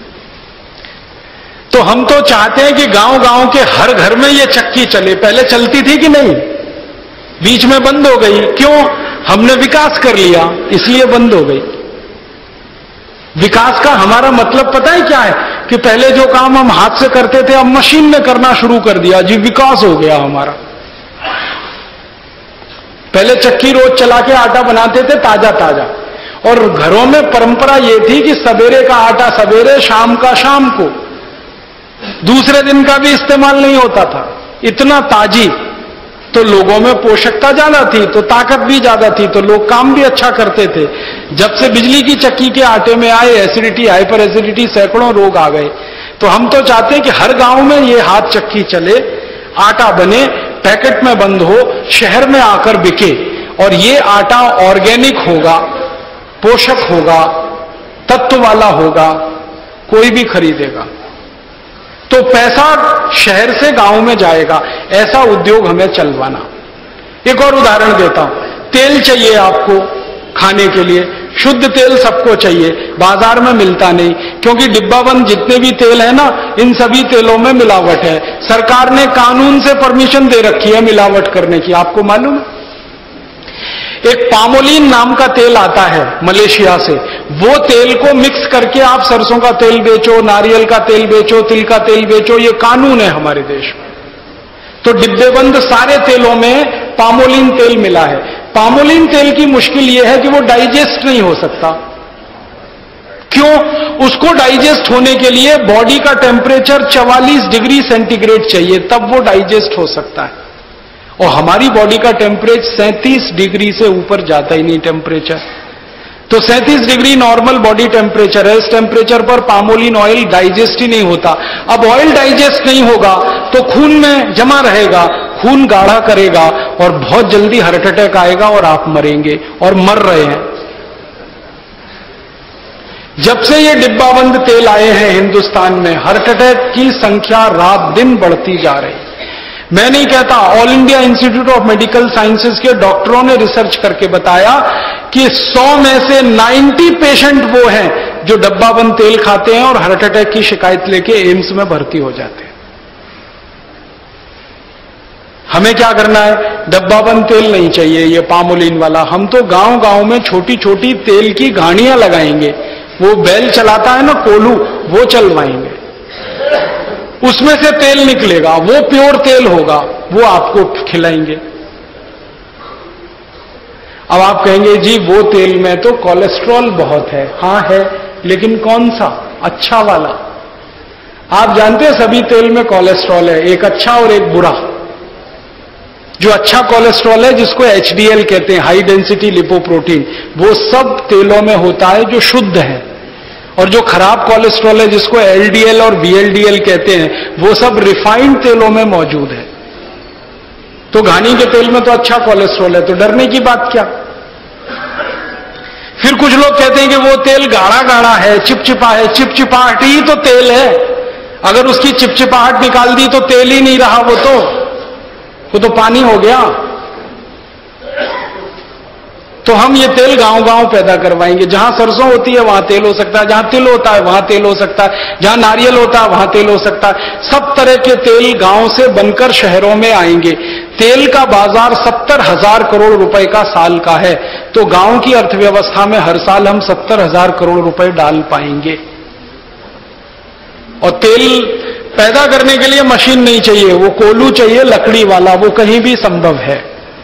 तो हम तो चाहते हैं कि गांव-गांव के हर घर में ये चक्की चले। पहले चलती थी कि नहीं, बीच में बंद हो गई, क्यों? हमने विकास कर लिया इसलिए बंद हो गई। विकास का हमारा मतलब पता है क्या है? कि पहले जो काम हम हाथ से करते थे अब मशीन ने करना शुरू कर दिया, जी विकास हो गया हमारा। पहले चक्की रोज चला के आटा बनाते थे ताजा ताजा, और घरों में परंपरा यह थी कि सवेरे का आटा सवेरे, शाम का शाम को, दूसरे दिन का भी इस्तेमाल नहीं होता था, इतना ताजी। तो लोगों में पोषकता ज्यादा थी तो ताकत भी ज्यादा थी, तो लोग काम भी अच्छा करते थे। जब से बिजली की चक्की के आटे में आए, एसिडिटी, हाइपर एसिडिटी, सैकड़ों रोग आ गए। तो हम तो चाहते हैं कि हर गांव में ये हाथ चक्की चले, आटा बने, पैकेट में बंद हो, शहर में आकर बिके, और ये आटा ऑर्गेनिक होगा, पोषक होगा, तत्व वाला होगा, कोई भी खरीदेगा, तो पैसा शहर से गांव में जाएगा। ऐसा उद्योग हमें चलवाना। एक और उदाहरण देता हूं। तेल चाहिए आपको खाने के लिए, शुद्ध तेल सबको चाहिए, बाजार में मिलता नहीं, क्योंकि डिब्बाबंद जितने भी तेल है ना, इन सभी तेलों में मिलावट है। सरकार ने कानून से परमिशन दे रखी है मिलावट करने की, आपको मालूम है? एक पामोलिन नाम का तेल आता है मलेशिया से, वो तेल को मिक्स करके आप सरसों का तेल बेचो, नारियल का तेल बेचो, तिल का तेल बेचो, ये कानून है हमारे देश में। तो डिब्बेबंद सारे तेलों में पामोलिन तेल मिला है। पामोलिन तेल की मुश्किल यह है कि वो डाइजेस्ट नहीं हो सकता। क्यों? उसको डाइजेस्ट होने के लिए बॉडी का टेम्परेचर 44 डिग्री सेंटीग्रेड चाहिए, तब वो डाइजेस्ट हो सकता है, और हमारी बॉडी का टेम्परेचर 37 डिग्री से ऊपर जाता ही नहीं टेम्परेचर। तो 37 डिग्री नॉर्मल बॉडी टेम्परेचर है, इस टेम्परेचर पर पामोलिन ऑयल डाइजेस्ट ही नहीं होता। अब ऑयल डाइजेस्ट नहीं होगा तो खून में जमा रहेगा, खून गाढ़ा करेगा, और बहुत जल्दी हार्ट अटैक आएगा और आप मरेंगे, और मर रहे हैं। जब से ये डिब्बाबंद तेल आए हैं हिंदुस्तान में, हार्ट अटैक की संख्या रात दिन बढ़ती जा रही है। मैं नहीं कहता, All India Institute of Medical Sciences के डॉक्टरों ने रिसर्च करके बताया कि 100 में से 90 पेशेंट वो हैं जो डब्बाबंद तेल खाते हैं और हार्ट अटैक की शिकायत लेके एम्स में भर्ती हो जाते हैं। हमें क्या करना है? डब्बाबंद तेल नहीं चाहिए ये पामोलिन वाला। हम तो गांव-गांव में छोटी छोटी तेल की घाणियां लगाएंगे, वो बैल चलाता है ना कोलू, वो चलवाएंगे, उसमें से तेल निकलेगा, वो प्योर तेल होगा, वो आपको खिलाएंगे। अब आप कहेंगे जी वो तेल में तो कोलेस्ट्रॉल बहुत है। हाँ है, लेकिन कौन सा? अच्छा वाला। आप जानते हैं सभी तेल में कोलेस्ट्रॉल है, एक अच्छा और एक बुरा। जो अच्छा कोलेस्ट्रॉल है, जिसको HDL कहते हैं, हाई डेंसिटी लिपोप्रोटीन, वो सब तेलों में होता है जो शुद्ध है, और जो खराब कोलेस्ट्रॉल है, जिसको एलडीएल और बीएलडीएल कहते हैं, वो सब रिफाइंड तेलों में मौजूद है। तो घानी के तेल में तो अच्छा कोलेस्ट्रॉल है, तो डरने की बात क्या। फिर कुछ लोग कहते हैं कि वो तेल गाढ़ा गाढ़ा है, चिपचिपा है। चिपचिपाहट ही तो तेल है। अगर उसकी चिपचिपाहट निकाल दी तो तेल ही नहीं रहा, वो तो पानी हो गया। तो हम ये तेल गांव गांव पैदा करवाएंगे। जहां सरसों होती है वहां तेल हो सकता है, जहां तिल होता है वहां तेल हो सकता है, जहां नारियल होता है वहां तेल हो सकता है। सब तरह के तेल गांव से बनकर शहरों में आएंगे। तेल का बाजार 70,000 करोड़ रुपए का साल का है। तो गांव की अर्थव्यवस्था में हर साल हम 70,000 करोड़ रुपए डाल पाएंगे। और तेल पैदा करने के लिए मशीन नहीं चाहिए, वो कोल्हू चाहिए लकड़ी वाला, वो कहीं भी संभव है।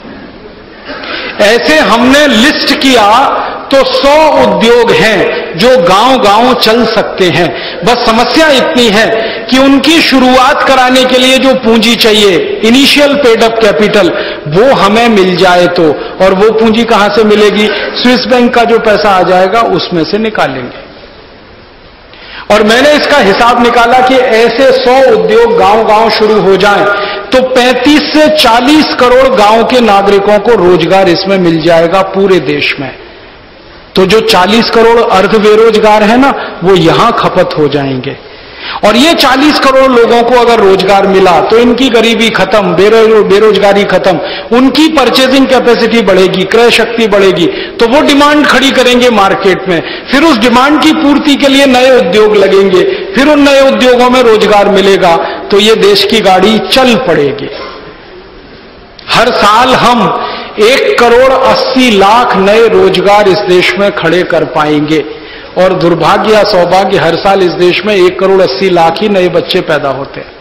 ऐसे हमने लिस्ट किया तो 100 उद्योग हैं जो गांव गांव चल सकते हैं। बस समस्या इतनी है कि उनकी शुरुआत कराने के लिए जो पूंजी चाहिए, इनिशियल पेड अप कैपिटल, वो हमें मिल जाए तो। और वो पूंजी कहां से मिलेगी? स्विस बैंक का जो पैसा आ जाएगा उसमें से निकालेंगे। और मैंने इसका हिसाब निकाला कि ऐसे 100 उद्योग गांव गांव शुरू हो जाएं तो 35 से 40 करोड़ गांव के नागरिकों को रोजगार इसमें मिल जाएगा पूरे देश में। तो जो 40 करोड़ अर्ध बेरोजगार है ना, वो यहां खपत हो जाएंगे। और ये 40 करोड़ लोगों को अगर रोजगार मिला तो इनकी गरीबी खत्म, बेरोजगारी खत्म, उनकी परचेजिंग कैपेसिटी बढ़ेगी, क्रय शक्ति बढ़ेगी, तो वो डिमांड खड़ी करेंगे मार्केट में। फिर उस डिमांड की पूर्ति के लिए नए उद्योग लगेंगे, फिर उन नए उद्योगों में रोजगार मिलेगा, तो ये देश की गाड़ी चल पड़ेगी। हर साल हम 1,80,00,000 नए रोजगार इस देश में खड़े कर पाएंगे। और दुर्भाग्य या सौभाग्य, हर साल इस देश में 1,80,00,000 ही नए बच्चे पैदा होते हैं।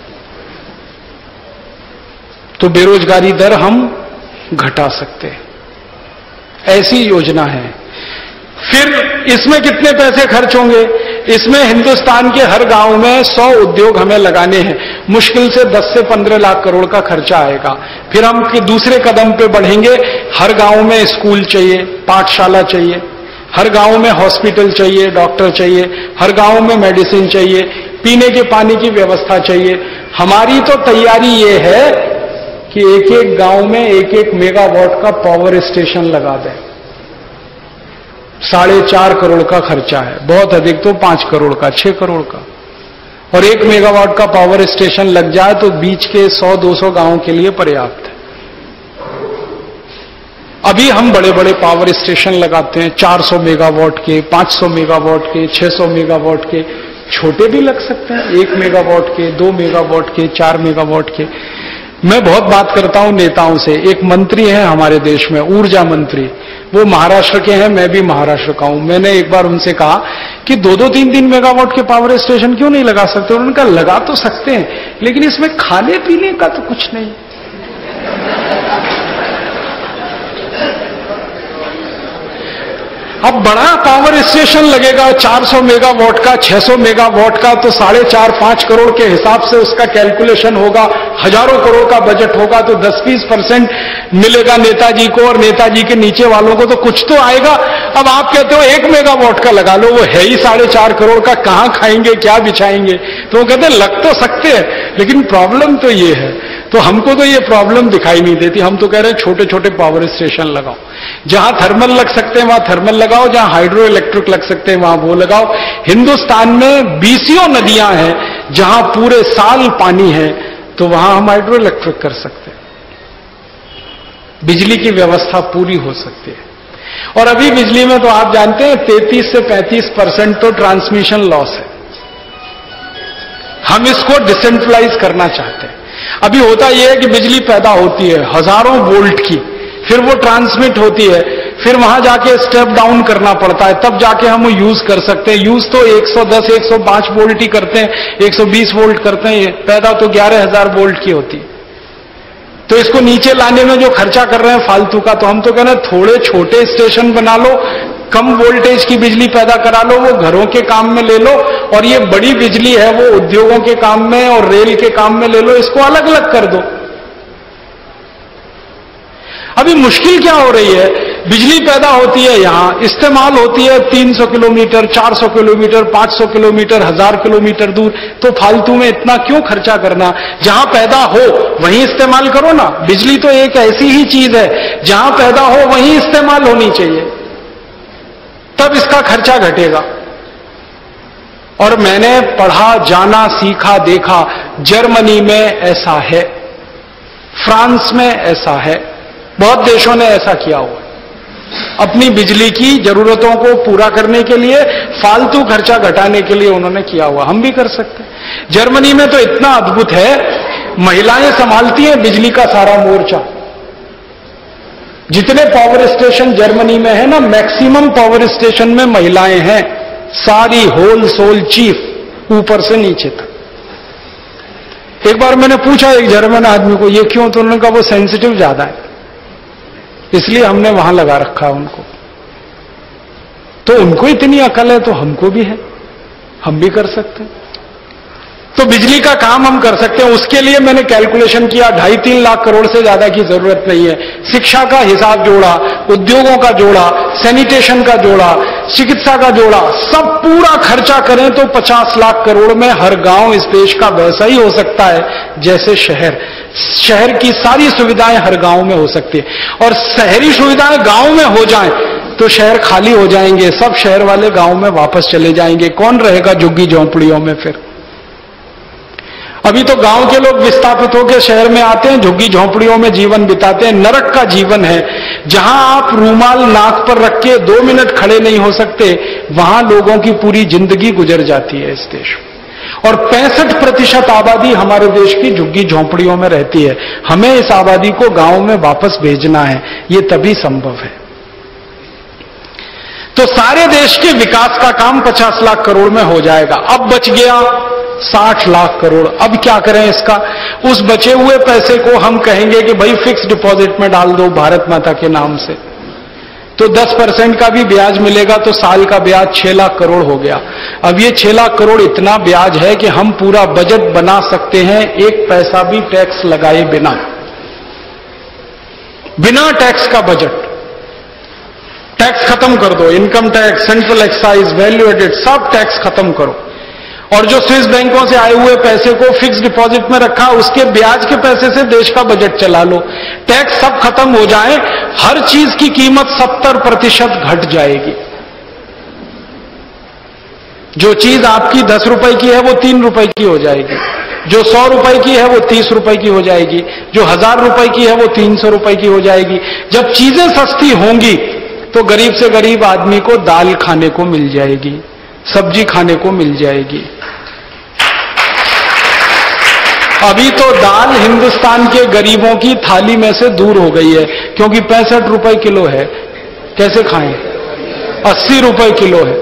तो बेरोजगारी दर हम घटा सकते हैं, ऐसी योजना है। फिर इसमें कितने पैसे खर्च होंगे? इसमें हिंदुस्तान के हर गांव में 100 उद्योग हमें लगाने हैं। मुश्किल से 10 से 15 लाख करोड़ का खर्चा आएगा। फिर हम दूसरे कदम पे बढ़ेंगे। हर गांव में स्कूल चाहिए, पाठशाला चाहिए, हर गांव में हॉस्पिटल चाहिए, डॉक्टर चाहिए, हर गांव में मेडिसिन चाहिए, पीने के पानी की व्यवस्था चाहिए। हमारी तो तैयारी ये है कि एक एक गांव में 1-1 मेगावाट का पावर स्टेशन लगा दें। 4.5 करोड़ का खर्चा है, बहुत अधिक तो 5 करोड़ का, 6 करोड़ का। और 1 मेगावाट का पावर स्टेशन लग जाए तो बीच के 100-200 गांवों के लिए पर्याप्त है। अभी हम बड़े बड़े पावर स्टेशन लगाते हैं, 400 मेगावाट के, 500 मेगावाट के, 600 मेगावाट के। छोटे भी लग सकते हैं, 1 मेगावाट के, 2 मेगावाट के, 4 मेगावाट के। मैं बहुत बात करता हूं नेताओं से। एक मंत्री हैं हमारे देश में, ऊर्जा मंत्री, वो महाराष्ट्र के हैं, मैं भी महाराष्ट्र का हूं। मैंने एक बार उनसे कहा कि 2-2, 3-3 मेगावाट के पावर स्टेशन क्यों नहीं लगा सकते? उन्होंने कहा लगा तो सकते हैं, लेकिन इसमें खाने पीने का तो कुछ नहीं। अब बड़ा पावर स्टेशन लगेगा 400 मेगावाट का, 600 मेगावाट का, तो 4.5-5 करोड़ के हिसाब से उसका कैलकुलेशन होगा। हजारों करोड़ का बजट होगा, तो 10-20% मिलेगा नेताजी को, और नेताजी के नीचे वालों को तो कुछ तो आएगा। अब आप कहते हो 1 मेगावाट का लगा लो, वो है ही 4.5 करोड़ का, कहां खाएंगे, क्या बिछाएंगे? तो वो कहते हैं लग तो सकते हैं, लेकिन प्रॉब्लम तो ये है। तो हमको तो ये प्रॉब्लम दिखाई नहीं देती। हम तो कह रहे हैं छोटे छोटे पावर स्टेशन लगाओ, जहां थर्मल लग सकते हैं वहां थर्मल लगाओ, जहां हाइड्रो इलेक्ट्रिक लग सकते हैं वहां वो लगाओ। हिंदुस्तान में 20 नदियां हैं जहां पूरे साल पानी है, तो वहां हम हाइड्रो इलेक्ट्रिक कर सकते हैं। बिजली की व्यवस्था पूरी हो सकती है। और अभी बिजली में तो आप जानते हैं 33 से 35% तो ट्रांसमिशन लॉस है। हम इसको डिसेंट्रलाइज करना चाहते हैं। अभी होता यह है कि बिजली पैदा होती है हजारों वोल्ट की, फिर वो ट्रांसमिट होती है, फिर वहां जाके स्टेप डाउन करना पड़ता है, तब जाके हम यूज कर सकते हैं। यूज तो 110, 105 वोल्ट ही करते हैं, 120 वोल्ट करते हैं, पैदा तो 11,000 वोल्ट की होती है। तो इसको नीचे लाने में जो खर्चा कर रहे हैं फालतू का, तो हम तो कह रहे हैं थोड़े छोटे स्टेशन बना लो, कम वोल्टेज की बिजली पैदा करा लो, वो घरों के काम में ले लो, और ये बड़ी बिजली है वो उद्योगों के काम में और रेल के काम में ले लो, इसको अलग अलग कर दो। अभी मुश्किल क्या हो रही है बिजली पैदा होती है यहां, इस्तेमाल होती है 300 किलोमीटर, 400 किलोमीटर, 500 किलोमीटर, 1000 किलोमीटर दूर, तो फालतू में इतना क्यों खर्चा करना? जहां पैदा हो वहीं इस्तेमाल करो ना। बिजली तो एक ऐसी ही चीज है, जहां पैदा हो वहीं इस्तेमाल होनी चाहिए, तब इसका खर्चा घटेगा। और मैंने पढ़ा, जाना, सीखा, देखा, जर्मनी में ऐसा है, फ्रांस में ऐसा है, बहुत देशों ने ऐसा किया हुआ है। अपनी बिजली की जरूरतों को पूरा करने के लिए, फालतू खर्चा घटाने के लिए उन्होंने किया हुआ। हम भी कर सकते हैं। जर्मनी में तो इतना अद्भुत है, महिलाएं संभालती हैं बिजली का सारा मोर्चा। जितने पावर स्टेशन जर्मनी में है ना, मैक्सिमम पावर स्टेशन में महिलाएं हैं, सारी होल सोल चीफ ऊपर से नीचे तक। एक बार मैंने पूछा एक जर्मन आदमी को, ये क्यों? तो उन्होंने कहा वो सेंसिटिव ज्यादा है, इसलिए हमने वहां लगा रखा उनको। तो उनको इतनी अकल है तो हमको भी है, हम भी कर सकते हैं। तो बिजली का काम हम कर सकते हैं। उसके लिए मैंने कैलकुलेशन किया, 2.5-3 लाख करोड़ से ज्यादा की जरूरत नहीं है। शिक्षा का हिसाब जोड़ा, उद्योगों का जोड़ा, सैनिटेशन का जोड़ा, चिकित्सा का जोड़ा, सब पूरा खर्चा करें तो 50 लाख करोड़ में हर गांव इस देश का वैसा ही हो सकता है जैसे शहर। शहर की सारी सुविधाएं हर गांव में हो सकती है, और शहरी सुविधाएं गांव में हो जाएं तो शहर खाली हो जाएंगे, सब शहर वाले गांव में वापस चले जाएंगे। कौन रहेगा झुग्गी झोंपड़ियों में फिर? अभी तो गांव के लोग विस्थापित होकर शहर में आते हैं, झुग्गी झोंपड़ियों में जीवन बिताते हैं। नरक का जीवन है, जहां आप रूमाल नाक पर रख के 2 मिनट खड़े नहीं हो सकते, वहां लोगों की पूरी जिंदगी गुजर जाती है इस देश में। और 65% आबादी हमारे देश की झुग्गी झोंपड़ियों में रहती है। हमें इस आबादी को गांव में वापस भेजना है, ये तभी संभव है। तो सारे देश के विकास का काम 50 लाख करोड़ में हो जाएगा। अब बच गया 60 लाख करोड़। अब क्या करें इसका? उस बचे हुए पैसे को हम कहेंगे कि भाई फिक्स डिपॉजिट में डाल दो भारत माता के नाम से, तो 10% का भी ब्याज मिलेगा, तो साल का ब्याज 6 लाख करोड़ हो गया। अब ये 6 लाख करोड़ इतना ब्याज है कि हम पूरा बजट बना सकते हैं, एक पैसा भी टैक्स लगाए बिना। बिना टैक्स का बजट। टैक्स खत्म कर दो, income tax, central excise, value added, सब टैक्स खत्म करो। और जो स्विस बैंकों से आए हुए पैसे को फिक्स डिपॉजिट में रखा, उसके ब्याज के पैसे से देश का बजट चला लो। टैक्स सब खत्म हो जाए, हर चीज की कीमत 70% घट जाएगी। जो चीज आपकी 10 रुपए की है वो 3 रुपए की हो जाएगी, जो 100 रुपए की है वो 30 रुपए की हो जाएगी, जो 1000 रुपए की है वो 300 रुपए की हो जाएगी। जब चीजें सस्ती होंगी तो गरीब से गरीब आदमी को दाल खाने को मिल जाएगी, सब्जी खाने को मिल जाएगी। अभी तो दाल हिंदुस्तान के गरीबों की थाली में से दूर हो गई है, क्योंकि 65 रुपए किलो है। कैसे खाएं? 80 रुपए किलो है।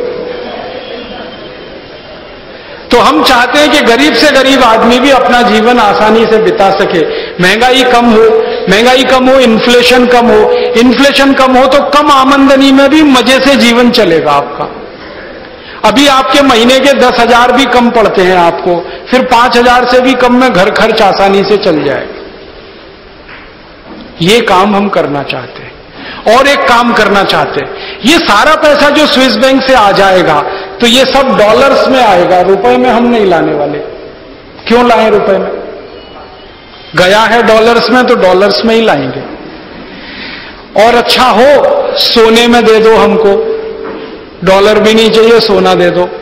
तो हम चाहते हैं कि गरीब से गरीब आदमी भी अपना जीवन आसानी से बिता सके। महंगाई कम हो, महंगाई कम हो, इन्फ्लेशन कम हो। इन्फ्लेशन कम हो तो कम आमदनी में भी मजे से जीवन चलेगा आपका। अभी आपके महीने के 10,000 भी कम पड़ते हैं आपको, फिर 5,000 से भी कम में घर खर्च आसानी से चल जाएगा। ये काम हम करना चाहते हैं। और एक काम करना चाहते हैं, ये सारा पैसा जो स्विस बैंक से आ जाएगा तो ये सब डॉलर्स में आएगा, रुपए में हम नहीं लाने वाले। क्यों लाएं रुपए में? गया है डॉलर्स में तो डॉलर्स में ही लाएंगे। और अच्छा हो सोने में दे दो हमको, डॉलर भी नहीं चाहिए, सोना दे दो।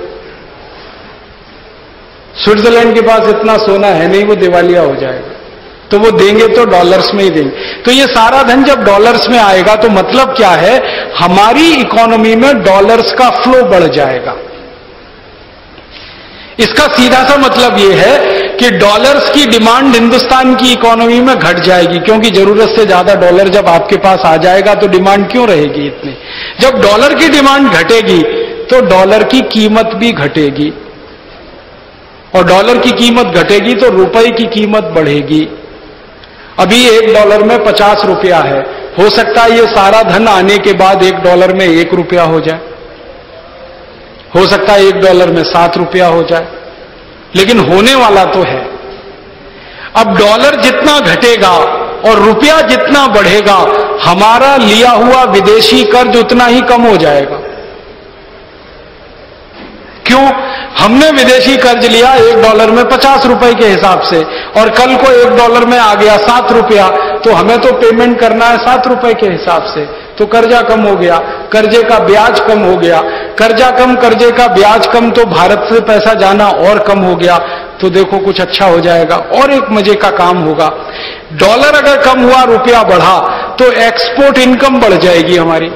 स्विट्जरलैंड के पास इतना सोना है नहीं, वो दिवालिया हो जाएगा, तो वो देंगे तो डॉलर्स में ही देंगे। तो ये सारा धन जब डॉलर्स में आएगा तो मतलब क्या है, हमारी इकोनॉमी में डॉलर्स का फ्लो बढ़ जाएगा। इसका सीधा सा मतलब यह है कि डॉलर्स की डिमांड हिंदुस्तान की इकोनॉमी में घट जाएगी, क्योंकि जरूरत से ज्यादा डॉलर जब आपके पास आ जाएगा तो डिमांड क्यों रहेगी इतनी। जब डॉलर की डिमांड घटेगी तो डॉलर की कीमत भी घटेगी, और डॉलर की कीमत घटेगी तो रुपए की कीमत बढ़ेगी। अभी $1 में 50 रुपया है, हो सकता है ये सारा धन आने के बाद $1 में 1 रुपया हो जाए, हो सकता है $1 में 7 रुपया हो जाए, लेकिन होने वाला तो है। अब डॉलर जितना घटेगा और रुपया जितना बढ़ेगा हमारा लिया हुआ विदेशी कर्ज उतना ही कम हो जाएगा। क्यों? हमने विदेशी कर्ज लिया $1 में 50 रुपए के हिसाब से, और कल को $1 में आ गया 7 रुपया, तो हमें तो पेमेंट करना है 7 रुपए के हिसाब से, तो कर्जा कम हो गया, कर्जे का ब्याज कम हो गया, कर्जा कम, कर्जे का ब्याज कम, तो भारत से पैसा जाना और कम हो गया। तो देखो कुछ अच्छा हो जाएगा। और एक मजे का काम होगा, डॉलर अगर कम हुआ, रुपया बढ़ा, तो एक्सपोर्ट इनकम बढ़ जाएगी हमारी।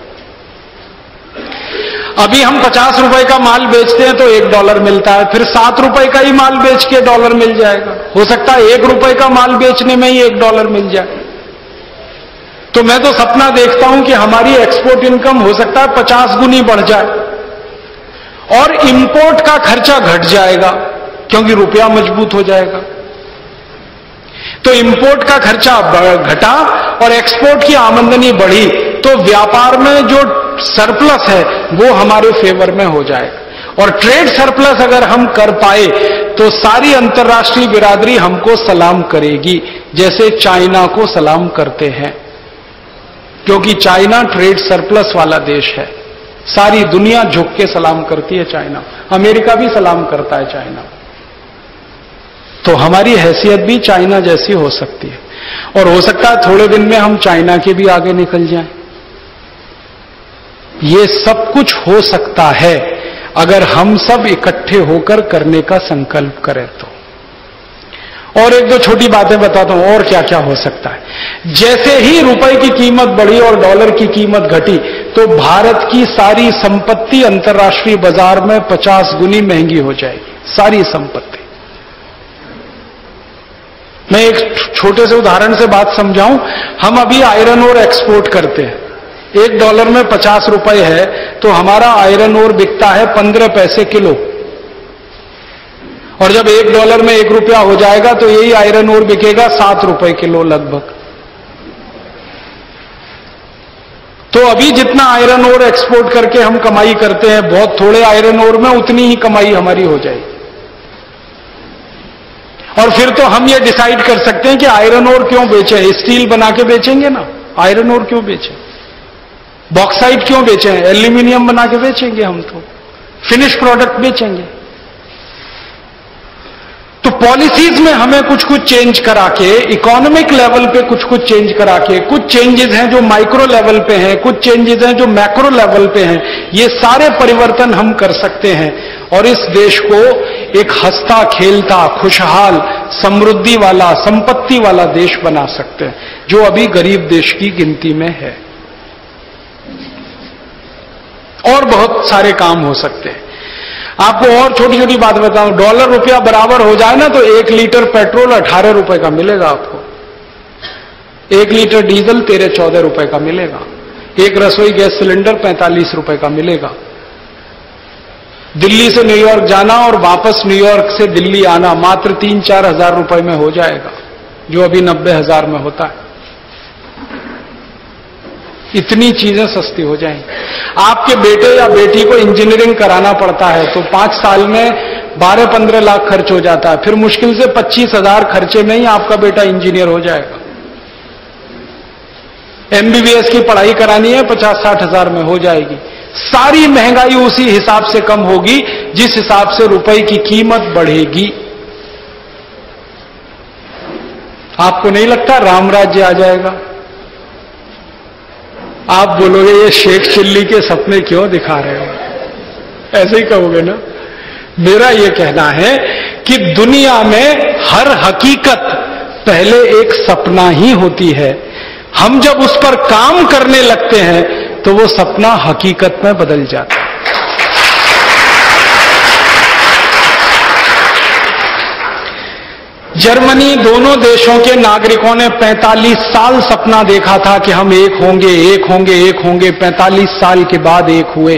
अभी हम 50 रुपए का माल बेचते हैं तो $1 मिलता है, फिर 7 रुपए का ही माल बेच के $1 मिल जाएगा। हो सकता है 1 रुपए का माल बेचने में ही $1 मिल जाए। तो मैं तो सपना देखता हूं कि हमारी एक्सपोर्ट इनकम हो सकता है 50 गुनी बढ़ जाए और इंपोर्ट का खर्चा घट जाएगा क्योंकि रुपया मजबूत हो जाएगा। तो इंपोर्ट का खर्चा घटा और एक्सपोर्ट की आमदनी बढ़ी, तो व्यापार में जो सरप्लस है वो हमारे फेवर में हो जाएगा। और ट्रेड सरप्लस अगर हम कर पाए तो सारी अंतर्राष्ट्रीय बिरादरी हमको सलाम करेगी, जैसे चाइना को सलाम करते हैं, क्योंकि चाइना ट्रेड सरप्लस वाला देश है। सारी दुनिया झुक के सलाम करती है चाइना, अमेरिका भी सलाम करता है चाइना। तो हमारी हैसियत भी चाइना जैसी हो सकती है, और हो सकता है थोड़े दिन में हम चाइना के भी आगे निकल जाएं। ये सब कुछ हो सकता है अगर हम सब इकट्ठे होकर करने का संकल्प करें तो। और एक दो छोटी बातें बताता हूं और क्या क्या हो सकता है। जैसे ही रुपए की कीमत बढ़ी और डॉलर की कीमत घटी, तो भारत की सारी संपत्ति अंतर्राष्ट्रीय बाजार में 50 गुनी महंगी हो जाएगी, सारी संपत्ति। मैं एक छोटे से उदाहरण से बात समझाऊं। हम अभी आयरन ओर एक्सपोर्ट करते हैं, $1 में 50 रुपए है, तो हमारा आयरन ओर बिकता है 15 पैसे किलो। और जब $1 में 1 रुपया हो जाएगा तो यही आयरन ओर बिकेगा 7 रुपए किलो लगभग। तो अभी जितना आयरन ओर एक्सपोर्ट करके हम कमाई करते हैं, बहुत थोड़े आयरन ओर में उतनी ही कमाई हमारी हो जाएगी। और फिर तो हम ये डिसाइड कर सकते हैं कि आयरन ओर क्यों बेचें, स्टील बना के बेचेंगे ना, आयरन ओर क्यों बेचें, बॉक्साइट क्यों बेचें, एल्यूमिनियम बना के बेचेंगे, हम तो फिनिश प्रोडक्ट बेचेंगे। तो पॉलिसीज में हमें कुछ कुछ चेंज करा के, इकोनॉमिक लेवल पे कुछ कुछ चेंज करा के, कुछ चेंजेस हैं जो माइक्रो लेवल पे हैं, कुछ चेंजेस हैं जो मैक्रो लेवल पे हैं, ये सारे परिवर्तन हम कर सकते हैं और इस देश को एक हंसता खेलता खुशहाल समृद्धि वाला संपत्ति वाला देश बना सकते हैं, जो अभी गरीब देश की गिनती में है। और बहुत सारे काम हो सकते हैं। आपको और छोटी छोटी बात बताऊं, डॉलर रुपया बराबर हो जाए ना तो 1 लीटर पेट्रोल 18 रुपए का मिलेगा आपको, 1 लीटर डीजल 13-14 रुपए का मिलेगा, एक रसोई गैस सिलेंडर 45 रुपए का मिलेगा। दिल्ली से न्यूयॉर्क जाना और वापस न्यूयॉर्क से दिल्ली आना मात्र 3-4 हजार रुपए में हो जाएगा, जो अभी 90,000 में होता है। इतनी चीजें सस्ती हो जाएंगी। आपके बेटे या बेटी को इंजीनियरिंग कराना पड़ता है तो 5 साल में 12-15 लाख खर्च हो जाता है, फिर मुश्किल से 25,000 खर्चे में ही आपका बेटा इंजीनियर हो जाएगा। MBBS की पढ़ाई करानी है 50-60 हजार में हो जाएगी। सारी महंगाई उसी हिसाब से कम होगी जिस हिसाब से रुपए की कीमत बढ़ेगी। आपको नहीं लगता राम राज्य आ जाएगा? आप बोलोगे ये शेख चिल्ली के सपने क्यों दिखा रहे हो, ऐसे ही कहोगे ना। मेरा ये कहना है कि दुनिया में हर हकीकत पहले एक सपना ही होती है। हम जब उस पर काम करने लगते हैं तो वो सपना हकीकत में बदल जाता है। जर्मनी, दोनों देशों के नागरिकों ने 45 साल सपना देखा था कि हम एक होंगे, एक होंगे, एक होंगे। 45 साल के बाद एक हुए।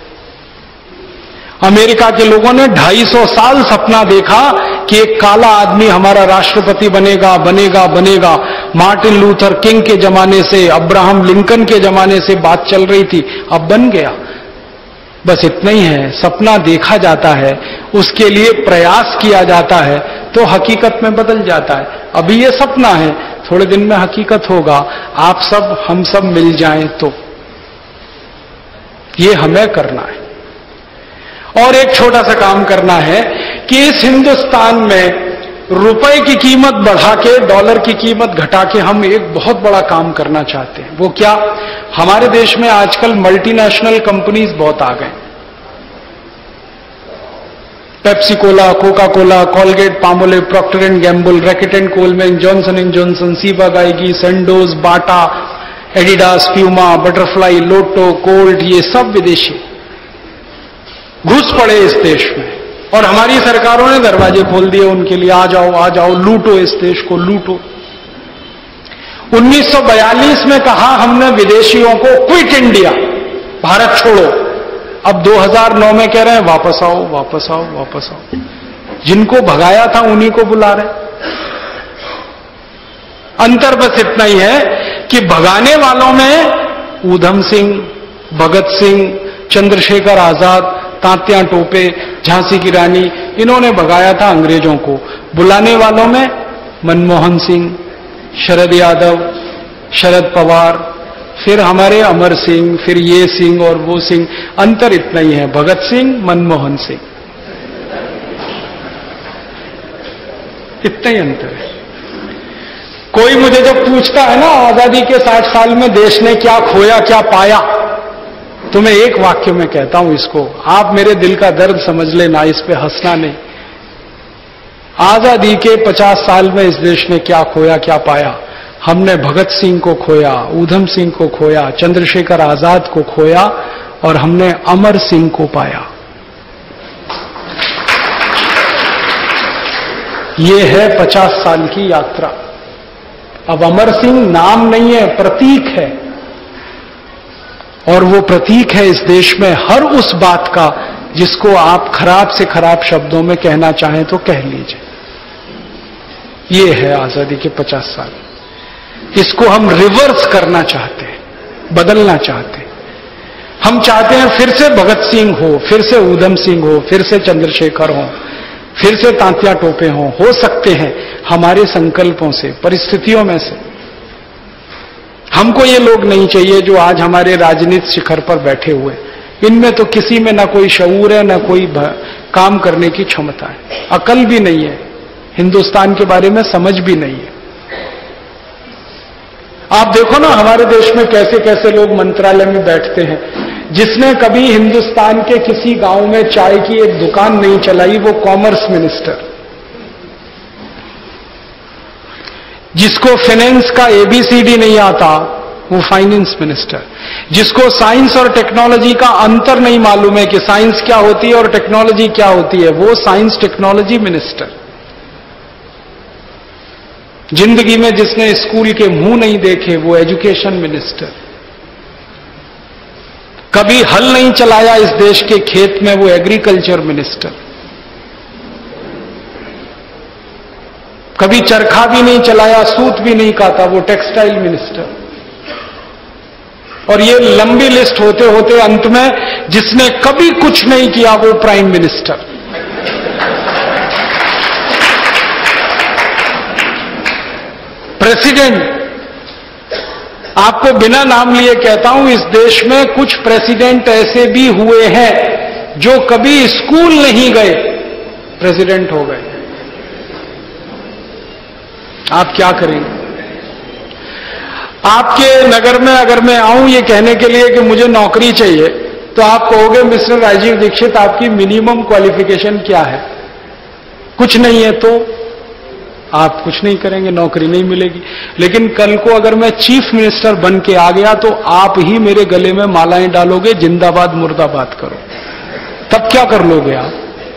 अमेरिका के लोगों ने 250 साल सपना देखा कि एक काला आदमी हमारा राष्ट्रपति बनेगा, बनेगा, बनेगा। मार्टिन लूथर किंग के जमाने से, अब्राहम लिंकन के जमाने से बात चल रही थी, अब बन गया। बस इतना ही है, सपना देखा जाता है, उसके लिए प्रयास किया जाता है तो हकीकत में बदल जाता है। अभी ये सपना है, थोड़े दिन में हकीकत होगा, आप सब हम सब मिल जाएं तो ये हमें करना है। और एक छोटा सा काम करना है कि इस हिंदुस्तान में रुपए की कीमत बढ़ा के, डॉलर की कीमत घटा के हम एक बहुत बड़ा काम करना चाहते हैं। वो क्या? हमारे देश में आजकल मल्टीनेशनल कंपनीज बहुत आ गए। Pepsi Cola, Coca Cola, Colgate, Palmolive, Procter and Gamble, Reckitt and Colman, Johnson and Johnson, Ciba Geigy, Sandoz, Bata, Adidas, Puma, Butterfly, Lotto, Colt, ये सब विदेशी घुस पड़े इस देश में। और हमारी सरकारों ने दरवाजे खोल दिए उनके लिए, आ जाओ आ जाओ, लूटो इस देश को, लूटो। 1942 में कहा हमने विदेशियों को, क्विट इंडिया, भारत छोड़ो। अब 2009 में कह रहे हैं वापस आओ वापस आओ वापस आओ। जिनको भगाया था उन्हीं को बुला रहे। अंतर बस इतना ही है कि भगाने वालों में ऊधम सिंह, भगत सिंह, चंद्रशेखर आजाद, तात्या टोपे, झांसी की रानी, इन्होंने भगाया था अंग्रेजों को। बुलाने वालों में मनमोहन सिंह, शरद यादव, शरद पवार, फिर हमारे अमर सिंह, फिर ये सिंह और वो सिंह। अंतर इतना ही है, भगत सिंह, मनमोहन सिंह, इतना ही अंतर है। कोई मुझे जब पूछता है ना आजादी के 60 साल में देश ने क्या खोया क्या पाया, तो मैं एक वाक्य में कहता हूं इसको, आप मेरे दिल का दर्द समझ लेना, इस पे हंसना नहीं। आजादी के 50 साल में इस देश ने क्या खोया क्या पाया? हमने भगत सिंह को खोया, ऊधम सिंह को खोया, चंद्रशेखर आजाद को खोया और हमने अमर सिंह को पाया। ये है 50 साल की यात्रा। अब अमर सिंह नाम नहीं है, प्रतीक है। और वो प्रतीक है इस देश में हर उस बात का जिसको आप खराब से खराब शब्दों में कहना चाहें तो कह लीजिए। ये है आजादी के 50 साल। इसको हम रिवर्स करना चाहते हैं, बदलना चाहते हैं। हम चाहते हैं फिर से भगत सिंह हो, फिर से ऊधम सिंह हो, फिर से चंद्रशेखर हो, फिर से तात्या टोपे हो सकते हैं हमारे संकल्पों से, परिस्थितियों में से। हमको ये लोग नहीं चाहिए जो आज हमारे राजनीतिक शिखर पर बैठे हुए। इनमें तो किसी में ना कोई शऊर है, ना कोई काम करने की क्षमता है, अकल भी नहीं है, हिंदुस्तान के बारे में समझ भी नहीं है। आप देखो ना हमारे देश में कैसे कैसे लोग मंत्रालय में बैठते हैं। जिसने कभी हिंदुस्तान के किसी गांव में चाय की एक दुकान नहीं चलाई वो कॉमर्स मिनिस्टर। जिसको फाइनेंस का एबीसीडी नहीं आता वो फाइनेंस मिनिस्टर। जिसको साइंस और टेक्नोलॉजी का अंतर नहीं मालूम है कि साइंस क्या होती है और टेक्नोलॉजी क्या होती है, वो साइंस टेक्नोलॉजी मिनिस्टर। जिंदगी में जिसने स्कूल के मुंह नहीं देखे वो एजुकेशन मिनिस्टर। कभी हल नहीं चलाया इस देश के खेत में वो एग्रीकल्चर मिनिस्टर। कभी चरखा भी नहीं चलाया, सूत भी नहीं काता, वो टेक्सटाइल मिनिस्टर। और ये लंबी लिस्ट होते होते अंत में जिसने कभी कुछ नहीं किया वो प्राइम मिनिस्टर। प्रेसिडेंट, आपको बिना नाम लिए कहता हूं इस देश में कुछ प्रेसिडेंट ऐसे भी हुए हैं जो कभी स्कूल नहीं गए, प्रेसिडेंट हो गए। आप क्या करेंगे? आपके नगर में अगर मैं आऊं ये कहने के लिए कि मुझे नौकरी चाहिए, तो आप कहोगे मिस्टर राजीव दीक्षित आपकी मिनिमम क्वालिफिकेशन क्या है? कुछ नहीं है तो आप कुछ नहीं करेंगे, नौकरी नहीं मिलेगी। लेकिन कल को अगर मैं चीफ मिनिस्टर बन के आ गया तो आप ही मेरे गले में मालाएं डालोगे, जिंदाबाद मुर्दाबाद करो। तब क्या कर लोगे आप?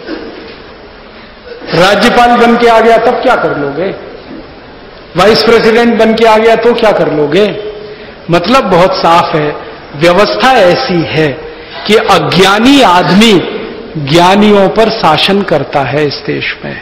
राज्यपाल बन के आ गया तब क्या कर लोगे? वाइस प्रेसिडेंट बन के आ गया तो क्या कर लोगे? मतलब बहुत साफ है, व्यवस्था ऐसी है कि अज्ञानी आदमी ज्ञानियों पर शासन करता है इस देश में।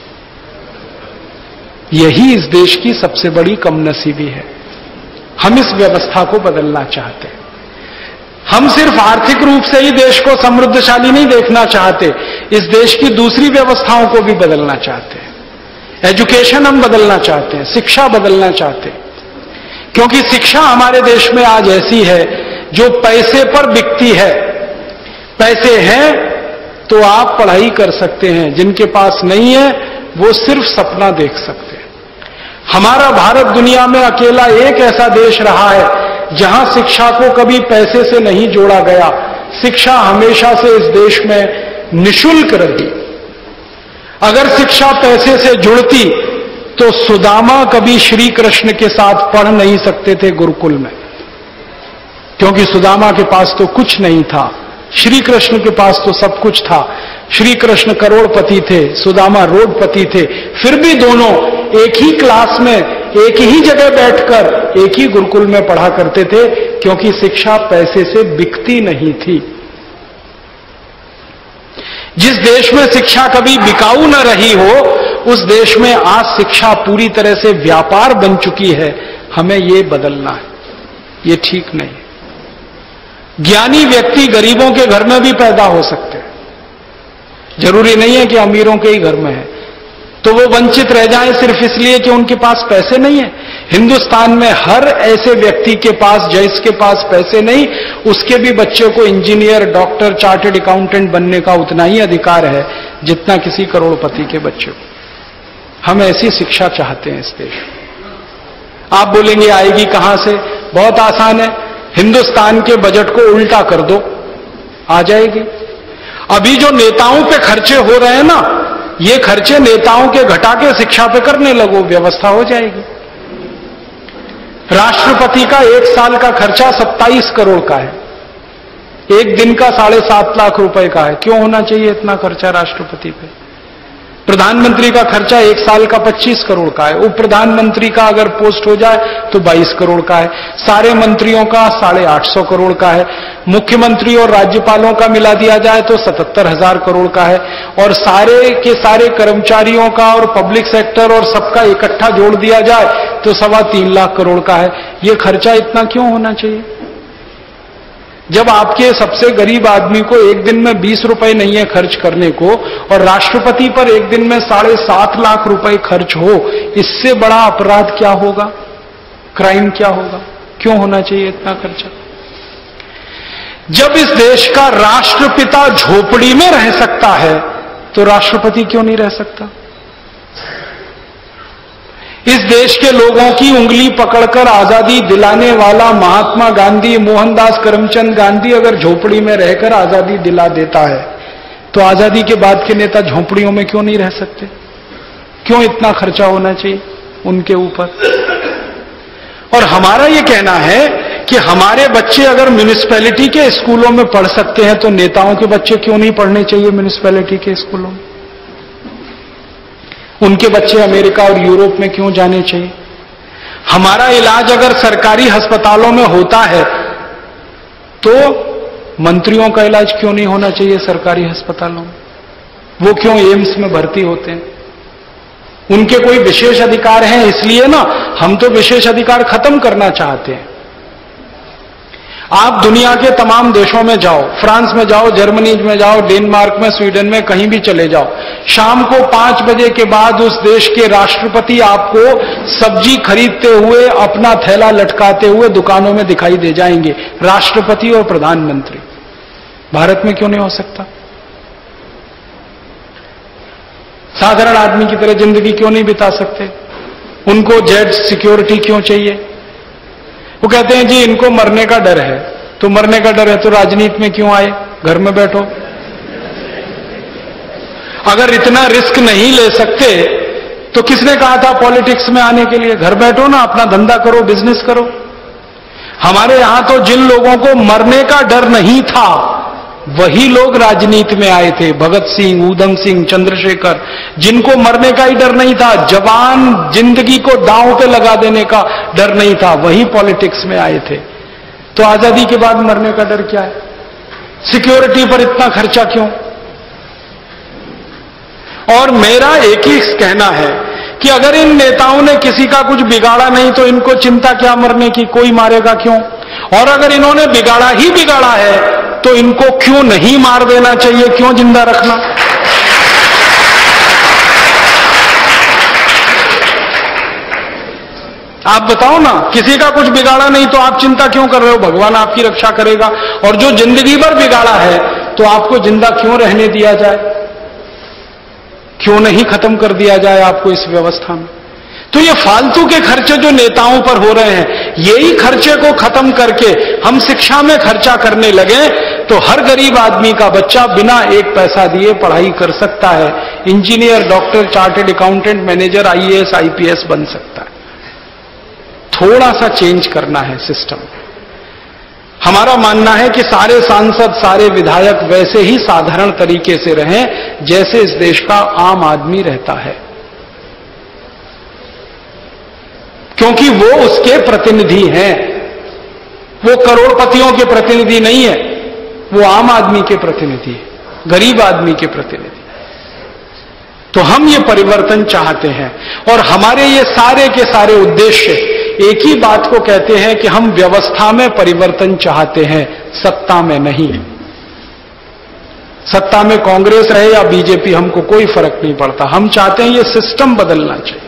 यही इस देश की सबसे बड़ी कमनसीबी है। हम इस व्यवस्था को बदलना चाहते हैं। हम सिर्फ आर्थिक रूप से ही देश को समृद्धशाली नहीं देखना चाहते, इस देश की दूसरी व्यवस्थाओं को भी बदलना चाहते हैं। एजुकेशन हम बदलना चाहते हैं, शिक्षा बदलना चाहते हैं, क्योंकि शिक्षा हमारे देश में आज ऐसी है जो पैसे पर बिकती है। पैसे हैं तो आप पढ़ाई कर सकते हैं, जिनके पास नहीं है वो सिर्फ सपना देख सकते हैं। हमारा भारत दुनिया में अकेला एक ऐसा देश रहा है जहां शिक्षा को कभी पैसे से नहीं जोड़ा गया। शिक्षा हमेशा से इस देश में निशुल्क रही। अगर शिक्षा पैसे से जुड़ती तो सुदामा कभी श्री कृष्ण के साथ पढ़ नहीं सकते थे गुरुकुल में, क्योंकि सुदामा के पास तो कुछ नहीं था, श्री कृष्ण के पास तो सब कुछ था। श्री कृष्ण करोड़पति थे, सुदामा रोडपति थे, फिर भी दोनों एक ही क्लास में एक ही जगह बैठकर एक ही गुरुकुल में पढ़ा करते थे, क्योंकि शिक्षा पैसे से बिकती नहीं थी। जिस देश में शिक्षा कभी बिकाऊ न रही हो, उस देश में आज शिक्षा पूरी तरह से व्यापार बन चुकी है। हमें ये बदलना है, ये ठीक नहीं। ज्ञानी व्यक्ति गरीबों के घर में भी पैदा हो सकते हैं, जरूरी नहीं है कि अमीरों के ही घर में है, तो वो वंचित रह जाएं सिर्फ इसलिए कि उनके पास पैसे नहीं है। हिंदुस्तान में हर ऐसे व्यक्ति के पास, जिसके पास पैसे नहीं, उसके भी बच्चे को इंजीनियर, डॉक्टर, चार्टर्ड अकाउंटेंट बनने का उतना ही अधिकार है जितना किसी करोड़पति के बच्चे को। हम ऐसी शिक्षा चाहते हैं इस देश में। आप बोलेंगे आएगी कहां से? बहुत आसान है, हिंदुस्तान के बजट को उल्टा कर दो, आ जाएगी। अभी जो नेताओं पे खर्चे हो रहे हैं ना, ये खर्चे नेताओं के घटा के शिक्षा पे करने लगो, व्यवस्था हो जाएगी। राष्ट्रपति का एक साल का खर्चा 27 करोड़ का है, एक दिन का 7.5 लाख रुपए का है। क्यों होना चाहिए इतना खर्चा राष्ट्रपति पे? प्रधानमंत्री का खर्चा एक साल का 25 करोड़ का है, उप प्रधानमंत्री का अगर पोस्ट हो जाए तो 22 करोड़ का है, सारे मंत्रियों का 850 करोड़ का है, मुख्यमंत्री और राज्यपालों का मिला दिया जाए तो 77,000 करोड़ का है, और सारे के सारे कर्मचारियों का और पब्लिक सेक्टर और सबका इकट्ठा जोड़ दिया जाए तो 3.25 लाख करोड़ का है। ये खर्चा इतना क्यों होना चाहिए? जब आपके सबसे गरीब आदमी को एक दिन में 20 रुपए नहीं है खर्च करने को, और राष्ट्रपति पर एक दिन में 7.5 लाख रुपए खर्च हो, इससे बड़ा अपराध क्या होगा? क्राइम क्या होगा? क्यों होना चाहिए इतना खर्चा? जब इस देश का राष्ट्रपिता झोपड़ी में रह सकता है तो राष्ट्रपति क्यों नहीं रह सकता? इस देश के लोगों की उंगली पकड़कर आजादी दिलाने वाला महात्मा गांधी, मोहनदास करमचंद गांधी अगर झोपड़ी में रहकर आजादी दिला देता है, तो आजादी के बाद के नेता झोपड़ियों में क्यों नहीं रह सकते? क्यों इतना खर्चा होना चाहिए उनके ऊपर? और हमारा यह कहना है कि हमारे बच्चे अगर म्युनिसिपैलिटी के स्कूलों में पढ़ सकते हैं तो नेताओं के बच्चे क्यों नहीं पढ़ने चाहिए म्युनिसिपैलिटी के स्कूलों में? उनके बच्चे अमेरिका और यूरोप में क्यों जाने चाहिए? हमारा इलाज अगर सरकारी अस्पतालों में होता है तो मंत्रियों का इलाज क्यों नहीं होना चाहिए सरकारी अस्पतालों में? वो क्यों एम्स में भर्ती होते हैं? उनके कोई विशेष अधिकार हैं इसलिए ना, हम तो विशेष अधिकार खत्म करना चाहते हैं। आप दुनिया के तमाम देशों में जाओ, फ्रांस में जाओ, जर्मनी में जाओ, डेनमार्क में, स्वीडन में, कहीं भी चले जाओ, शाम को 5 बजे के बाद उस देश के राष्ट्रपति आपको सब्जी खरीदते हुए, अपना थैला लटकाते हुए दुकानों में दिखाई दे जाएंगे, राष्ट्रपति और प्रधानमंत्री। भारत में क्यों नहीं हो सकता? साधारण आदमी की तरह जिंदगी क्यों नहीं बिता सकते? उनको जेड सिक्योरिटी क्यों चाहिए? वो कहते हैं जी इनको मरने का डर है। तो मरने का डर है तो राजनीति में क्यों आए? घर में बैठो। अगर इतना रिस्क नहीं ले सकते तो किसने कहा था पॉलिटिक्स में आने के लिए? घर बैठो ना, अपना धंधा करो, बिजनेस करो। हमारे यहां तो जिन लोगों को मरने का डर नहीं था वही लोग राजनीति में आए थे। भगत सिंह, ऊधम सिंह, चंद्रशेखर, जिनको मरने का ही डर नहीं था, जवान जिंदगी को दांव पे लगा देने का डर नहीं था, वही पॉलिटिक्स में आए थे। तो आजादी के बाद मरने का डर क्या है? सिक्योरिटी पर इतना खर्चा क्यों? और मेरा एक ही कहना है कि अगर इन नेताओं ने किसी का कुछ बिगाड़ा नहीं तो इनको चिंता क्या मरने की? कोई मारेगा क्यों? और अगर इन्होंने बिगाड़ा ही बिगाड़ा है तो इनको क्यों नहीं मार देना चाहिए? क्यों जिंदा रखना? आप बताओ ना, किसी का कुछ बिगाड़ा नहीं तो आप चिंता क्यों कर रहे हो? भगवान आपकी रक्षा करेगा। और जो जिंदगी भर बिगाड़ा है तो आपको जिंदा क्यों रहने दिया जाए? क्यों नहीं खत्म कर दिया जाए आपको इस व्यवस्था में? तो ये फालतू के खर्चे जो नेताओं पर हो रहे हैं, यही खर्चे को खत्म करके हम शिक्षा में खर्चा करने लगे तो हर गरीब आदमी का बच्चा बिना एक पैसा दिए पढ़ाई कर सकता है, engineer, doctor, chartered accountant, manager, IAS, IPS बन सकता है। थोड़ा सा चेंज करना है सिस्टम। हमारा मानना है कि सारे सांसद, सारे विधायक वैसे ही साधारण तरीके से रहें जैसे इस देश का आम आदमी रहता है, क्योंकि वो उसके प्रतिनिधि हैं। वो करोड़पतियों के प्रतिनिधि नहीं है, वो आम आदमी के प्रतिनिधि है, गरीब आदमी के प्रतिनिधि। तो हम ये परिवर्तन चाहते हैं और हमारे ये सारे के सारे उद्देश्य एक ही बात को कहते हैं कि हम व्यवस्था में परिवर्तन चाहते हैं, सत्ता में नहीं। सत्ता में कांग्रेस रहे या बीजेपी, हमको कोई फर्क नहीं पड़ता। हम चाहते हैं ये सिस्टम बदलना चाहिए,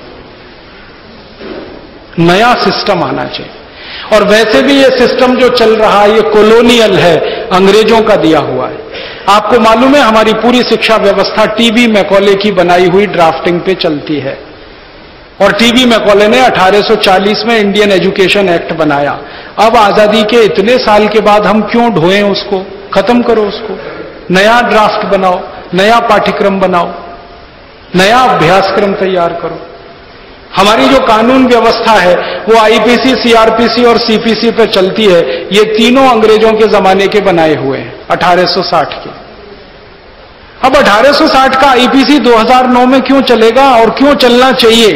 नया सिस्टम आना चाहिए। और वैसे भी ये सिस्टम जो चल रहा है ये कॉलोनियल है, अंग्रेजों का दिया हुआ है। आपको मालूम है हमारी पूरी शिक्षा व्यवस्था टीबी मैकॉले की बनाई हुई ड्राफ्टिंग पे चलती है। और टीबी मैकॉले ने 1840 में इंडियन एजुकेशन एक्ट बनाया। अब आजादी के इतने साल के बाद हम क्यों ढोएं उसको? खत्म करो उसको, नया ड्राफ्ट बनाओ, नया पाठ्यक्रम बनाओ, नया अभ्यासक्रम तैयार करो। हमारी जो कानून व्यवस्था है वो आईपीसी, सीआरपीसी और सीपीसी पे चलती है। ये तीनों अंग्रेजों के जमाने के बनाए हुए हैं, 1860 के। अब 1860 का आईपीसी 2009 में क्यों चलेगा और क्यों चलना चाहिए?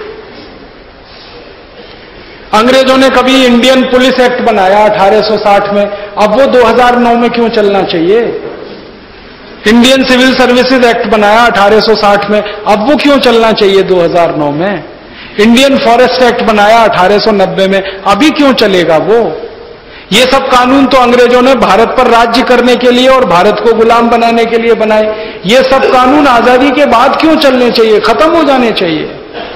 अंग्रेजों ने कभी इंडियन पुलिस एक्ट बनाया 1860 में, अब वो 2009 में क्यों चलना चाहिए? इंडियन सिविल सर्विसेज एक्ट बनाया 1860 में, अब वो क्यों चलना चाहिए 2009 में? इंडियन फॉरेस्ट एक्ट बनाया 1890 में, अभी क्यों चलेगा वो? ये सब कानून तो अंग्रेजों ने भारत पर राज्य करने के लिए और भारत को गुलाम बनाने के लिए बनाए। ये सब कानून आजादी के बाद क्यों चलने चाहिए? खत्म हो जाने चाहिए।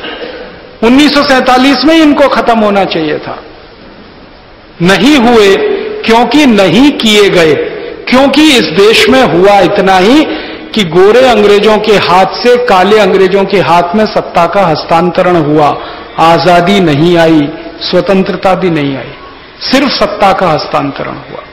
1947 में इनको खत्म होना चाहिए था। नहीं हुए क्योंकि नहीं किए गए, क्योंकि इस देश में हुआ इतना ही कि गोरे अंग्रेजों के हाथ से काले अंग्रेजों के हाथ में सत्ता का हस्तांतरण हुआ। आजादी नहीं आई, स्वतंत्रता भी नहीं आई, सिर्फ सत्ता का हस्तांतरण हुआ।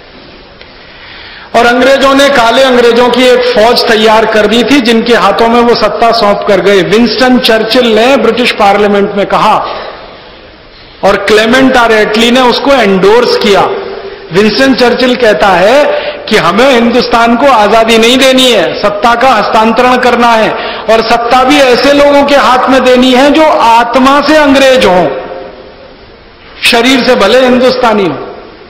और अंग्रेजों ने, काले अंग्रेजों की एक फौज तैयार कर दी थी जिनके हाथों में वो सत्ता सौंप कर गए। विंस्टन चर्चिल ने ब्रिटिश पार्लियामेंट में कहा और क्लेमेंट आर एटली ने उसको एंडोर्स किया। विंस्टन चर्चिल कहता है कि हमें हिंदुस्तान को आजादी नहीं देनी है, सत्ता का हस्तांतरण करना है और सत्ता भी ऐसे लोगों के हाथ में देनी है जो आत्मा से अंग्रेज हों, शरीर से भले हिंदुस्तानी हो।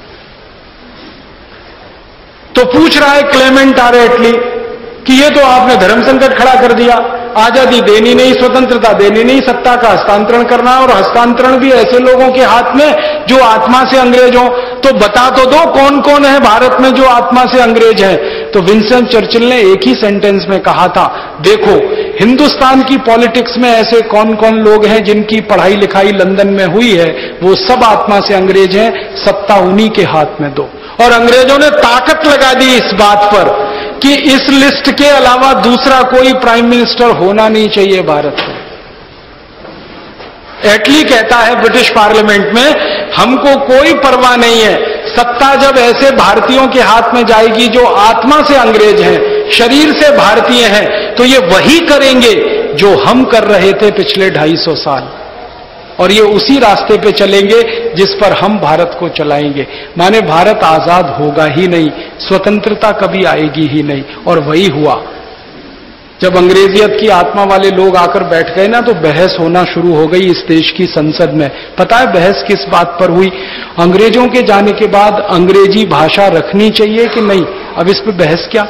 तो पूछ रहा है क्लेमेंट आर एटली कि ये तो आपने धर्म संकट खड़ा कर दिया, आजादी देनी नहीं, स्वतंत्रता देनी नहीं, सत्ता का हस्तांतरण करना और हस्तांतरण भी ऐसे लोगों के हाथ में जो आत्मा से अंग्रेज हो। तो बता तो दो कौन कौन है भारत में जो आत्मा से अंग्रेज है? तो विंस्टन चर्चिल ने एक ही सेंटेंस में कहा था, देखो हिंदुस्तान की पॉलिटिक्स में ऐसे कौन कौन लोग हैं जिनकी पढ़ाई लिखाई लंदन में हुई है, वो सब आत्मा से अंग्रेज हैं, सत्ता उन्हीं के हाथ में दो। और अंग्रेजों ने ताकत लगा दी इस बात पर कि इस लिस्ट के अलावा दूसरा कोई प्राइम मिनिस्टर होना नहीं चाहिए भारत में। एटली कहता है ब्रिटिश पार्लियामेंट में, हमको कोई परवाह नहीं है, सत्ता जब ऐसे भारतीयों के हाथ में जाएगी जो आत्मा से अंग्रेज हैं, शरीर से भारतीय हैं, तो ये वही करेंगे जो हम कर रहे थे पिछले 250 साल। और ये उसी रास्ते पे चलेंगे जिस पर हम भारत को चलाएंगे। माने भारत आजाद होगा ही नहीं, स्वतंत्रता कभी आएगी ही नहीं। और वही हुआ। जब अंग्रेजियत की आत्मा वाले लोग आकर बैठ गए ना, तो बहस होना शुरू हो गई इस देश की संसद में। पता है बहस किस बात पर हुई? अंग्रेजों के जाने के बाद अंग्रेजी भाषा रखनी चाहिए कि नहीं। अब इस पर बहस क्या?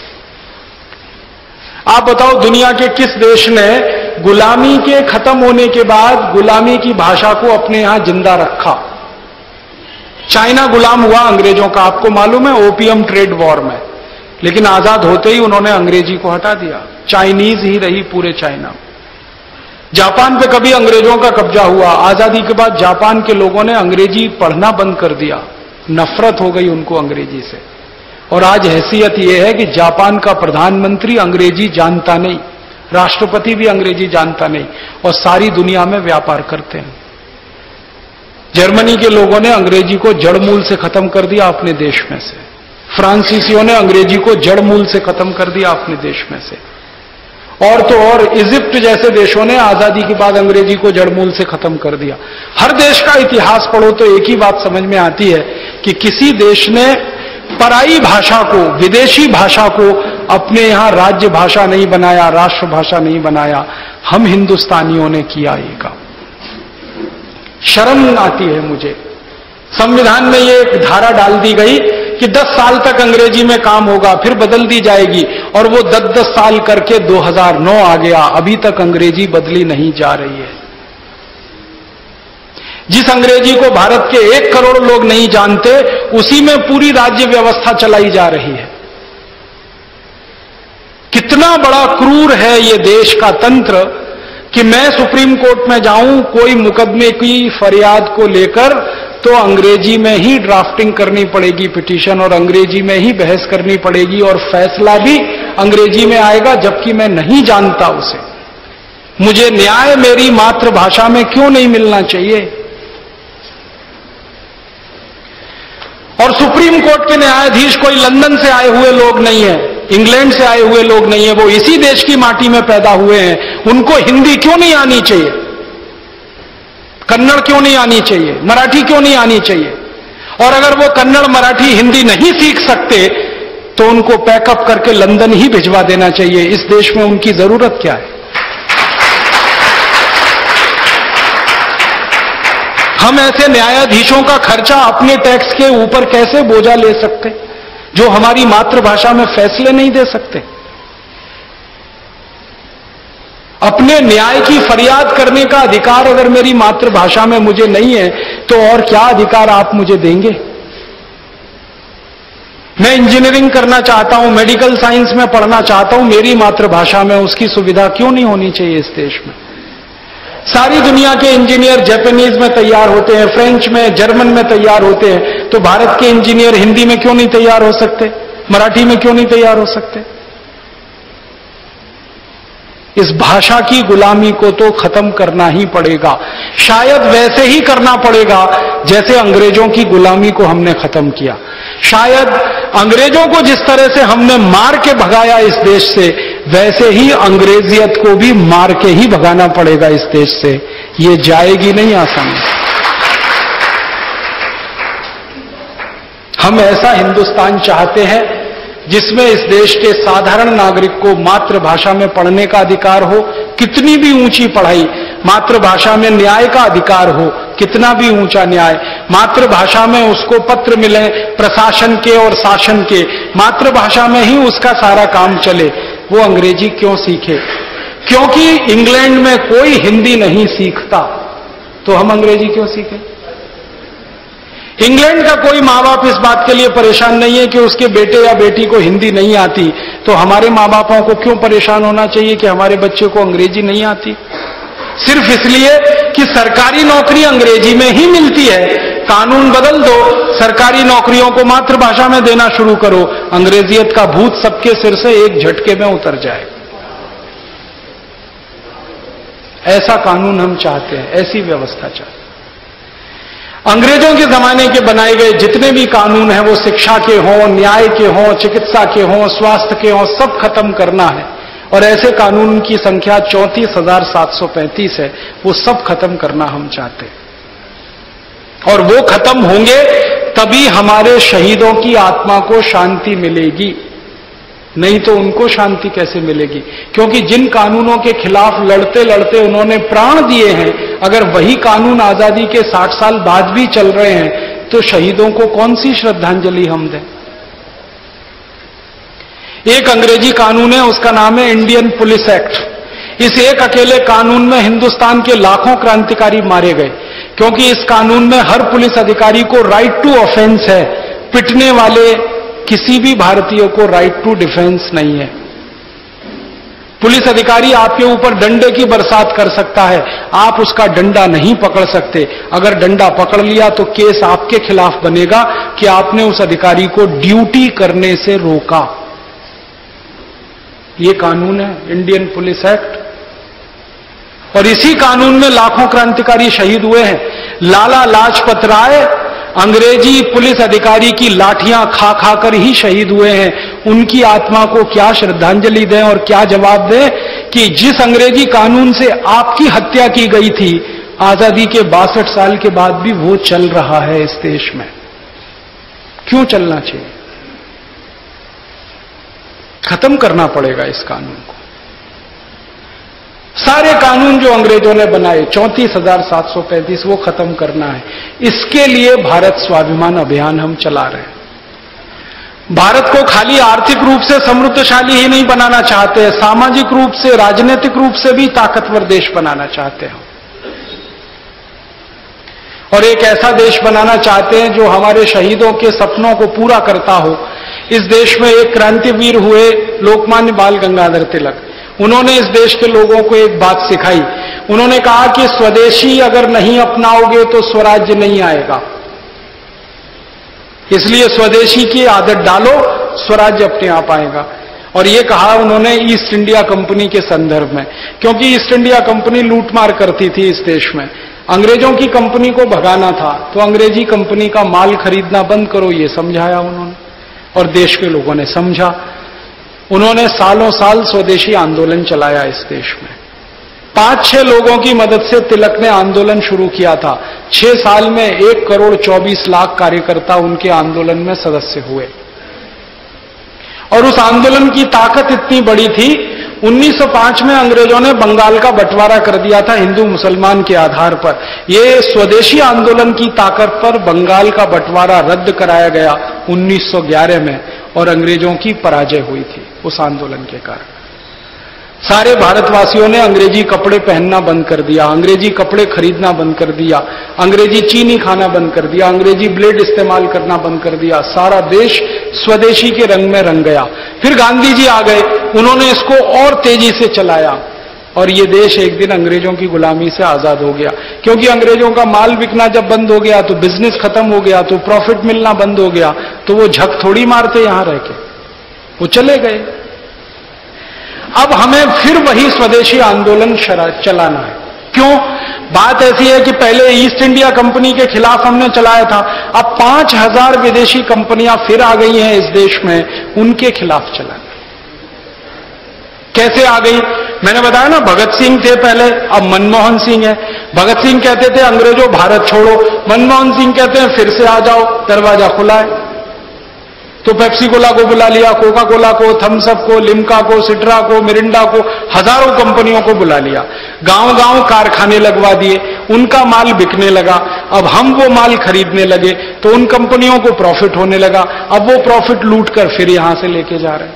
आप बताओ दुनिया के किस देश ने गुलामी के खत्म होने के बाद गुलामी की भाषा को अपने यहां जिंदा रखा? चाइना गुलाम हुआ अंग्रेजों का, आपको मालूम है, ओपियम ट्रेड वॉर में। लेकिन आजाद होते ही उन्होंने अंग्रेजी को हटा दिया, चाइनीज ही रही पूरे चाइना में। जापान पे कभी अंग्रेजों का कब्जा हुआ, आजादी के बाद जापान के लोगों ने अंग्रेजी पढ़ना बंद कर दिया, नफरत हो गई उनको अंग्रेजी से। और आज हैसियत यह है कि जापान का प्रधानमंत्री अंग्रेजी जानता नहीं, राष्ट्रपति भी अंग्रेजी जानता नहीं, और सारी दुनिया में व्यापार करते हैं। जर्मनी के लोगों ने अंग्रेजी को जड़मूल से खत्म कर दिया अपने देश में से, फ्रांसीसियों ने अंग्रेजी को जड़मूल से खत्म कर दिया अपने देश में से, और तो और इजिप्ट जैसे देशों ने आजादी के बाद अंग्रेजी को जड़मूल से खत्म कर दिया। हर देश का इतिहास पढ़ो तो एक ही बात समझ में आती है कि किसी देश ने पराई भाषा को, विदेशी भाषा को अपने यहां राज्य भाषा नहीं बनाया, राष्ट्र भाषा नहीं बनाया। हम हिंदुस्तानियों ने किया ये काम। शर्म आती है मुझे। संविधान में ये एक धारा डाल दी गई कि 10 साल तक अंग्रेजी में काम होगा, फिर बदल दी जाएगी, और वो 10-10 साल करके 2009 आ गया, अभी तक अंग्रेजी बदली नहीं जा रही है। जिस अंग्रेजी को भारत के 1 करोड़ लोग नहीं जानते, उसी में पूरी राज्य व्यवस्था चलाई जा रही है। कितना बड़ा क्रूर है ये देश का तंत्र कि मैं सुप्रीम कोर्ट में जाऊं कोई मुकदमे की फरियाद को लेकर, तो अंग्रेजी में ही ड्राफ्टिंग करनी पड़ेगी पिटीशन, और अंग्रेजी में ही बहस करनी पड़ेगी, और फैसला भी अंग्रेजी में आएगा, जबकि मैं नहीं जानता उसे। मुझे न्याय मेरी मातृभाषा में क्यों नहीं मिलना चाहिए? और सुप्रीम कोर्ट के न्यायाधीश कोई लंदन से आए हुए लोग नहीं है, इंग्लैंड से आए हुए लोग नहीं है, वो इसी देश की माटी में पैदा हुए हैं। उनको हिंदी क्यों नहीं आनी चाहिए? कन्नड़ क्यों नहीं आनी चाहिए? मराठी क्यों नहीं आनी चाहिए? और अगर वो कन्नड़, मराठी, हिंदी नहीं सीख सकते तो उनको पैकअप करके लंदन ही भिजवा देना चाहिए। इस देश में उनकी जरूरत क्या है? हम ऐसे न्यायाधीशों का खर्चा अपने टैक्स के ऊपर कैसे बोझा ले सकते जो हमारी मातृभाषा में फैसले नहीं दे सकते? अपने न्याय की फरियाद करने का अधिकार अगर मेरी मातृभाषा में मुझे नहीं है, तो और क्या अधिकार आप मुझे देंगे? मैं इंजीनियरिंग करना चाहता हूं, मेडिकल साइंस में पढ़ना चाहता हूं, मेरी मातृभाषा में उसकी सुविधा क्यों नहीं होनी चाहिए इस देश में? सारी दुनिया के इंजीनियर जापानीज में तैयार होते हैं, फ्रेंच में, जर्मन में तैयार होते हैं, तो भारत के इंजीनियर हिंदी में क्यों नहीं तैयार हो सकते? मराठी में क्यों नहीं तैयार हो सकते? इस भाषा की गुलामी को तो खत्म करना ही पड़ेगा। शायद वैसे ही करना पड़ेगा जैसे अंग्रेजों की गुलामी को हमने खत्म किया। शायद अंग्रेजों को जिस तरह से हमने मार के भगाया इस देश से, वैसे ही अंग्रेजियत को भी मार के ही भगाना पड़ेगा इस देश से। ये जाएगी नहीं आसानी। हम ऐसा हिंदुस्तान चाहते हैं जिसमें इस देश के साधारण नागरिक को मातृभाषा में पढ़ने का अधिकार हो, कितनी भी ऊंची पढ़ाई, मातृभाषा में न्याय का अधिकार हो, कितना भी ऊंचा न्याय, मातृभाषा में उसको पत्र मिले प्रशासन के और शासन के, मातृभाषा में ही उसका सारा काम चले। वो अंग्रेजी क्यों सीखे? क्योंकि इंग्लैंड में कोई हिंदी नहीं सीखता, तो हम अंग्रेजी क्यों सीखें? इंग्लैंड का कोई माँ बाप इस बात के लिए परेशान नहीं है कि उसके बेटे या बेटी को हिंदी नहीं आती, तो हमारे माँ बापों को क्यों परेशान होना चाहिए कि हमारे बच्चे को अंग्रेजी नहीं आती? सिर्फ इसलिए कि सरकारी नौकरी अंग्रेजी में ही मिलती है। कानून बदल दो, सरकारी नौकरियों को मातृभाषा में देना शुरू करो, अंग्रेजियत का भूत सबके सिर से एक झटके में उतर जाए। ऐसा कानून हम चाहते हैं, ऐसी व्यवस्था चाहते हैं। अंग्रेजों के जमाने के बनाए गए जितने भी कानून हैं, वो शिक्षा के हों, न्याय के हों, चिकित्सा के हों, स्वास्थ्य के हों, सब खत्म करना है। और ऐसे कानून की संख्या 34,735 है, वो सब खत्म करना हम चाहते हैं। और वो खत्म होंगे तभी हमारे शहीदों की आत्मा को शांति मिलेगी, नहीं तो उनको शांति कैसे मिलेगी? क्योंकि जिन कानूनों के खिलाफ लड़ते लड़ते उन्होंने प्राण दिए हैं, अगर वही कानून आजादी के 60 साल बाद भी चल रहे हैं, तो शहीदों को कौन सी श्रद्धांजलि हम दें? एक अंग्रेजी कानून है, उसका नाम है इंडियन पुलिस एक्ट। इस एक अकेले कानून में हिंदुस्तान के लाखों क्रांतिकारी मारे गए, क्योंकि इस कानून में हर पुलिस अधिकारी को राइट टू ऑफेंस है। पिटने वाले किसी भी भारतीय को राइट टू डिफेंस नहीं है। पुलिस अधिकारी आपके ऊपर डंडे की बरसात कर सकता है, आप उसका डंडा नहीं पकड़ सकते। अगर डंडा पकड़ लिया तो केस आपके खिलाफ बनेगा कि आपने उस अधिकारी को ड्यूटी करने से रोका। ये कानून है इंडियन पुलिस एक्ट, और इसी कानून में लाखों क्रांतिकारी शहीद हुए हैं। लाला लाजपत राय अंग्रेजी पुलिस अधिकारी की लाठियां खा खाकर ही शहीद हुए हैं। उनकी आत्मा को क्या श्रद्धांजलि दें और क्या जवाब दें कि जिस अंग्रेजी कानून से आपकी हत्या की गई थी, आजादी के 62 साल के बाद भी वो चल रहा है इस देश में। क्यों चलना चाहिए? खत्म करना पड़ेगा इस कानून को। सारे कानून जो अंग्रेजों ने बनाए 34,735 वो खत्म करना है। इसके लिए भारत स्वाभिमान अभियान हम चला रहे हैं। भारत को खाली आर्थिक रूप से समृद्धशाली ही नहीं बनाना चाहते हैं, सामाजिक रूप से, राजनीतिक रूप से भी ताकतवर देश बनाना चाहते हैं, और एक ऐसा देश बनाना चाहते हैं जो हमारे शहीदों के सपनों को पूरा करता हो। इस देश में एक क्रांतिवीर हुए लोकमान्य बाल गंगाधर तिलक। उन्होंने इस देश के लोगों को एक बात सिखाई। उन्होंने कहा कि स्वदेशी अगर नहीं अपनाओगे तो स्वराज्य नहीं आएगा, इसलिए स्वदेशी की आदत डालो, स्वराज्य अपने आप आएगा। और ये कहा उन्होंने ईस्ट इंडिया कंपनी के संदर्भ में, क्योंकि ईस्ट इंडिया कंपनी लूटमार करती थी इस देश में। अंग्रेजों की कंपनी को भगाना था तो अंग्रेजी कंपनी का माल खरीदना बंद करो, ये समझाया उन्होंने, और देश के लोगों ने समझा। उन्होंने सालों साल स्वदेशी आंदोलन चलाया इस देश में। 5-6 लोगों की मदद से तिलक ने आंदोलन शुरू किया था। 6 साल में 1,24,00,000 कार्यकर्ता उनके आंदोलन में सदस्य हुए, और उस आंदोलन की ताकत इतनी बड़ी थी, 1905 में अंग्रेजों ने बंगाल का बंटवारा कर दिया था हिंदू मुसलमान के आधार पर। ये स्वदेशी आंदोलन की ताकत पर बंगाल का बंटवारा रद्द कराया गया 1911 में, और अंग्रेजों की पराजय हुई थी उस आंदोलन के कारण। सारे भारतवासियों ने अंग्रेजी कपड़े पहनना बंद कर दिया, अंग्रेजी कपड़े खरीदना बंद कर दिया, अंग्रेजी चीनी खाना बंद कर दिया, अंग्रेजी ब्लेड इस्तेमाल करना बंद कर दिया। सारा देश स्वदेशी के रंग में रंग गया। फिर गांधी जी आ गए, उन्होंने इसको और तेजी से चलाया, और ये देश एक दिन अंग्रेजों की गुलामी से आजाद हो गया। क्योंकि अंग्रेजों का माल बिकना जब बंद हो गया तो बिजनेस खत्म हो गया, तो प्रॉफिट मिलना बंद हो गया, तो वो झक थोड़ी मारते यहां रह के, वो चले गए। अब हमें फिर वही स्वदेशी आंदोलन चलाना है। क्यों? बात ऐसी है कि पहले ईस्ट इंडिया कंपनी के खिलाफ हमने चलाया था, अब 5,000 विदेशी कंपनियां फिर आ गई हैं इस देश में, उनके खिलाफ चलाना। कैसे आ गई? मैंने बताया ना, भगत सिंह थे पहले, अब मनमोहन सिंह है। भगत सिंह कहते थे अंग्रेजों भारत छोड़ो, मनमोहन सिंह कहते हैं फिर से आ जाओ, दरवाजा खुला है। तो पेप्सी कोला को बुला लिया, कोका कोला को, थम्स अप को, लिम्का को, सिट्रा को, मिरिंडा को, हजारों कंपनियों को बुला लिया। गांव गांव कारखाने लगवा दिए, उनका माल बिकने लगा। अब हम वो माल खरीदने लगे तो उन कंपनियों को प्रॉफिट होने लगा। अब वो प्रॉफिट लूट कर फिर यहां से लेके जा रहे हैं,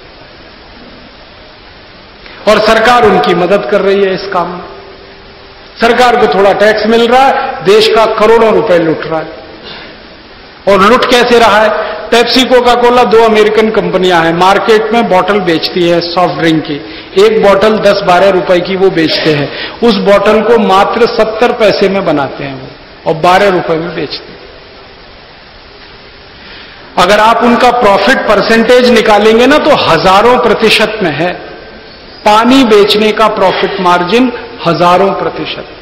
और सरकार उनकी मदद कर रही है इस काम में। सरकार को थोड़ा टैक्स मिल रहा है, देश का करोड़ों रुपए लूट रहा है। और लूट कैसे रहा है? पेप्सी कोका कोला 2 अमेरिकन कंपनियां हैं, मार्केट में बोतल बेचती है सॉफ्ट ड्रिंक की। एक बोतल 10-12 रुपए की वो बेचते हैं। उस बोतल को मात्र 70 पैसे में बनाते हैं वो, और 12 रुपए में बेचते हैं। अगर आप उनका प्रॉफिट परसेंटेज निकालेंगे ना तो हजारों प्रतिशत में है। पानी बेचने का प्रॉफिट मार्जिन हजारों प्रतिशत।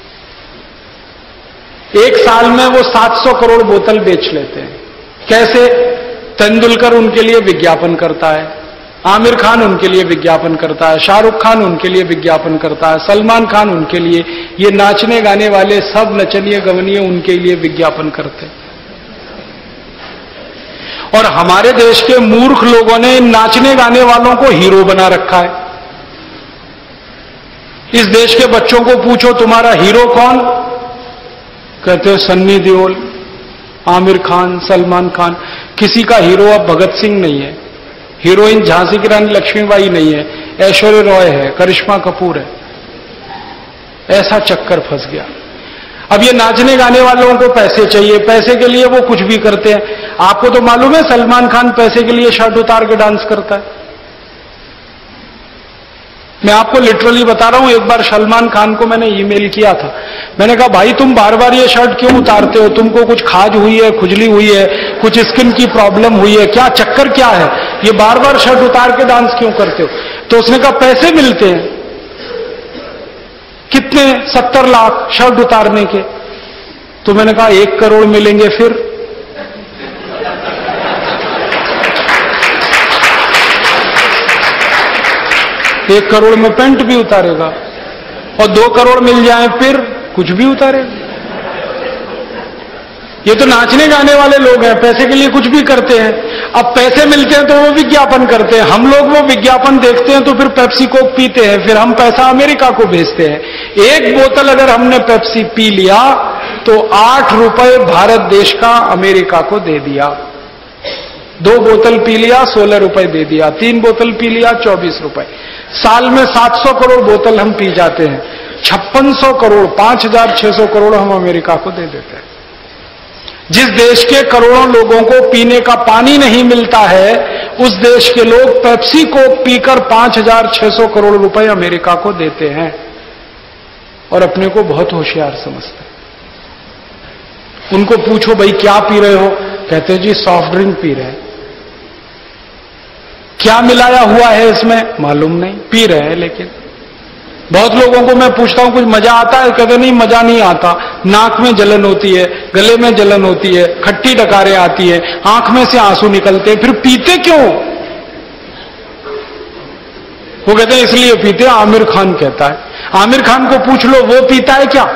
एक साल में वो 700 करोड़ बोतल बेच लेते हैं। कैसे? तेंदुलकर उनके लिए विज्ञापन करता है, आमिर खान उनके लिए विज्ञापन करता है, शाहरुख खान उनके लिए विज्ञापन करता है, सलमान खान उनके लिए, ये नाचने गाने वाले सब नचनिए गवनिए उनके लिए विज्ञापन करते हैं। और हमारे देश के मूर्ख लोगों ने नाचने गाने वालों को हीरो बना रखा है। इस देश के बच्चों को पूछो तुम्हारा हीरो कौन, कहते हो सन्नी देओल, आमिर खान, सलमान खान। किसी का हीरो अब भगत सिंह नहीं है, हीरोइन झांसी की रानी लक्ष्मीबाई नहीं है, ऐश्वर्या रॉय है, करिश्मा कपूर है। ऐसा चक्कर फंस गया। अब ये नाचने गाने वालों को पैसे चाहिए, पैसे के लिए वो कुछ भी करते हैं। आपको तो मालूम है सलमान खान पैसे के लिए शर्ट उतार के डांस करता है। मैं आपको लिटरली बता रहा हूं, एक बार सलमान खान को मैंने ईमेल किया था। मैंने कहा भाई तुम बार बार ये शर्ट क्यों उतारते हो, तुमको कुछ खाज हुई है, खुजली हुई है, कुछ स्किन की प्रॉब्लम हुई है, क्या चक्कर क्या है, ये बार बार शर्ट उतार के डांस क्यों करते हो? तो उसने कहा पैसे मिलते हैं। कितने? 70 लाख शर्ट उतारने के। तो मैंने कहा 1 करोड़ मिलेंगे फिर? एक करोड़ में पेंट भी उतारेगा, और 2 करोड़ मिल जाए फिर कुछ भी उतारेगा। ये तो नाचने गाने वाले लोग हैं, पैसे के लिए कुछ भी करते हैं। अब पैसे मिलते हैं तो वो विज्ञापन करते हैं, हम लोग वो विज्ञापन देखते हैं तो फिर पेप्सी कोक पीते हैं, फिर हम पैसा अमेरिका को भेजते हैं। 1 बोतल अगर हमने पेप्सी पी लिया तो 8 रुपए भारत देश का अमेरिका को दे दिया। 2 बोतल पी लिया 16 रुपए दे दिया, 3 बोतल पी लिया 24 रुपए। साल में 700 करोड़ बोतल हम पी जाते हैं, 5600 करोड़ 5600 करोड़ हम अमेरिका को दे देते हैं। जिस देश के करोड़ों लोगों को पीने का पानी नहीं मिलता है, उस देश के लोग पेप्सी को पीकर 5600 करोड़ रुपए अमेरिका को देते हैं और अपने को बहुत होशियार समझते हैं। उनको पूछो भाई क्या पी रहे हो, कहते हैं जी सॉफ्ट ड्रिंक पी रहे हैं। क्या मिलाया हुआ है इसमें मालूम नहीं, पी रहे हैं। लेकिन बहुत लोगों को मैं पूछता हूं कुछ मजा आता है, कहते नहीं मजा नहीं आता, नाक में जलन होती है, गले में जलन होती है, खट्टी डकारें आती है, आंख में से आंसू निकलते हैं। फिर पीते क्यों? वो कहते हैं इसलिए पीते हैं, आमिर खान कहता है। आमिर खान को पूछ लो वो पीता है क्या?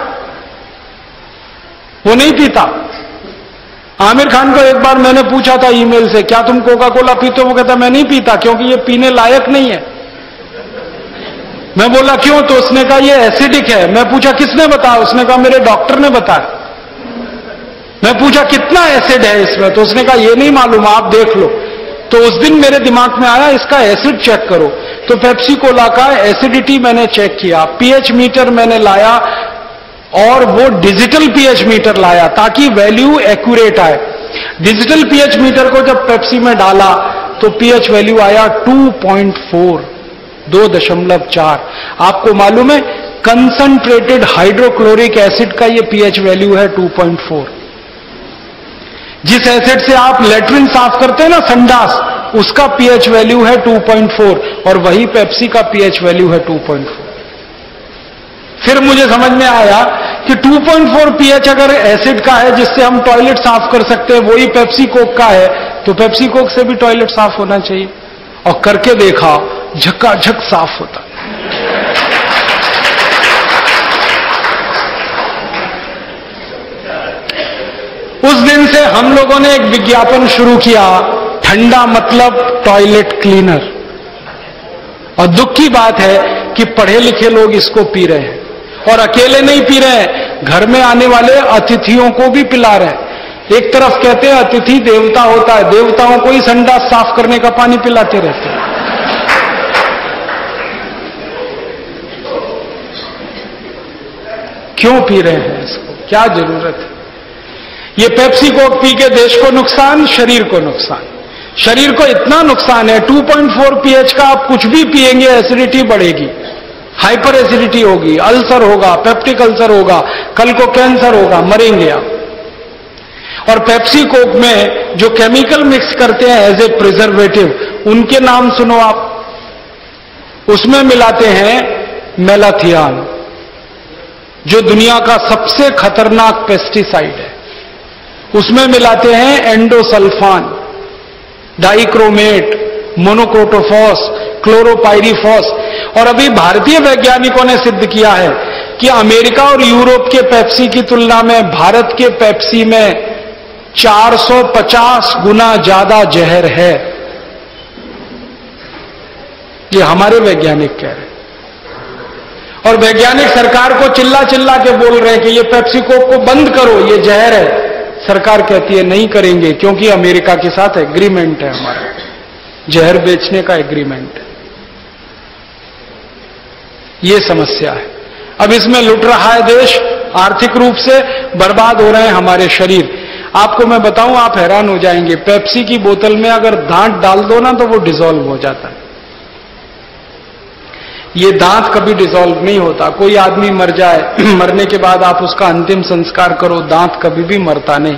वो नहीं पीता। आमिर खान को एक बार मैंने पूछा था ईमेल से, क्या तुम कोका कोला पीते हो? वो कहता मैं नहीं पीता क्योंकि ये पीने लायक नहीं है। मैं बोला क्यों? तो उसने कहा ये एसिडिक है। मैं पूछा किसने बताया? उसने कहा मेरे डॉक्टर ने बताया। मैं पूछा कितना एसिड है इसमें? तो उसने कहा ये नहीं मालूम, आप देख लो। तो उस दिन मेरे दिमाग में आया इसका एसिड चेक करो। तो पेप्सी कोला का एसिडिटी मैंने चेक किया, पीएच मीटर मैंने लाया और वो डिजिटल पीएच मीटर लाया ताकि वैल्यू एक्यूरेट आए। डिजिटल पीएच मीटर को जब पेप्सी में डाला तो पीएच वैल्यू आया 2.4, 2.4। आपको मालूम है कंसंट्रेटेड हाइड्रोक्लोरिक एसिड का ये पीएच वैल्यू है 2.4। जिस एसिड से आप लेट्रिन साफ करते हैं ना, संडास, उसका पीएच वैल्यू है 2.4 और वही पेप्सी का पीएच वैल्यू है 2.4। फिर मुझे समझ में आया कि 2.4 पीएच अगर एसिड का है जिससे हम टॉयलेट साफ कर सकते हैं, वही पेप्सी कोक का है, तो पेप्सी कोक से भी टॉयलेट साफ होना चाहिए। और करके देखा, झकाझक साफ होता। उस दिन से हम लोगों ने एक विज्ञापन शुरू किया, ठंडा मतलब टॉयलेट क्लीनर। और दुख की बात है कि पढ़े लिखे लोग इसको पी रहे हैं और अकेले नहीं पी रहे हैं, घर में आने वाले अतिथियों को भी पिला रहे हैं। एक तरफ कहते हैं अतिथि देवता होता है, देवताओं को ही संडास साफ करने का पानी पिलाते रहते हैं। क्यों पी रहे हैं इसको? क्या जरूरत है? ये पेप्सी कोक पी के देश को नुकसान, शरीर को नुकसान। शरीर को इतना नुकसान है, 2.4 पीएच का आप कुछ भी पिएंगे एसिडिटी बढ़ेगी, हाइपर एसिडिटी होगी, अल्सर होगा, पेप्टिक अल्सर होगा, कल को कैंसर होगा, मरेंगे आप। और पेप्सी कोक में जो केमिकल मिक्स करते हैं एज ए प्रिजर्वेटिव, उनके नाम सुनो आप। उसमें मिलाते हैं मेलाथियान, जो दुनिया का सबसे खतरनाक पेस्टिसाइड है। उसमें मिलाते हैं एंडोसल्फान, डाइक्रोमेट, मोनोक्रोटोफॉस, क्लोरोपाइरीफॉस। और अभी भारतीय वैज्ञानिकों ने सिद्ध किया है कि अमेरिका और यूरोप के पेप्सी की तुलना में भारत के पेप्सी में 450 गुना ज्यादा जहर है। ये हमारे वैज्ञानिक कह रहे हैं। और वैज्ञानिक सरकार को चिल्ला चिल्ला के बोल रहे हैं कि ये पेप्सी कोक को बंद करो, ये जहर है। सरकार कहती है नहीं करेंगे क्योंकि अमेरिका के साथ एग्रीमेंट है, हमारा जहर बेचने का एग्रीमेंट है। ये समस्या है। अब इसमें लुट रहा है देश, आर्थिक रूप से बर्बाद हो रहे हैं हमारे शरीर। आपको मैं बताऊं, आप हैरान हो जाएंगे, पेप्सी की बोतल में अगर दांत डाल दो ना तो वो डिसॉल्व हो जाता है। ये दांत कभी डिसॉल्व नहीं होता। कोई आदमी मर जाए, मरने के बाद आप उसका अंतिम संस्कार करो, दांत कभी भी मरता नहीं।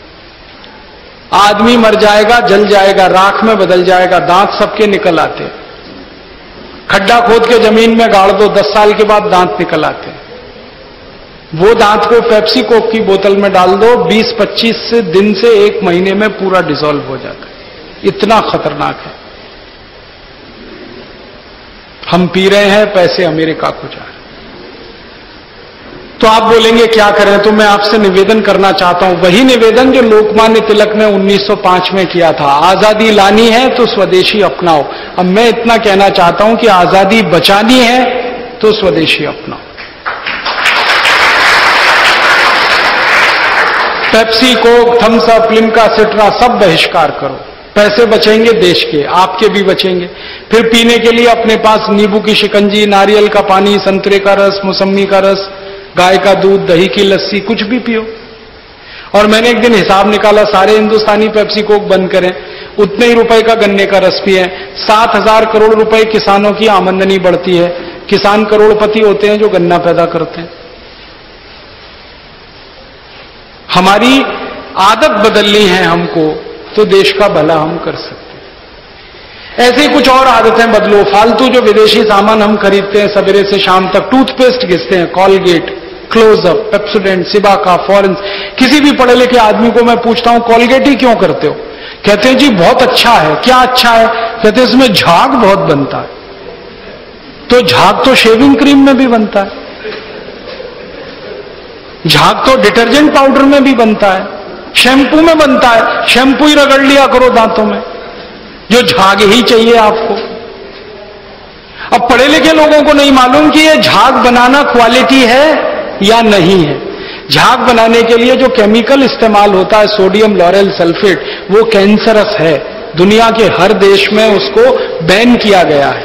आदमी मर जाएगा, जल जाएगा, राख में बदल जाएगा, दांत सबके निकल आते। खड्डा खोद के जमीन में गाड़ दो, 10 साल के बाद दांत निकल आते। वो दांत को पेप्सी कोक की बोतल में डाल दो, 20-25 दिन से 1 महीने में पूरा डिसॉल्व हो जाता है। इतना खतरनाक है। हम पी रहे हैं, पैसे अमेरिका को जा रहे हैं। तो आप बोलेंगे क्या करें? तो मैं आपसे निवेदन करना चाहता हूं, वही निवेदन जो लोकमान्य तिलक ने 1905 में किया था, आजादी लानी है तो स्वदेशी अपनाओ। अब मैं इतना कहना चाहता हूं कि आजादी बचानी है तो स्वदेशी अपनाओ। Pepsi, Coke, Thums Up, Limca, Citra सब बहिष्कार करो। पैसे बचेंगे देश के, आपके भी बचेंगे। फिर पीने के लिए अपने पास नींबू की शिकंजी, नारियल का पानी, संतरे का रस, मौसम्मी का रस, गाय का दूध, दही की लस्सी, कुछ भी पियो। और मैंने एक दिन हिसाब निकाला, सारे हिंदुस्तानी पेप्सी कोक बंद करें, उतने ही रुपए का गन्ने का रस पिए। 7,000 करोड़ रुपए किसानों की आमदनी बढ़ती है। किसान करोड़पति होते हैं जो गन्ना पैदा करते हैं। हमारी आदत बदलनी है हमको, तो देश का भला हम कर सकते हैं। ऐसे ही कुछ और आदतें बदलो। फालतू जो विदेशी सामान हम खरीदते हैं सवेरे से शाम तक, टूथपेस्ट घिसते हैं, Colgate, Closeup, Pepsodent, Cibaca, Forhans. किसी भी पढ़े लिखे आदमी को मैं पूछता हूं कॉलगेट ही क्यों करते हो? कहते हैं जी बहुत अच्छा है। क्या अच्छा है? कहते हैं इसमें झाग बहुत बनता है। तो झाग तो शेविंग क्रीम में भी बनता है, झाग तो डिटर्जेंट पाउडर में भी बनता है, शैम्पू में बनता है। शैम्पू ही रगड़ लिया करो दांतों में, जो झाग ही चाहिए आपको। अब पढ़े लिखे लोगों को नहीं मालूम कि ये झाग बनाना क्वालिटी है या नहीं है। झाग बनाने के लिए जो केमिकल इस्तेमाल होता है, सोडियम लॉरेल सल्फेट, वो कैंसरस है। दुनिया के हर देश में उसको बैन किया गया है।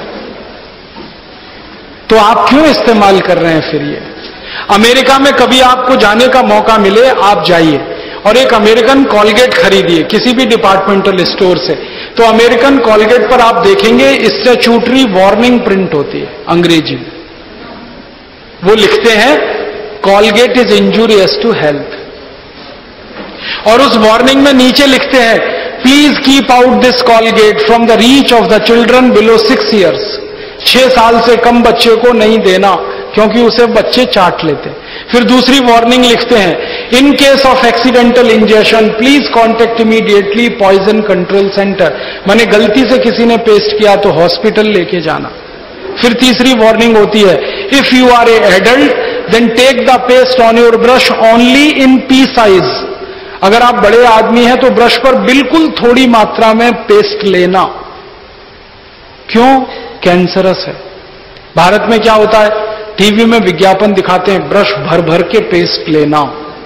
तो आप क्यों इस्तेमाल कर रहे हैं फिर ये? अमेरिका में कभी आपको जाने का मौका मिले, आप जाइए और एक अमेरिकन कॉलगेट खरीदिए किसी भी डिपार्टमेंटल स्टोर से। तो अमेरिकन कॉलगेट पर आप देखेंगे स्टैट्यूटरी वार्निंग प्रिंट होती है अंग्रेजी में। वो लिखते हैं Colgate is injurious to health, और उस वार्निंग में नीचे लिखते हैं please keep out this Colgate from the reach of the children below 6 years. 6 साल से कम बच्चे को नहीं देना, क्योंकि उसे बच्चे चाट लेते। फिर दूसरी वार्निंग लिखते हैं in case of accidental injection please contact immediately poison control centre. माने गलती से किसी ने पेस्ट किया तो हॉस्पिटल लेके जाना। फिर तीसरी वार्निंग होती है if you are a adult then take the paste on your brush only in pea size. अगर आप बड़े आदमी हैं तो ब्रश पर बिल्कुल थोड़ी मात्रा में पेस्ट लेना। क्यों? कैंसरस है। भारत में क्या होता है, टीवी में विज्ञापन दिखाते हैं ब्रश भर भर के पेस्ट लेना,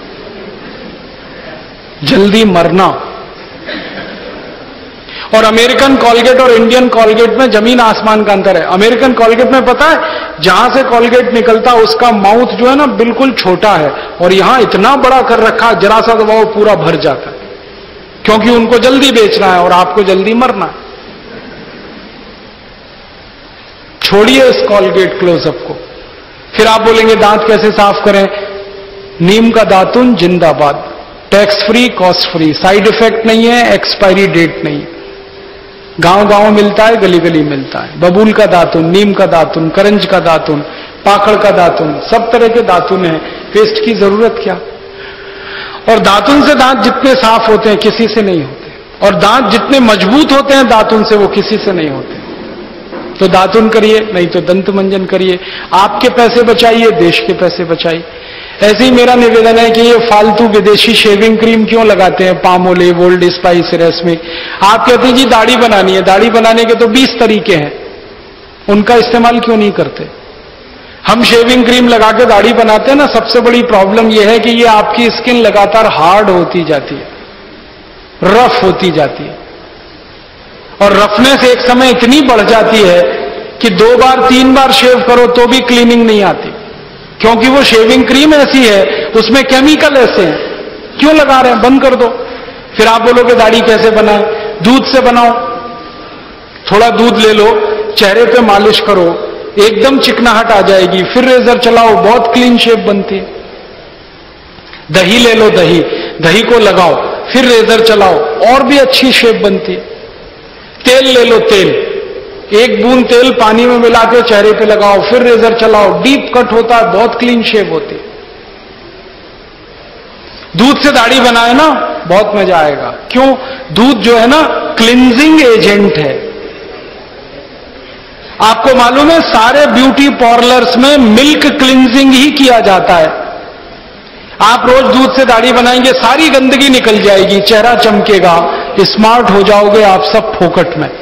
जल्दी मरना। और अमेरिकन कॉलगेट और इंडियन कॉलगेट में जमीन आसमान का अंतर है। अमेरिकन कॉलगेट में पता है जहां से कॉलगेट निकलता उसका माउथ जो है ना बिल्कुल छोटा है, और यहां इतना बड़ा कर रखा, जरा सा दबाव पूरा भर जाता है, क्योंकि उनको जल्दी बेचना है और आपको जल्दी मरना है। छोड़िए इस कॉलगेट क्लोजअप को। फिर आप बोलेंगे दांत कैसे साफ करें? नीम का दातुन जिंदाबाद, tax free, cost free, side effect नहीं है, एक्सपायरी डेट नहीं है, गांव गांव मिलता है, गली गली मिलता है। बबूल का दातुन, नीम का दातुन, करंज का दातुन, पाकड़ का दातुन, सब तरह के दातुन हैं। पेस्ट की जरूरत क्या? और दातुन से दांत जितने साफ होते हैं किसी से नहीं होते, और दांत जितने मजबूत होते हैं दातुन से वो किसी से नहीं होते। तो दातुन करिए, नहीं तो दंत मंजन करिए। आपके पैसे बचाइए, देश के पैसे बचाइए। ऐसे ही मेरा निवेदन है कि ये फालतू विदेशी शेविंग क्रीम क्यों लगाते हैं, पामोलिव, ओल्ड स्पाइस, रेसमी। आप कहते हैं जी दाढ़ी बनानी है, दाढ़ी बनाने के तो 20 तरीके हैं, उनका इस्तेमाल क्यों नहीं करते? हम शेविंग क्रीम लगा के दाढ़ी बनाते हैं ना, सबसे बड़ी प्रॉब्लम यह है कि ये आपकी स्किन लगातार हार्ड होती जाती है, रफ होती जाती है, और रफनेस एक समय इतनी बढ़ जाती है कि 2 बार 3 बार शेव करो तो भी क्लीनिंग नहीं आती, क्योंकि वो शेविंग क्रीम ऐसी है, उसमें केमिकल ऐसे हैं। क्यों लगा रहे हैं? बंद कर दो। फिर आप बोलोगे दाढ़ी कैसे बनाएं? दूध से बनाओ। थोड़ा दूध ले लो, चेहरे पे मालिश करो, एकदम चिकनाहट आ जाएगी, फिर रेजर चलाओ, बहुत क्लीन शेप बनती है। दही ले लो, दही को लगाओ, फिर रेजर चलाओ, और भी अच्छी शेप बनती है। तेल ले लो, तेल, एक बूंद तेल पानी में मिला के चेहरे पे लगाओ, फिर रेजर चलाओ, डीप कट होता है, बहुत क्लीन शेप होती है। दूध से दाढ़ी बनाए ना, बहुत मजा आएगा। क्यों? दूध जो है ना क्लिंजिंग एजेंट है। आपको मालूम है सारे ब्यूटी पार्लर्स में मिल्क क्लिंजिंग ही किया जाता है। आप रोज दूध से दाढ़ी बनाएंगे, सारी गंदगी निकल जाएगी, चेहरा चमकेगा, स्मार्ट हो जाओगे आप सब फोकट में।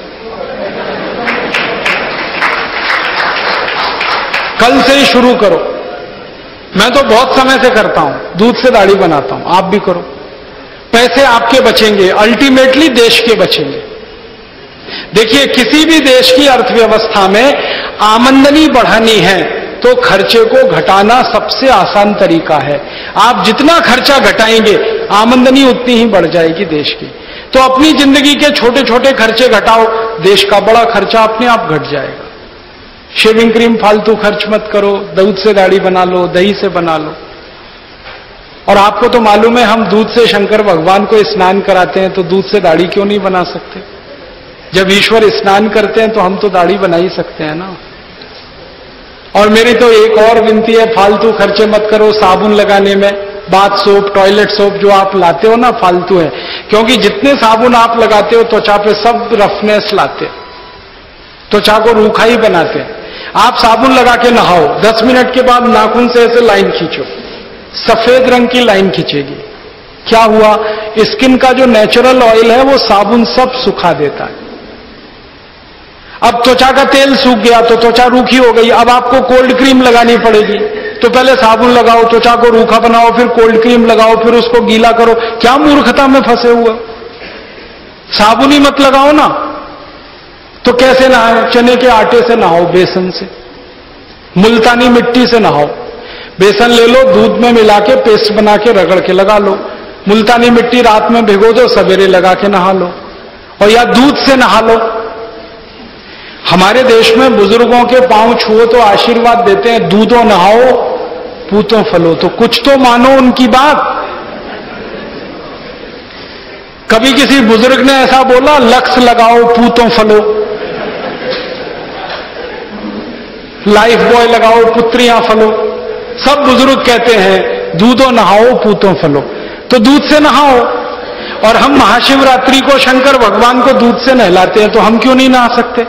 कल से ही शुरू करो। मैं तो बहुत समय से करता हूं, दूध से दाढ़ी बनाता हूं, आप भी करो। पैसे आपके बचेंगे, अल्टीमेटली देश के बचेंगे। देखिए, किसी भी देश की अर्थव्यवस्था में आमदनी बढ़ानी है तो खर्चे को घटाना सबसे आसान तरीका है। आप जितना खर्चा घटाएंगे, आमदनी उतनी ही बढ़ जाएगी देश की। तो अपनी जिंदगी के छोटे छोटे खर्चे घटाओ, देश का बड़ा खर्चा अपने आप घट जाएगा। शेविंग क्रीम फालतू खर्च मत करो, दूध से दाढ़ी बना लो, दही से बना लो। और आपको तो मालूम है, हम दूध से शंकर भगवान को स्नान कराते हैं, तो दूध से दाढ़ी क्यों नहीं बना सकते? जब ईश्वर स्नान करते हैं तो हम तो दाढ़ी बना ही सकते हैं ना। और मेरी तो एक और विनती है, फालतू खर्चे मत करो साबुन लगाने में। बाथ सोप, टॉयलेट सोप जो आप लाते हो ना, फालतू है। क्योंकि जितने साबुन आप लगाते हो त्वचा पे, सब रफनेस लाते, त्वचा को रूखा ही बनाते हैं। आप साबुन लगा के नहाओ, 10 मिनट के बाद नाखून से ऐसे लाइन खींचो, सफेद रंग की लाइन खींचेगी। क्या हुआ? स्किन का जो नेचुरल ऑयल है वो साबुन सब सुखा देता है। अब त्वचा का तेल सूख गया तो त्वचा रूखी हो गई, अब आपको कोल्ड क्रीम लगानी पड़ेगी। तो पहले साबुन लगाओ, त्वचा को रूखा बनाओ, फिर कोल्ड क्रीम लगाओ, फिर उसको गीला करो। क्या मूर्खता में फंसे हुए? साबुन ही मत लगाओ ना। तो कैसे नहाए? चने के आटे से नहाओ, बेसन से, मुल्तानी मिट्टी से नहाओ। बेसन ले लो, दूध में मिला के पेस्ट बना के रगड़ के लगा लो। मुल्तानी मिट्टी रात में भिगो दो, सवेरे लगा के नहा लो। और या दूध से नहा लो। हमारे देश में बुजुर्गों के पांव छुओ तो आशीर्वाद देते हैं, दूधो नहाओ पूतों फलो। तो कुछ तो मानो उनकी बात। कभी किसी बुजुर्ग ने ऐसा बोला, लक्स लगाओ पूतों फलो, लाइफ बॉय लगाओ पुत्रियां फलो। सब बुजुर्ग कहते हैं दूधो नहाओ पूतों फलो। तो दूध से नहाओ। और हम महाशिवरात्रि को शंकर भगवान को दूध से नहलाते हैं, तो हम क्यों नहीं नहा सकते?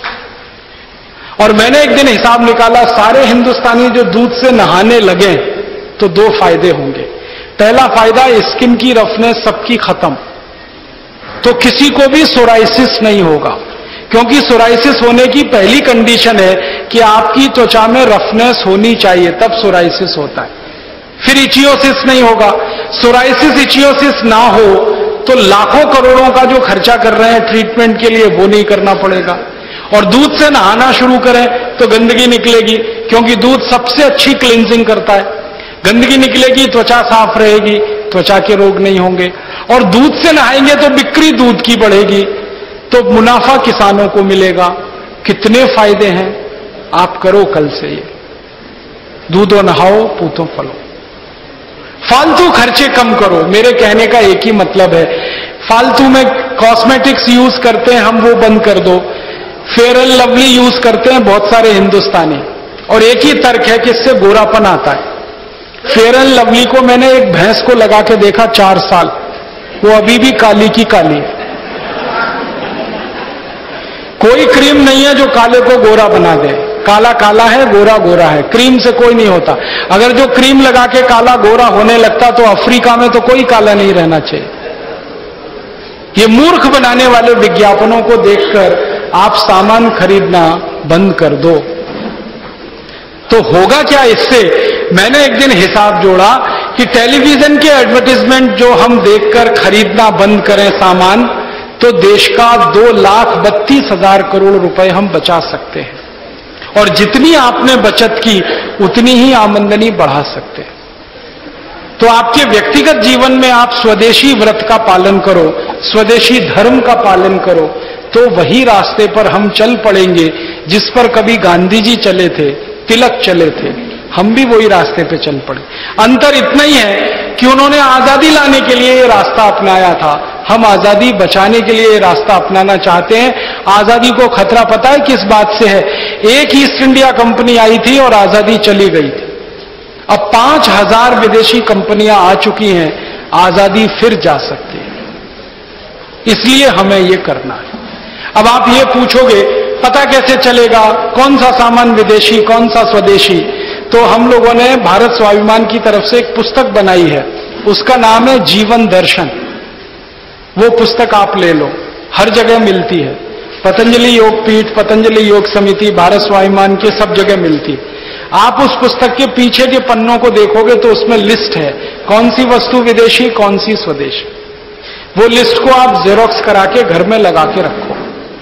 और मैंने एक दिन हिसाब निकाला, सारे हिंदुस्तानी जो दूध से नहाने लगे तो 2 फायदे होंगे। पहला फायदा, स्किन की रफनेस सबकी खत्म, तो किसी को भी सोराइसिस नहीं होगा। क्योंकि सोराइसिस होने की पहली कंडीशन है कि आपकी त्वचा में रफनेस होनी चाहिए, तब सोराइसिस होता है। फिर इचियोसिस नहीं होगा। सोराइसिस इचियोसिस ना हो तो लाखों करोड़ों का जो खर्चा कर रहे हैं ट्रीटमेंट के लिए, वो नहीं करना पड़ेगा। और दूध से नहाना शुरू करें तो गंदगी निकलेगी, क्योंकि दूध सबसे अच्छी क्लींजिंग करता है। गंदगी निकलेगी, त्वचा साफ रहेगी, त्वचा के रोग नहीं होंगे। और दूध से नहाएंगे तो बिक्री दूध की बढ़ेगी, तो मुनाफा किसानों को मिलेगा। कितने फायदे हैं, आप करो कल से ये। दूधो नहाओ पूतों फलो। फालतू खर्चे कम करो, मेरे कहने का एक ही मतलब है। फालतू में कॉस्मेटिक्स यूज करते हैं हम, वो बंद कर दो। फेयर एंड लवली यूज करते हैं बहुत सारे हिंदुस्तानी, और एक ही तर्क है कि इससे गोरापन आता है। फेयर एंड लवली को मैंने एक भैंस को लगा के देखा 4 साल, वो अभी भी काली की काली है। कोई क्रीम नहीं है जो काले को गोरा बना दे। काला काला है, गोरा गोरा है, क्रीम से कोई नहीं होता। अगर जो क्रीम लगा के काला गोरा होने लगता तो अफ्रीका में तो कोई काला नहीं रहना चाहिए। ये मूर्ख बनाने वाले विज्ञापनों को देखकर आप सामान खरीदना बंद कर दो। तो होगा क्या इससे? मैंने एक दिन हिसाब जोड़ा कि टेलीविजन के एडवर्टाइजमेंट जो हम देखकर खरीदना बंद करें सामान, तो देश का 2,32,000 करोड़ रुपए हम बचा सकते हैं। और जितनी आपने बचत की उतनी ही आमदनी बढ़ा सकते हैं। तो आपके व्यक्तिगत जीवन में आप स्वदेशी व्रत का पालन करो, स्वदेशी धर्म का पालन करो, तो वही रास्ते पर हम चल पड़ेंगे जिस पर कभी गांधी जी चले थे, तिलक चले थे। हम भी वही रास्ते पे चल पड़े। अंतर इतना ही है कि उन्होंने आजादी लाने के लिए ये रास्ता अपनाया था, हम आजादी बचाने के लिए ये रास्ता अपनाना चाहते हैं। आजादी को खतरा पता है किस बात से है? एक ईस्ट इंडिया कंपनी आई थी और आजादी चली गई थी। अब 5000 विदेशी कंपनियां आ चुकी हैं, आजादी फिर जा सकती है। इसलिए हमें ये करना है। अब आप ये पूछोगे पता कैसे चलेगा कौन सा सामान विदेशी कौन सा स्वदेशी? तो हम लोगों ने भारत स्वाभिमान की तरफ से एक पुस्तक बनाई है, उसका नाम है जीवन दर्शन। वो पुस्तक आप ले लो, हर जगह मिलती है। पतंजलि योग पीठ, पतंजलि योग समिति, भारत स्वाभिमान के सब जगह मिलती है। आप उस पुस्तक के पीछे के पन्नों को देखोगे तो उसमें लिस्ट है कौन सी वस्तु विदेशी कौन सी स्वदेशी। वो लिस्ट को आप जेरोक्स करा के घर में लगा के रखो,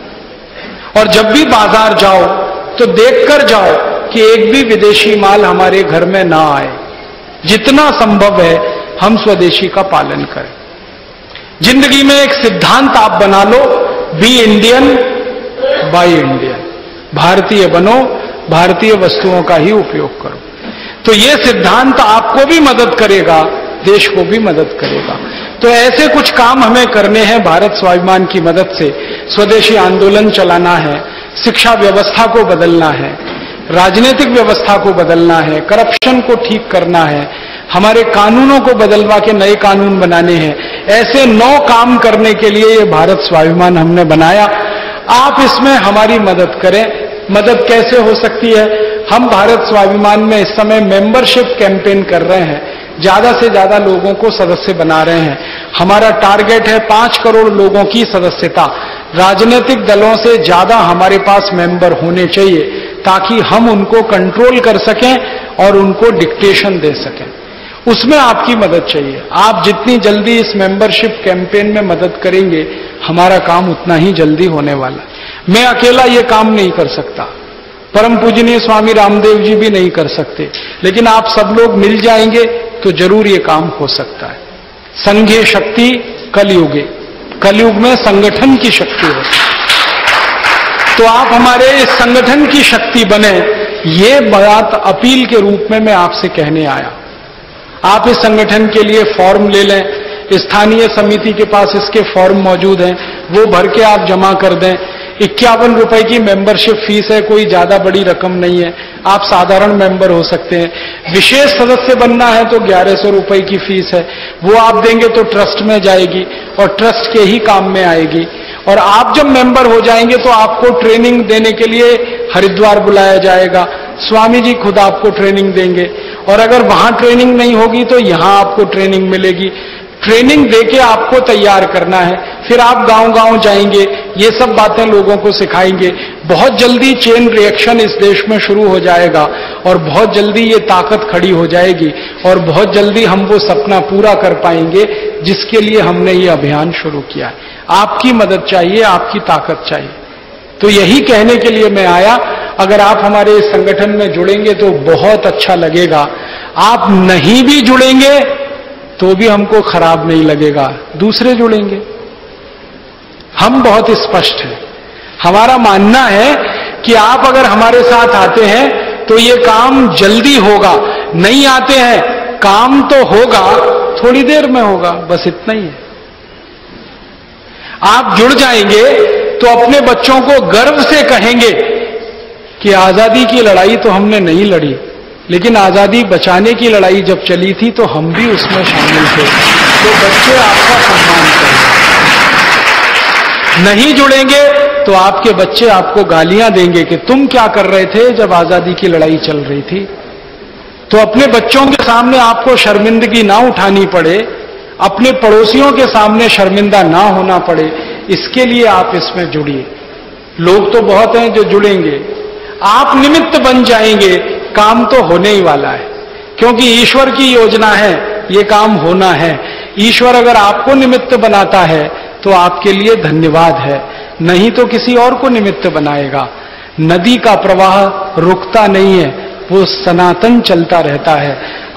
और जब भी बाजार जाओ तो देखकर जाओ कि एक भी विदेशी माल हमारे घर में ना आए। जितना संभव है हम स्वदेशी का पालन करें। जिंदगी में एक सिद्धांत आप बना लो, बी इंडियन बाय इंडियन। भारतीय बनो, भारतीय वस्तुओं का ही उपयोग करो। तो यह सिद्धांत आपको भी मदद करेगा, देश को भी मदद करेगा। तो ऐसे कुछ काम हमें करने हैं भारत स्वाभिमान की मदद से। स्वदेशी आंदोलन चलाना है, शिक्षा व्यवस्था को बदलना है, राजनीतिक व्यवस्था को बदलना है, करप्शन को ठीक करना है, हमारे कानूनों को बदलवा के नए कानून बनाने हैं। ऐसे 9 काम करने के लिए ये भारत स्वाभिमान हमने बनाया। आप इसमें हमारी मदद करें। मदद कैसे हो सकती है? हम भारत स्वाभिमान में इस समय मेंबरशिप कैंपेन कर रहे हैं, ज्यादा से ज्यादा लोगों को सदस्य बना रहे हैं। हमारा टारगेट है 5 करोड़ लोगों की सदस्यता। राजनीतिक दलों से ज्यादा हमारे पास मेंबर होने चाहिए ताकि हम उनको कंट्रोल कर सकें और उनको डिक्टेशन दे सकें। उसमें आपकी मदद चाहिए। आप जितनी जल्दी इस मेंबरशिप कैंपेन में मदद करेंगे, हमारा काम उतना ही जल्दी होने वाला है। मैं अकेला ये काम नहीं कर सकता, परम पूजनीय स्वामी रामदेव जी भी नहीं कर सकते, लेकिन आप सब लोग मिल जाएंगे तो जरूर ये काम हो सकता है। संघीय शक्ति कलयुगे, कलयुग में संगठन की शक्ति होती है। तो आप हमारे इस संगठन की शक्ति बने, ये बात अपील के रूप में मैं आपसे कहने आया। आप इस संगठन के लिए फॉर्म ले लें, स्थानीय समिति के पास इसके फॉर्म मौजूद हैं, वो भर के आप जमा कर दें। 51 रुपए की मेंबरशिप फीस है, कोई ज्यादा बड़ी रकम नहीं है। आप साधारण मेंबर हो सकते हैं। विशेष सदस्य बनना है तो 1100 रुपए की फीस है, वो आप देंगे तो ट्रस्ट में जाएगी और ट्रस्ट के ही काम में आएगी। और आप जब मेंबर हो जाएंगे तो आपको ट्रेनिंग देने के लिए हरिद्वार बुलाया जाएगा, स्वामी जी खुद आपको ट्रेनिंग देंगे। और अगर वहां ट्रेनिंग नहीं होगी तो यहां आपको ट्रेनिंग मिलेगी। ट्रेनिंग देके आपको तैयार करना है, फिर आप गांव-गांव जाएंगे, ये सब बातें लोगों को सिखाएंगे। बहुत जल्दी चेन रिएक्शन इस देश में शुरू हो जाएगा और बहुत जल्दी ये ताकत खड़ी हो जाएगी और बहुत जल्दी हम वो सपना पूरा कर पाएंगे जिसके लिए हमने ये अभियान शुरू किया है। आपकी मदद चाहिए, आपकी ताकत चाहिए। तो यही कहने के लिए मैं आया। अगर आप हमारे इस संगठन में जुड़ेंगे तो बहुत अच्छा लगेगा। आप नहीं भी जुड़ेंगे तो भी हमको खराब नहीं लगेगा, दूसरे जुड़ेंगे। हम बहुत स्पष्ट हैं। हमारा मानना है कि आप अगर हमारे साथ आते हैं तो ये काम जल्दी होगा। नहीं आते हैं, काम तो होगा, थोड़ी देर में होगा, बस इतना ही है। आप जुड़ जाएंगे तो अपने बच्चों को गर्व से कहेंगे कि आजादी की लड़ाई तो हमने नहीं लड़ी, लेकिन आजादी बचाने की लड़ाई जब चली थी तो हम भी उसमें शामिल थे। तो बच्चे आपका सम्मान करेंगे। नहीं जुड़ेंगे तो आपके बच्चे आपको गालियां देंगे कि तुम क्या कर रहे थे जब आजादी की लड़ाई चल रही थी। तो अपने बच्चों के सामने आपको शर्मिंदगी ना उठानी पड़े, अपने पड़ोसियों के सामने शर्मिंदा ना होना पड़े, इसके लिए आप इसमें जुड़िए। लोग तो बहुत हैं जो जुड़ेंगे, आप निमित्त बन जाएंगे, काम तो होने ही वाला है, क्योंकि ईश्वर की योजना है, ये काम होना है। ईश्वर अगर आपको निमित्त बनाता है तो आपके लिए धन्यवाद है, नहीं तो किसी और को निमित्त बनाएगा। नदी का प्रवाह रुकता नहीं है, वो सनातन चलता रहता है।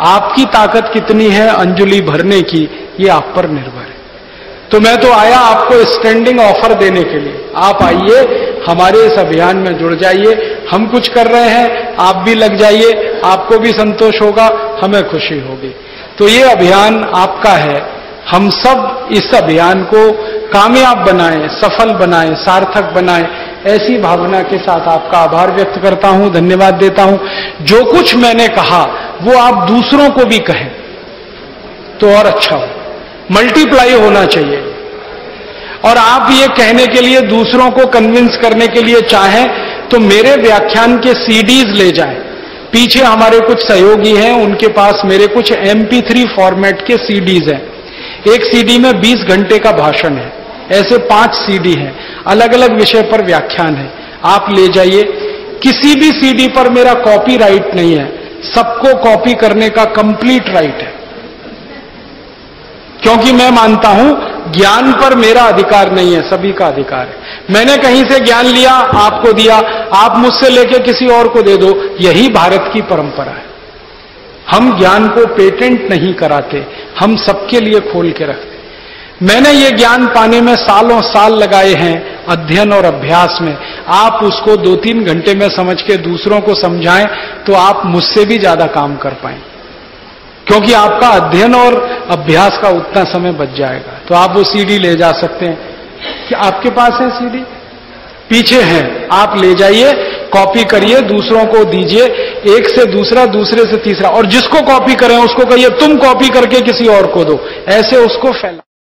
आपकी ताकत कितनी है अंजलि भरने की, ये आप पर निर्भर है। तो मैं तो आया आपको स्टैंडिंग ऑफर देने के लिए, आप आइए हमारे इस अभियान में जुड़ जाइए। हम कुछ कर रहे हैं, आप भी लग जाइए, आपको भी संतोष होगा, हमें खुशी होगी। तो ये अभियान आपका है। हम सब इस अभियान को कामयाब बनाएं, सफल बनाएं, सार्थक बनाएं, ऐसी भावना के साथ आपका आभार व्यक्त करता हूं, धन्यवाद देता हूं। जो कुछ मैंने कहा वो आप दूसरों को भी कहें तो और अच्छा हो, मल्टीप्लाई होना चाहिए। और आप ये कहने के लिए, दूसरों को कन्विंस करने के लिए चाहें तो मेरे व्याख्यान के सीडीज ले जाएं। पीछे हमारे कुछ सहयोगी हैं, उनके पास मेरे कुछ MP3 फॉर्मेट के सीडीज हैं। एक सीडी में 20 घंटे का भाषण है, ऐसे 5 सीडी हैं, अलग अलग विषय पर व्याख्यान है। आप ले जाइए। किसी भी सीडी पर मेरा कॉपीराइट नहीं है, सबको कॉपी करने का कंप्लीट राइट है, क्योंकि मैं मानता हूं ज्ञान पर मेरा अधिकार नहीं है, सभी का अधिकार है। मैंने कहीं से ज्ञान लिया, आपको दिया, आप मुझसे लेके किसी और को दे दो, यही भारत की परंपरा है। हम ज्ञान को पेटेंट नहीं कराते, हम सबके लिए खोल के रखते। मैंने ये ज्ञान पाने में सालों साल लगाए हैं अध्ययन और अभ्यास में। आप उसको 2-3 घंटे में समझ के दूसरों को समझाएं तो आप मुझसे भी ज्यादा काम कर पाएं, क्योंकि आपका अध्ययन और अभ्यास का उतना समय बच जाएगा। तो आप वो सीडी ले जा सकते हैं। कि आपके पास है सीडी? पीछे है, आप ले जाइए, कॉपी करिए, दूसरों को दीजिए, एक से दूसरा, दूसरे से तीसरा, और जिसको कॉपी करें उसको कहिए तुम कॉपी करके किसी और को दो, ऐसे उसको फैला।